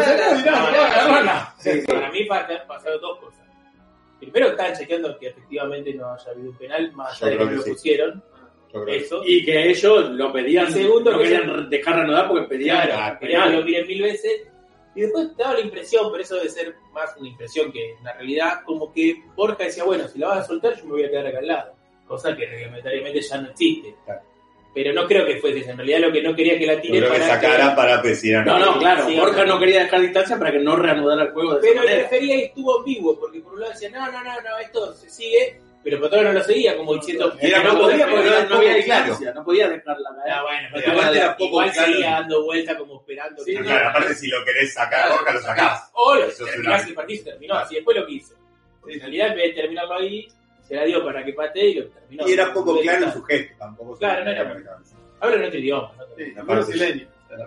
Sí, para mí pasaron dos cosas. Primero estaban chequeando que efectivamente no haya habido un penal, más Yo allá de que creo no lo que sí. pusieron. Yo creo. Eso. Y que ellos lo pedían, Y segundo, no que querían dejar reanudar porque pedían Claro, quería que lo miren 1000 veces. Y después te daba la impresión, pero eso debe ser más una impresión que una realidad, como que Borja decía, bueno, si la vas a soltar yo me voy a quedar acá al lado. Cosa que reglamentariamente ya no existe. Claro. Pero no creo que fuese eso. En realidad lo que no quería que la Yo tire creo que para sacaran para presidir. No, claro, Sí, Borja no. no quería dejar distancia para que no reanudara el juego de Pero esa el manera. refería y estuvo ambiguo, porque por un lado decía, no, esto se sigue, pero por otro lado no lo seguía, como diciendo, Era no poco- podía era porque no poco había claro. distancia, no podía dejarla caer. ah, bueno, Pero aparte era poco igual claro. seguía dando vuelta como esperando. Sí, que- Claro, aparte si lo querés sacar a Borja, lo sacás. O lo Eso es terminás una- el partido y se terminó, así después lo quiso. En realidad, en vez de terminarlo ahí, se la dio para que patee y lo terminó. Y era poco claro en su gesto, tampoco. Claro, no era- Habla en otro idioma. ¿no? Sí, Aparte- brasileño.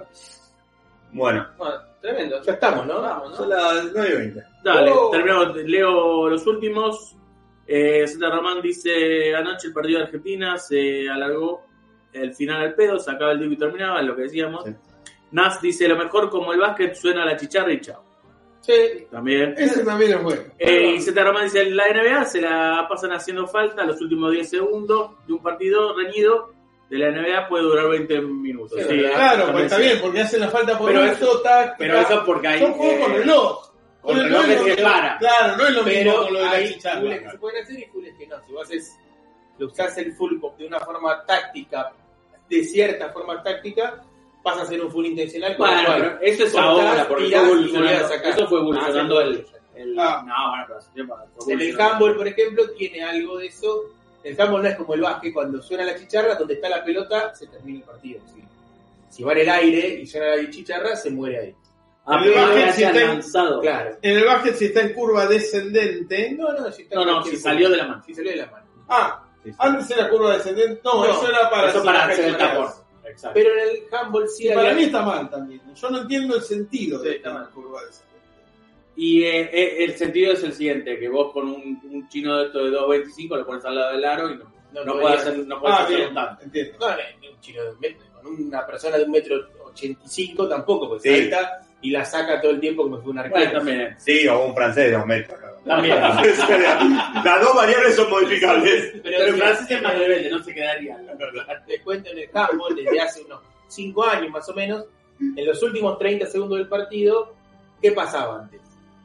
Bueno, Bueno, tremendo. Ya estamos, ¿no? Vamos, ¿no? son las 9:20. Dale, Oh. terminamos, leo los últimos. Zeta Román dice, anoche el partido de Argentina se alargó el final al pedo, se acaba el digo y terminaba, lo que decíamos. Sí. Nas dice, lo mejor como el básquet suena la chicharra y chao. Sí. También. Ese también es bueno. Y Zeta Román dice, la NBA se la pasan haciendo falta los últimos 10 segundos de un partido reñido de la NBA puede durar 20 minutos. Sí, Sí, Claro, también pues está sí. bien, porque hacen la falta por Pero gusto, táctica. Pero eso porque hay... Son juegos con reloj. con No reloj es que lo se mismo. para. Claro, no es lo mismo Pero con lo de la hay chicharra. fules que se pueden hacer y fules que no. Si vos lo usás el full de una forma táctica, de cierta forma táctica, pasa a ser un full intencional. con lo Bueno, cual pero eso es cortás, ahora, porque fue tirás y volvés a evolucionando. sacar. Eso fue evolucionando Ah, el... Ah. No, bueno, pero hace tiempo fue En el evolucionando. handball, por ejemplo, tiene algo de eso. El handball no es como el básquet, cuando suena la chicharra, donde está la pelota, se termina el partido. ¿Sí? Si va en el aire y suena la chicharra, se muere ahí. Ah, El pero básquet que sí haya está- lanzado. Claro. En el básquet, si está en curva descendente. Si está No, en no, cualquier si salió forma. de la mano. Si salió de la mano. Antes era curva descendente. No, No, eso era para Eso para hacer hacer el las tapón. carreras. Exacto. Pero en el handball sí Y había- para mí está mal también. Yo no entiendo el sentido Sí, de está mal. curva descendente. Y el sentido es el siguiente, que vos con un chino de esto de 2.25 lo pones al lado del aro y no podía- puedes hacer, no puedes hacer bien, un tanto. entiendo. No, un chino de un metro, con una persona de 1,85 m tampoco, porque Sí. salta y la saca todo el tiempo como si fuera un arquero. Bueno, también. Sí, o un francés de 2 metros. También. Las dos variables son modificables. Pero el sí, francés es más rebelde, no se quedaría. Te cuento en el handball desde hace unos 5 años más o menos, en los últimos 30 segundos del partido, ¿qué pasaba antes?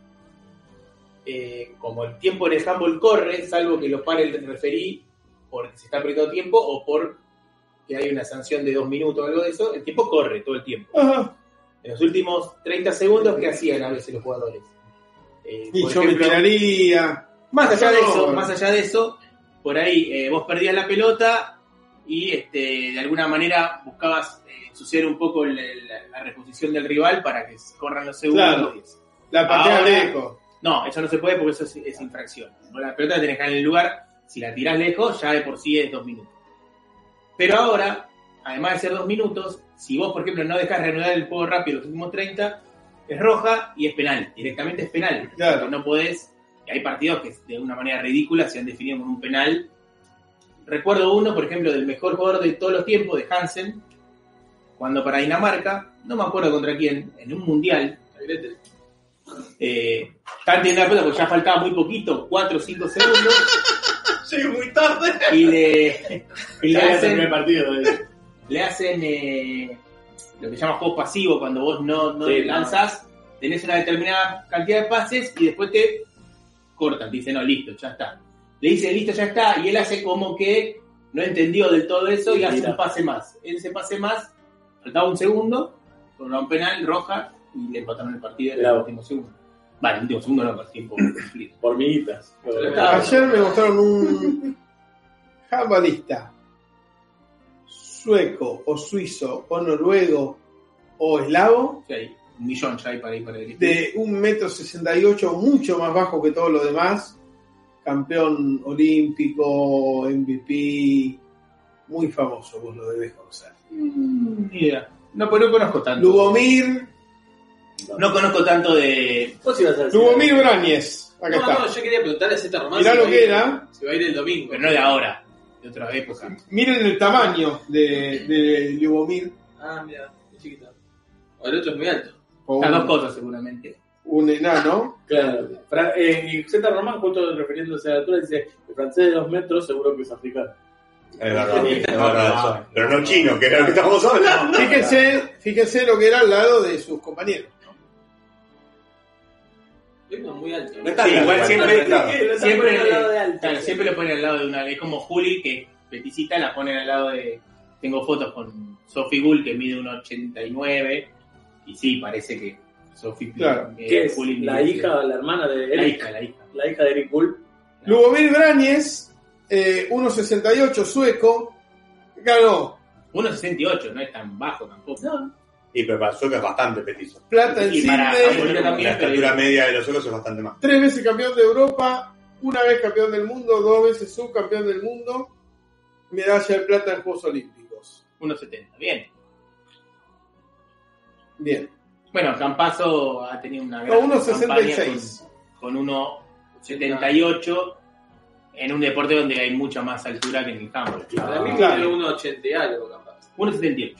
Como el tiempo en el handball corre, salvo que lo pare el referí porque se está perdiendo tiempo o por que hay una sanción de 2 minutos o algo de eso, el tiempo corre todo el tiempo. Ajá. En los últimos 30 segundos, ¿qué hacían a veces los jugadores? Y Por yo me ejemplo, tiraría. más allá No. de eso, por ahí vos perdías la pelota y de alguna manera buscabas ensuciar un poco la reposición del rival para que corran los segundos. Claro. y eso. La patea Ahora- lejos. No, eso no se puede porque eso es infracción. Vos la pelota la tenés que dejar en el lugar, si la tirás lejos, ya de por sí es 2 minutos. Pero ahora, además de ser 2 minutos, si vos, por ejemplo, no dejás reanudar el juego rápido los últimos 30, es roja y es penal. Directamente es penal. Claro. Porque no podés. Y hay partidos que de una manera ridícula se han definido como un penal. Recuerdo uno, por ejemplo, del mejor jugador de todos los tiempos, de Hansen, cuando para Dinamarca, no me acuerdo contra quién, en un mundial, están teniendo la pelota porque ya faltaba muy poquito, 4 o 5 segundos, Llegué muy tarde. y le hacen, partido. le hacen lo que se llama juego pasivo, cuando vos no Sí, lanzás, tenés una determinada cantidad de pases y después te cortan, te dicen, no, listo, ya está. Le dice, listo, ya está, y él hace como que no entendió del todo eso y hace Mira. un pase más. En ese pase más, faltaba un segundo, con un penal, roja, y le empataron el partido en el Claro. último segundo. Vale, el último segundo no, por tiempo cumplido. Hormiguitas. Ayer me mostraron un handballista sueco o suizo o noruego o eslavo Sí, hay 1 millón ya hay para ir para el de 1,68 m, mucho más bajo que todos los demás, campeón olímpico, MVP, muy famoso, vos lo debes conocer. Ni idea. No, pues no conozco tanto. Lubomir No conozco tanto de... Vos ibas a decir. Brañez. Acá No, está. no, yo quería preguntarle a Z Román Mirá si lo va a que ir- era. si va a ir el domingo. Pero no de ahora, de otra época. Miren el tamaño de Ljubomir. Ah, mira, es chiquito. O el otro es muy alto. O Las dos un, cosas seguramente. un enano. Claro. Y Z Román, justo refiriéndose a la altura, dice: el francés de 2 metros seguro que es africano. Es verdad, eso. Pero no chino, que era lo que estábamos hablando. Fíjense lo que era al lado de sus compañeros. Es muy alto. No está Sí, bien, igual bueno, siempre, claro. siempre, al lado de alto. claro, siempre lo ponen al lado de una. Es como Juli, que peticita, la ponen al lado de. Tengo fotos con Sophie Gull, que mide 1,89. Y sí, parece que Sophie. Claro. ¿Qué es? Juli La mide- hija, la hermana de La Eric. hija, la hija. La hija de Eric Bull. Ljubomir Brañez, 1.68, sueco, ganó 1,68, no es tan bajo tampoco. No. Y pero para sueco es bastante petizo. plata en Y para Sydney, Abuelita también, La estatura pero- media de los suecos es bastante más. 3 veces campeón de Europa, 1 vez campeón del mundo, 2 veces subcampeón del mundo, medalla de plata en Juegos Olímpicos. 1,70, bien. Bien. Bueno, Campazzo ha tenido una No, gran 1.66. campaña con 1,78 en un deporte donde hay mucha más altura que en el handball. Para mí Claro. tiene 1,80 y algo, capaz. 1,78.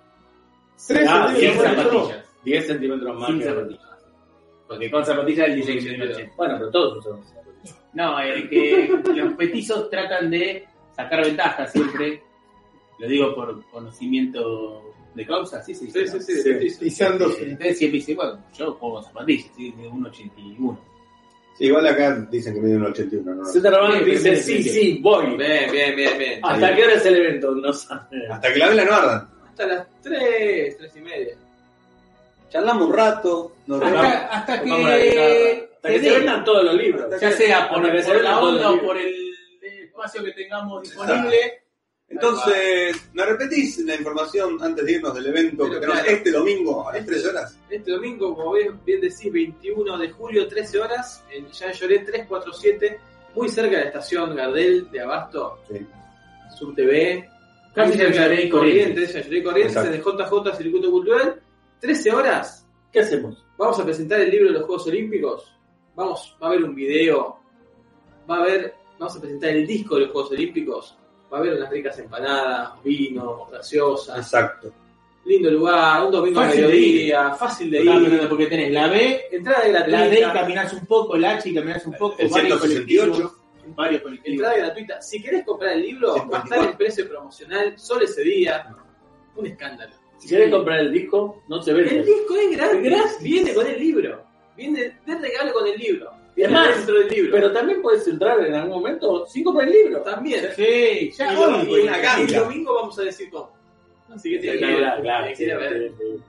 3 Ah, Sin bien, centímetros. zapatillas. 10 centímetros más. Sin que- zapatillas. Porque con zapatillas el 1,80. Bueno, pero todos usamos zapatillas. No, que los petizos tratan de sacar ventaja siempre. Lo digo por conocimiento de causa, sí, Sí, ¿no? sí, sí, Sí. de Pisándose. Entonces siempre dice, bueno, yo juego con zapatillas, ¿sí? De 1,81. Sí, igual acá dicen que mide un 81, ¿no? Z Román Bien, dice: bien, sí, bien. sí, voy. Bien, bien, bien, bien. ¿Hasta qué hora es el evento? No sabe. Hasta que la vela no ardan. Hasta las 3, 3 y media. Charlamos un rato. Nos Hasta Tocamos la guitarra. que Hasta que se vendan todos los libros. ya sea por, Hasta que se por vendan la todos onda los o libros. por el espacio que tengamos disponible. Entonces, ¿me repetís la información antes de irnos del evento que Pero tenemos claro. este domingo a las 13 horas? Este domingo, como bien decís, 21 de julio, 13 horas, en Jean Lloret 347, muy cerca de la estación Gardel de Abasto, Sí. Sur TV, Casi muy cerca Jean de Lloret y Corrientes, Jean Lloret y Corrientes, en Exacto. el JJ Circuito Cultural, 13 horas. ¿Qué hacemos? Vamos a presentar el libro de los Juegos Olímpicos, va a haber un video, vamos a presentar el disco de los Juegos Olímpicos, va a haber unas ricas empanadas, vino, gaseosas, Exacto. lindo lugar, un domingo a Fácil de mediodía, fácil de ir, Porque tenés la B, entrada gratuita. la D caminás un poco, la H y caminás un poco, El varios 168. colectivos, varios colectivos. Entrada gratuita. Si querés comprar el libro, 124. va a estar en precio promocional solo ese día. Un escándalo. Si querés comprar el disco, no se El vende. disco es gratis. Es gratis. Viene con el libro. Viene de regalo con el libro. Es Viene más, dentro del libro. Pero también puedes entrar en algún momento sin comprar el libro. también. Sí, ya Y hoy, el ganga. domingo vamos a decir cómo. Así que tiene que ir. Claro, tiene que ir a ver.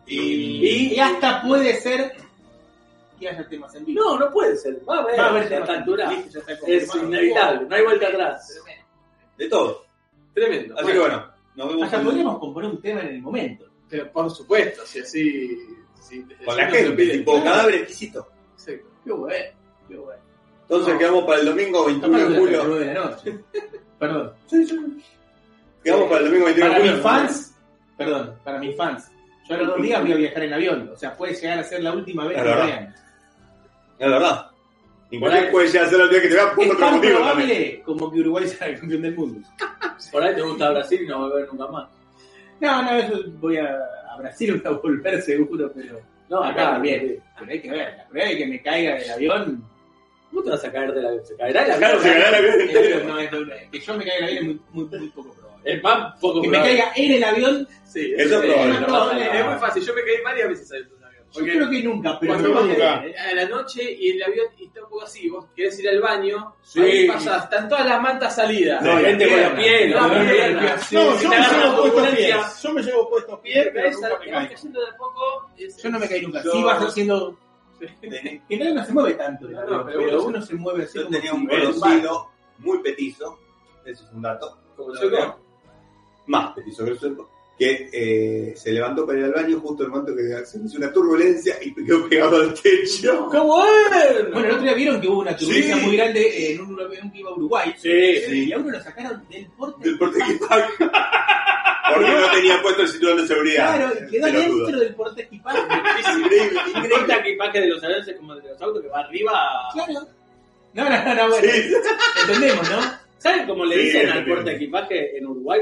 Y hasta puede ser que haya temas en vivo. No, no puede ser. Va a haber, Va a haber a temas esta altura. Listo, ya está Es confirmado. inevitable, no hay vuelta atrás. De todo. Tremendo. Así que bueno, nos vemos Hasta con, podríamos componer un tema en el momento. Pero por supuesto, si así. Si desde con la ya no se gente, pide. tipo cadáver exquisito. Exacto. Qué bueno, qué bueno. Entonces No. quedamos para el domingo 21 Capaz de de las julio. 9 de la noche. Perdón. Quedamos para el domingo 21 Para de mis julio. fans, perdón, para mis fans, yo a los 2 días voy a viajar en avión. O sea, puede llegar a ser la última vez Es que me verdad. vean. Es verdad. Inclusive Por ahí- puede llegar a ser el día que te vea por Es otro tan motivo también. probable como que Uruguay sea el campeón del mundo. Por ahí te gusta Brasil y no va a ver nunca más. No, eso voy a Brasil voy a volver seguro, pero No, acá también. Pero hay que ver, la prueba de que me caiga del avión. ¿Cómo te vas a caer de la Se caerá el Claro, avión. se ganará el avión. No, que yo me caiga del avión es muy poco probable. Es más poco Que me probable. caiga en el avión, Sí, Eso es probable. Es muy fácil. Yo me caí varias veces adentro de un avión. yo creo que nunca, pero Cuando me vas voy a ver, a la noche y el avión está un poco así, vos querés ir al baño, Sí. ahí pasás, están todas las mantas salidas. No, La gente con la piel, La con la pierna. piel. Sí, No, si yo te me agarra llevo la puestos turbulencia, pies. Yo me llevo puestos pies, te pero caes, nunca me te vas caigo. cayendo de a poco. Yo no me caí nunca. Yo- Sí vas haciendo. Sí. Que nadie no se mueve tanto, del No, avión, pero pero uno uno se mueve así. Yo como tenía si un fuera conocido muy petizo, ese es un dato, Como yo creo. más petizo que el sueldo, que se levantó para ir al baño justo en el momento que se hizo una turbulencia y quedó pegado al techo. ¡Qué bueno! Bueno, el otro día vieron que hubo una turbulencia Sí. muy grande en un avión que iba a Uruguay. Sí, Y a uno lo sacaron del porte. Del porte equipaje. Porque no tenía puesto el cinturón de seguridad. Claro, y quedó Pelotudo. dentro del porte equipaje. Es increíble, Increíble equipaje de los aviones como de los autos que va arriba. Claro. No, bueno. Sí. Entendemos, ¿no? ¿Saben cómo le Sí, dicen al entiendo. porta equipaje en Uruguay?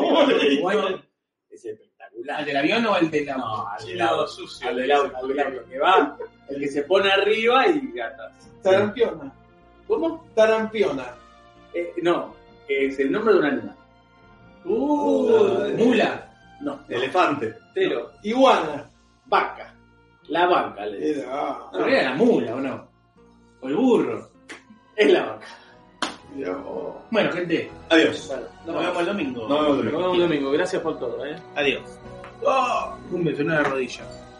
Es espectacular. ¿Al del avión o al del auto? No, al del Chino auto. sucio. Al del auto, que va, el que se pone arriba y gata. Tarampiona. ¿Cómo? Tarampiona. No, es el nombre de un animal. Mula. No, Elefante. cero. Iguana. Vaca. La vaca, le dicen. Pero era la mula, ¿o no? O el burro. Es la vaca. Bueno, gente, Adiós. nos vemos el domingo. Nos vemos el domingo. Nos vemos el domingo. Gracias por todo, Adiós. Me sonó la rodilla.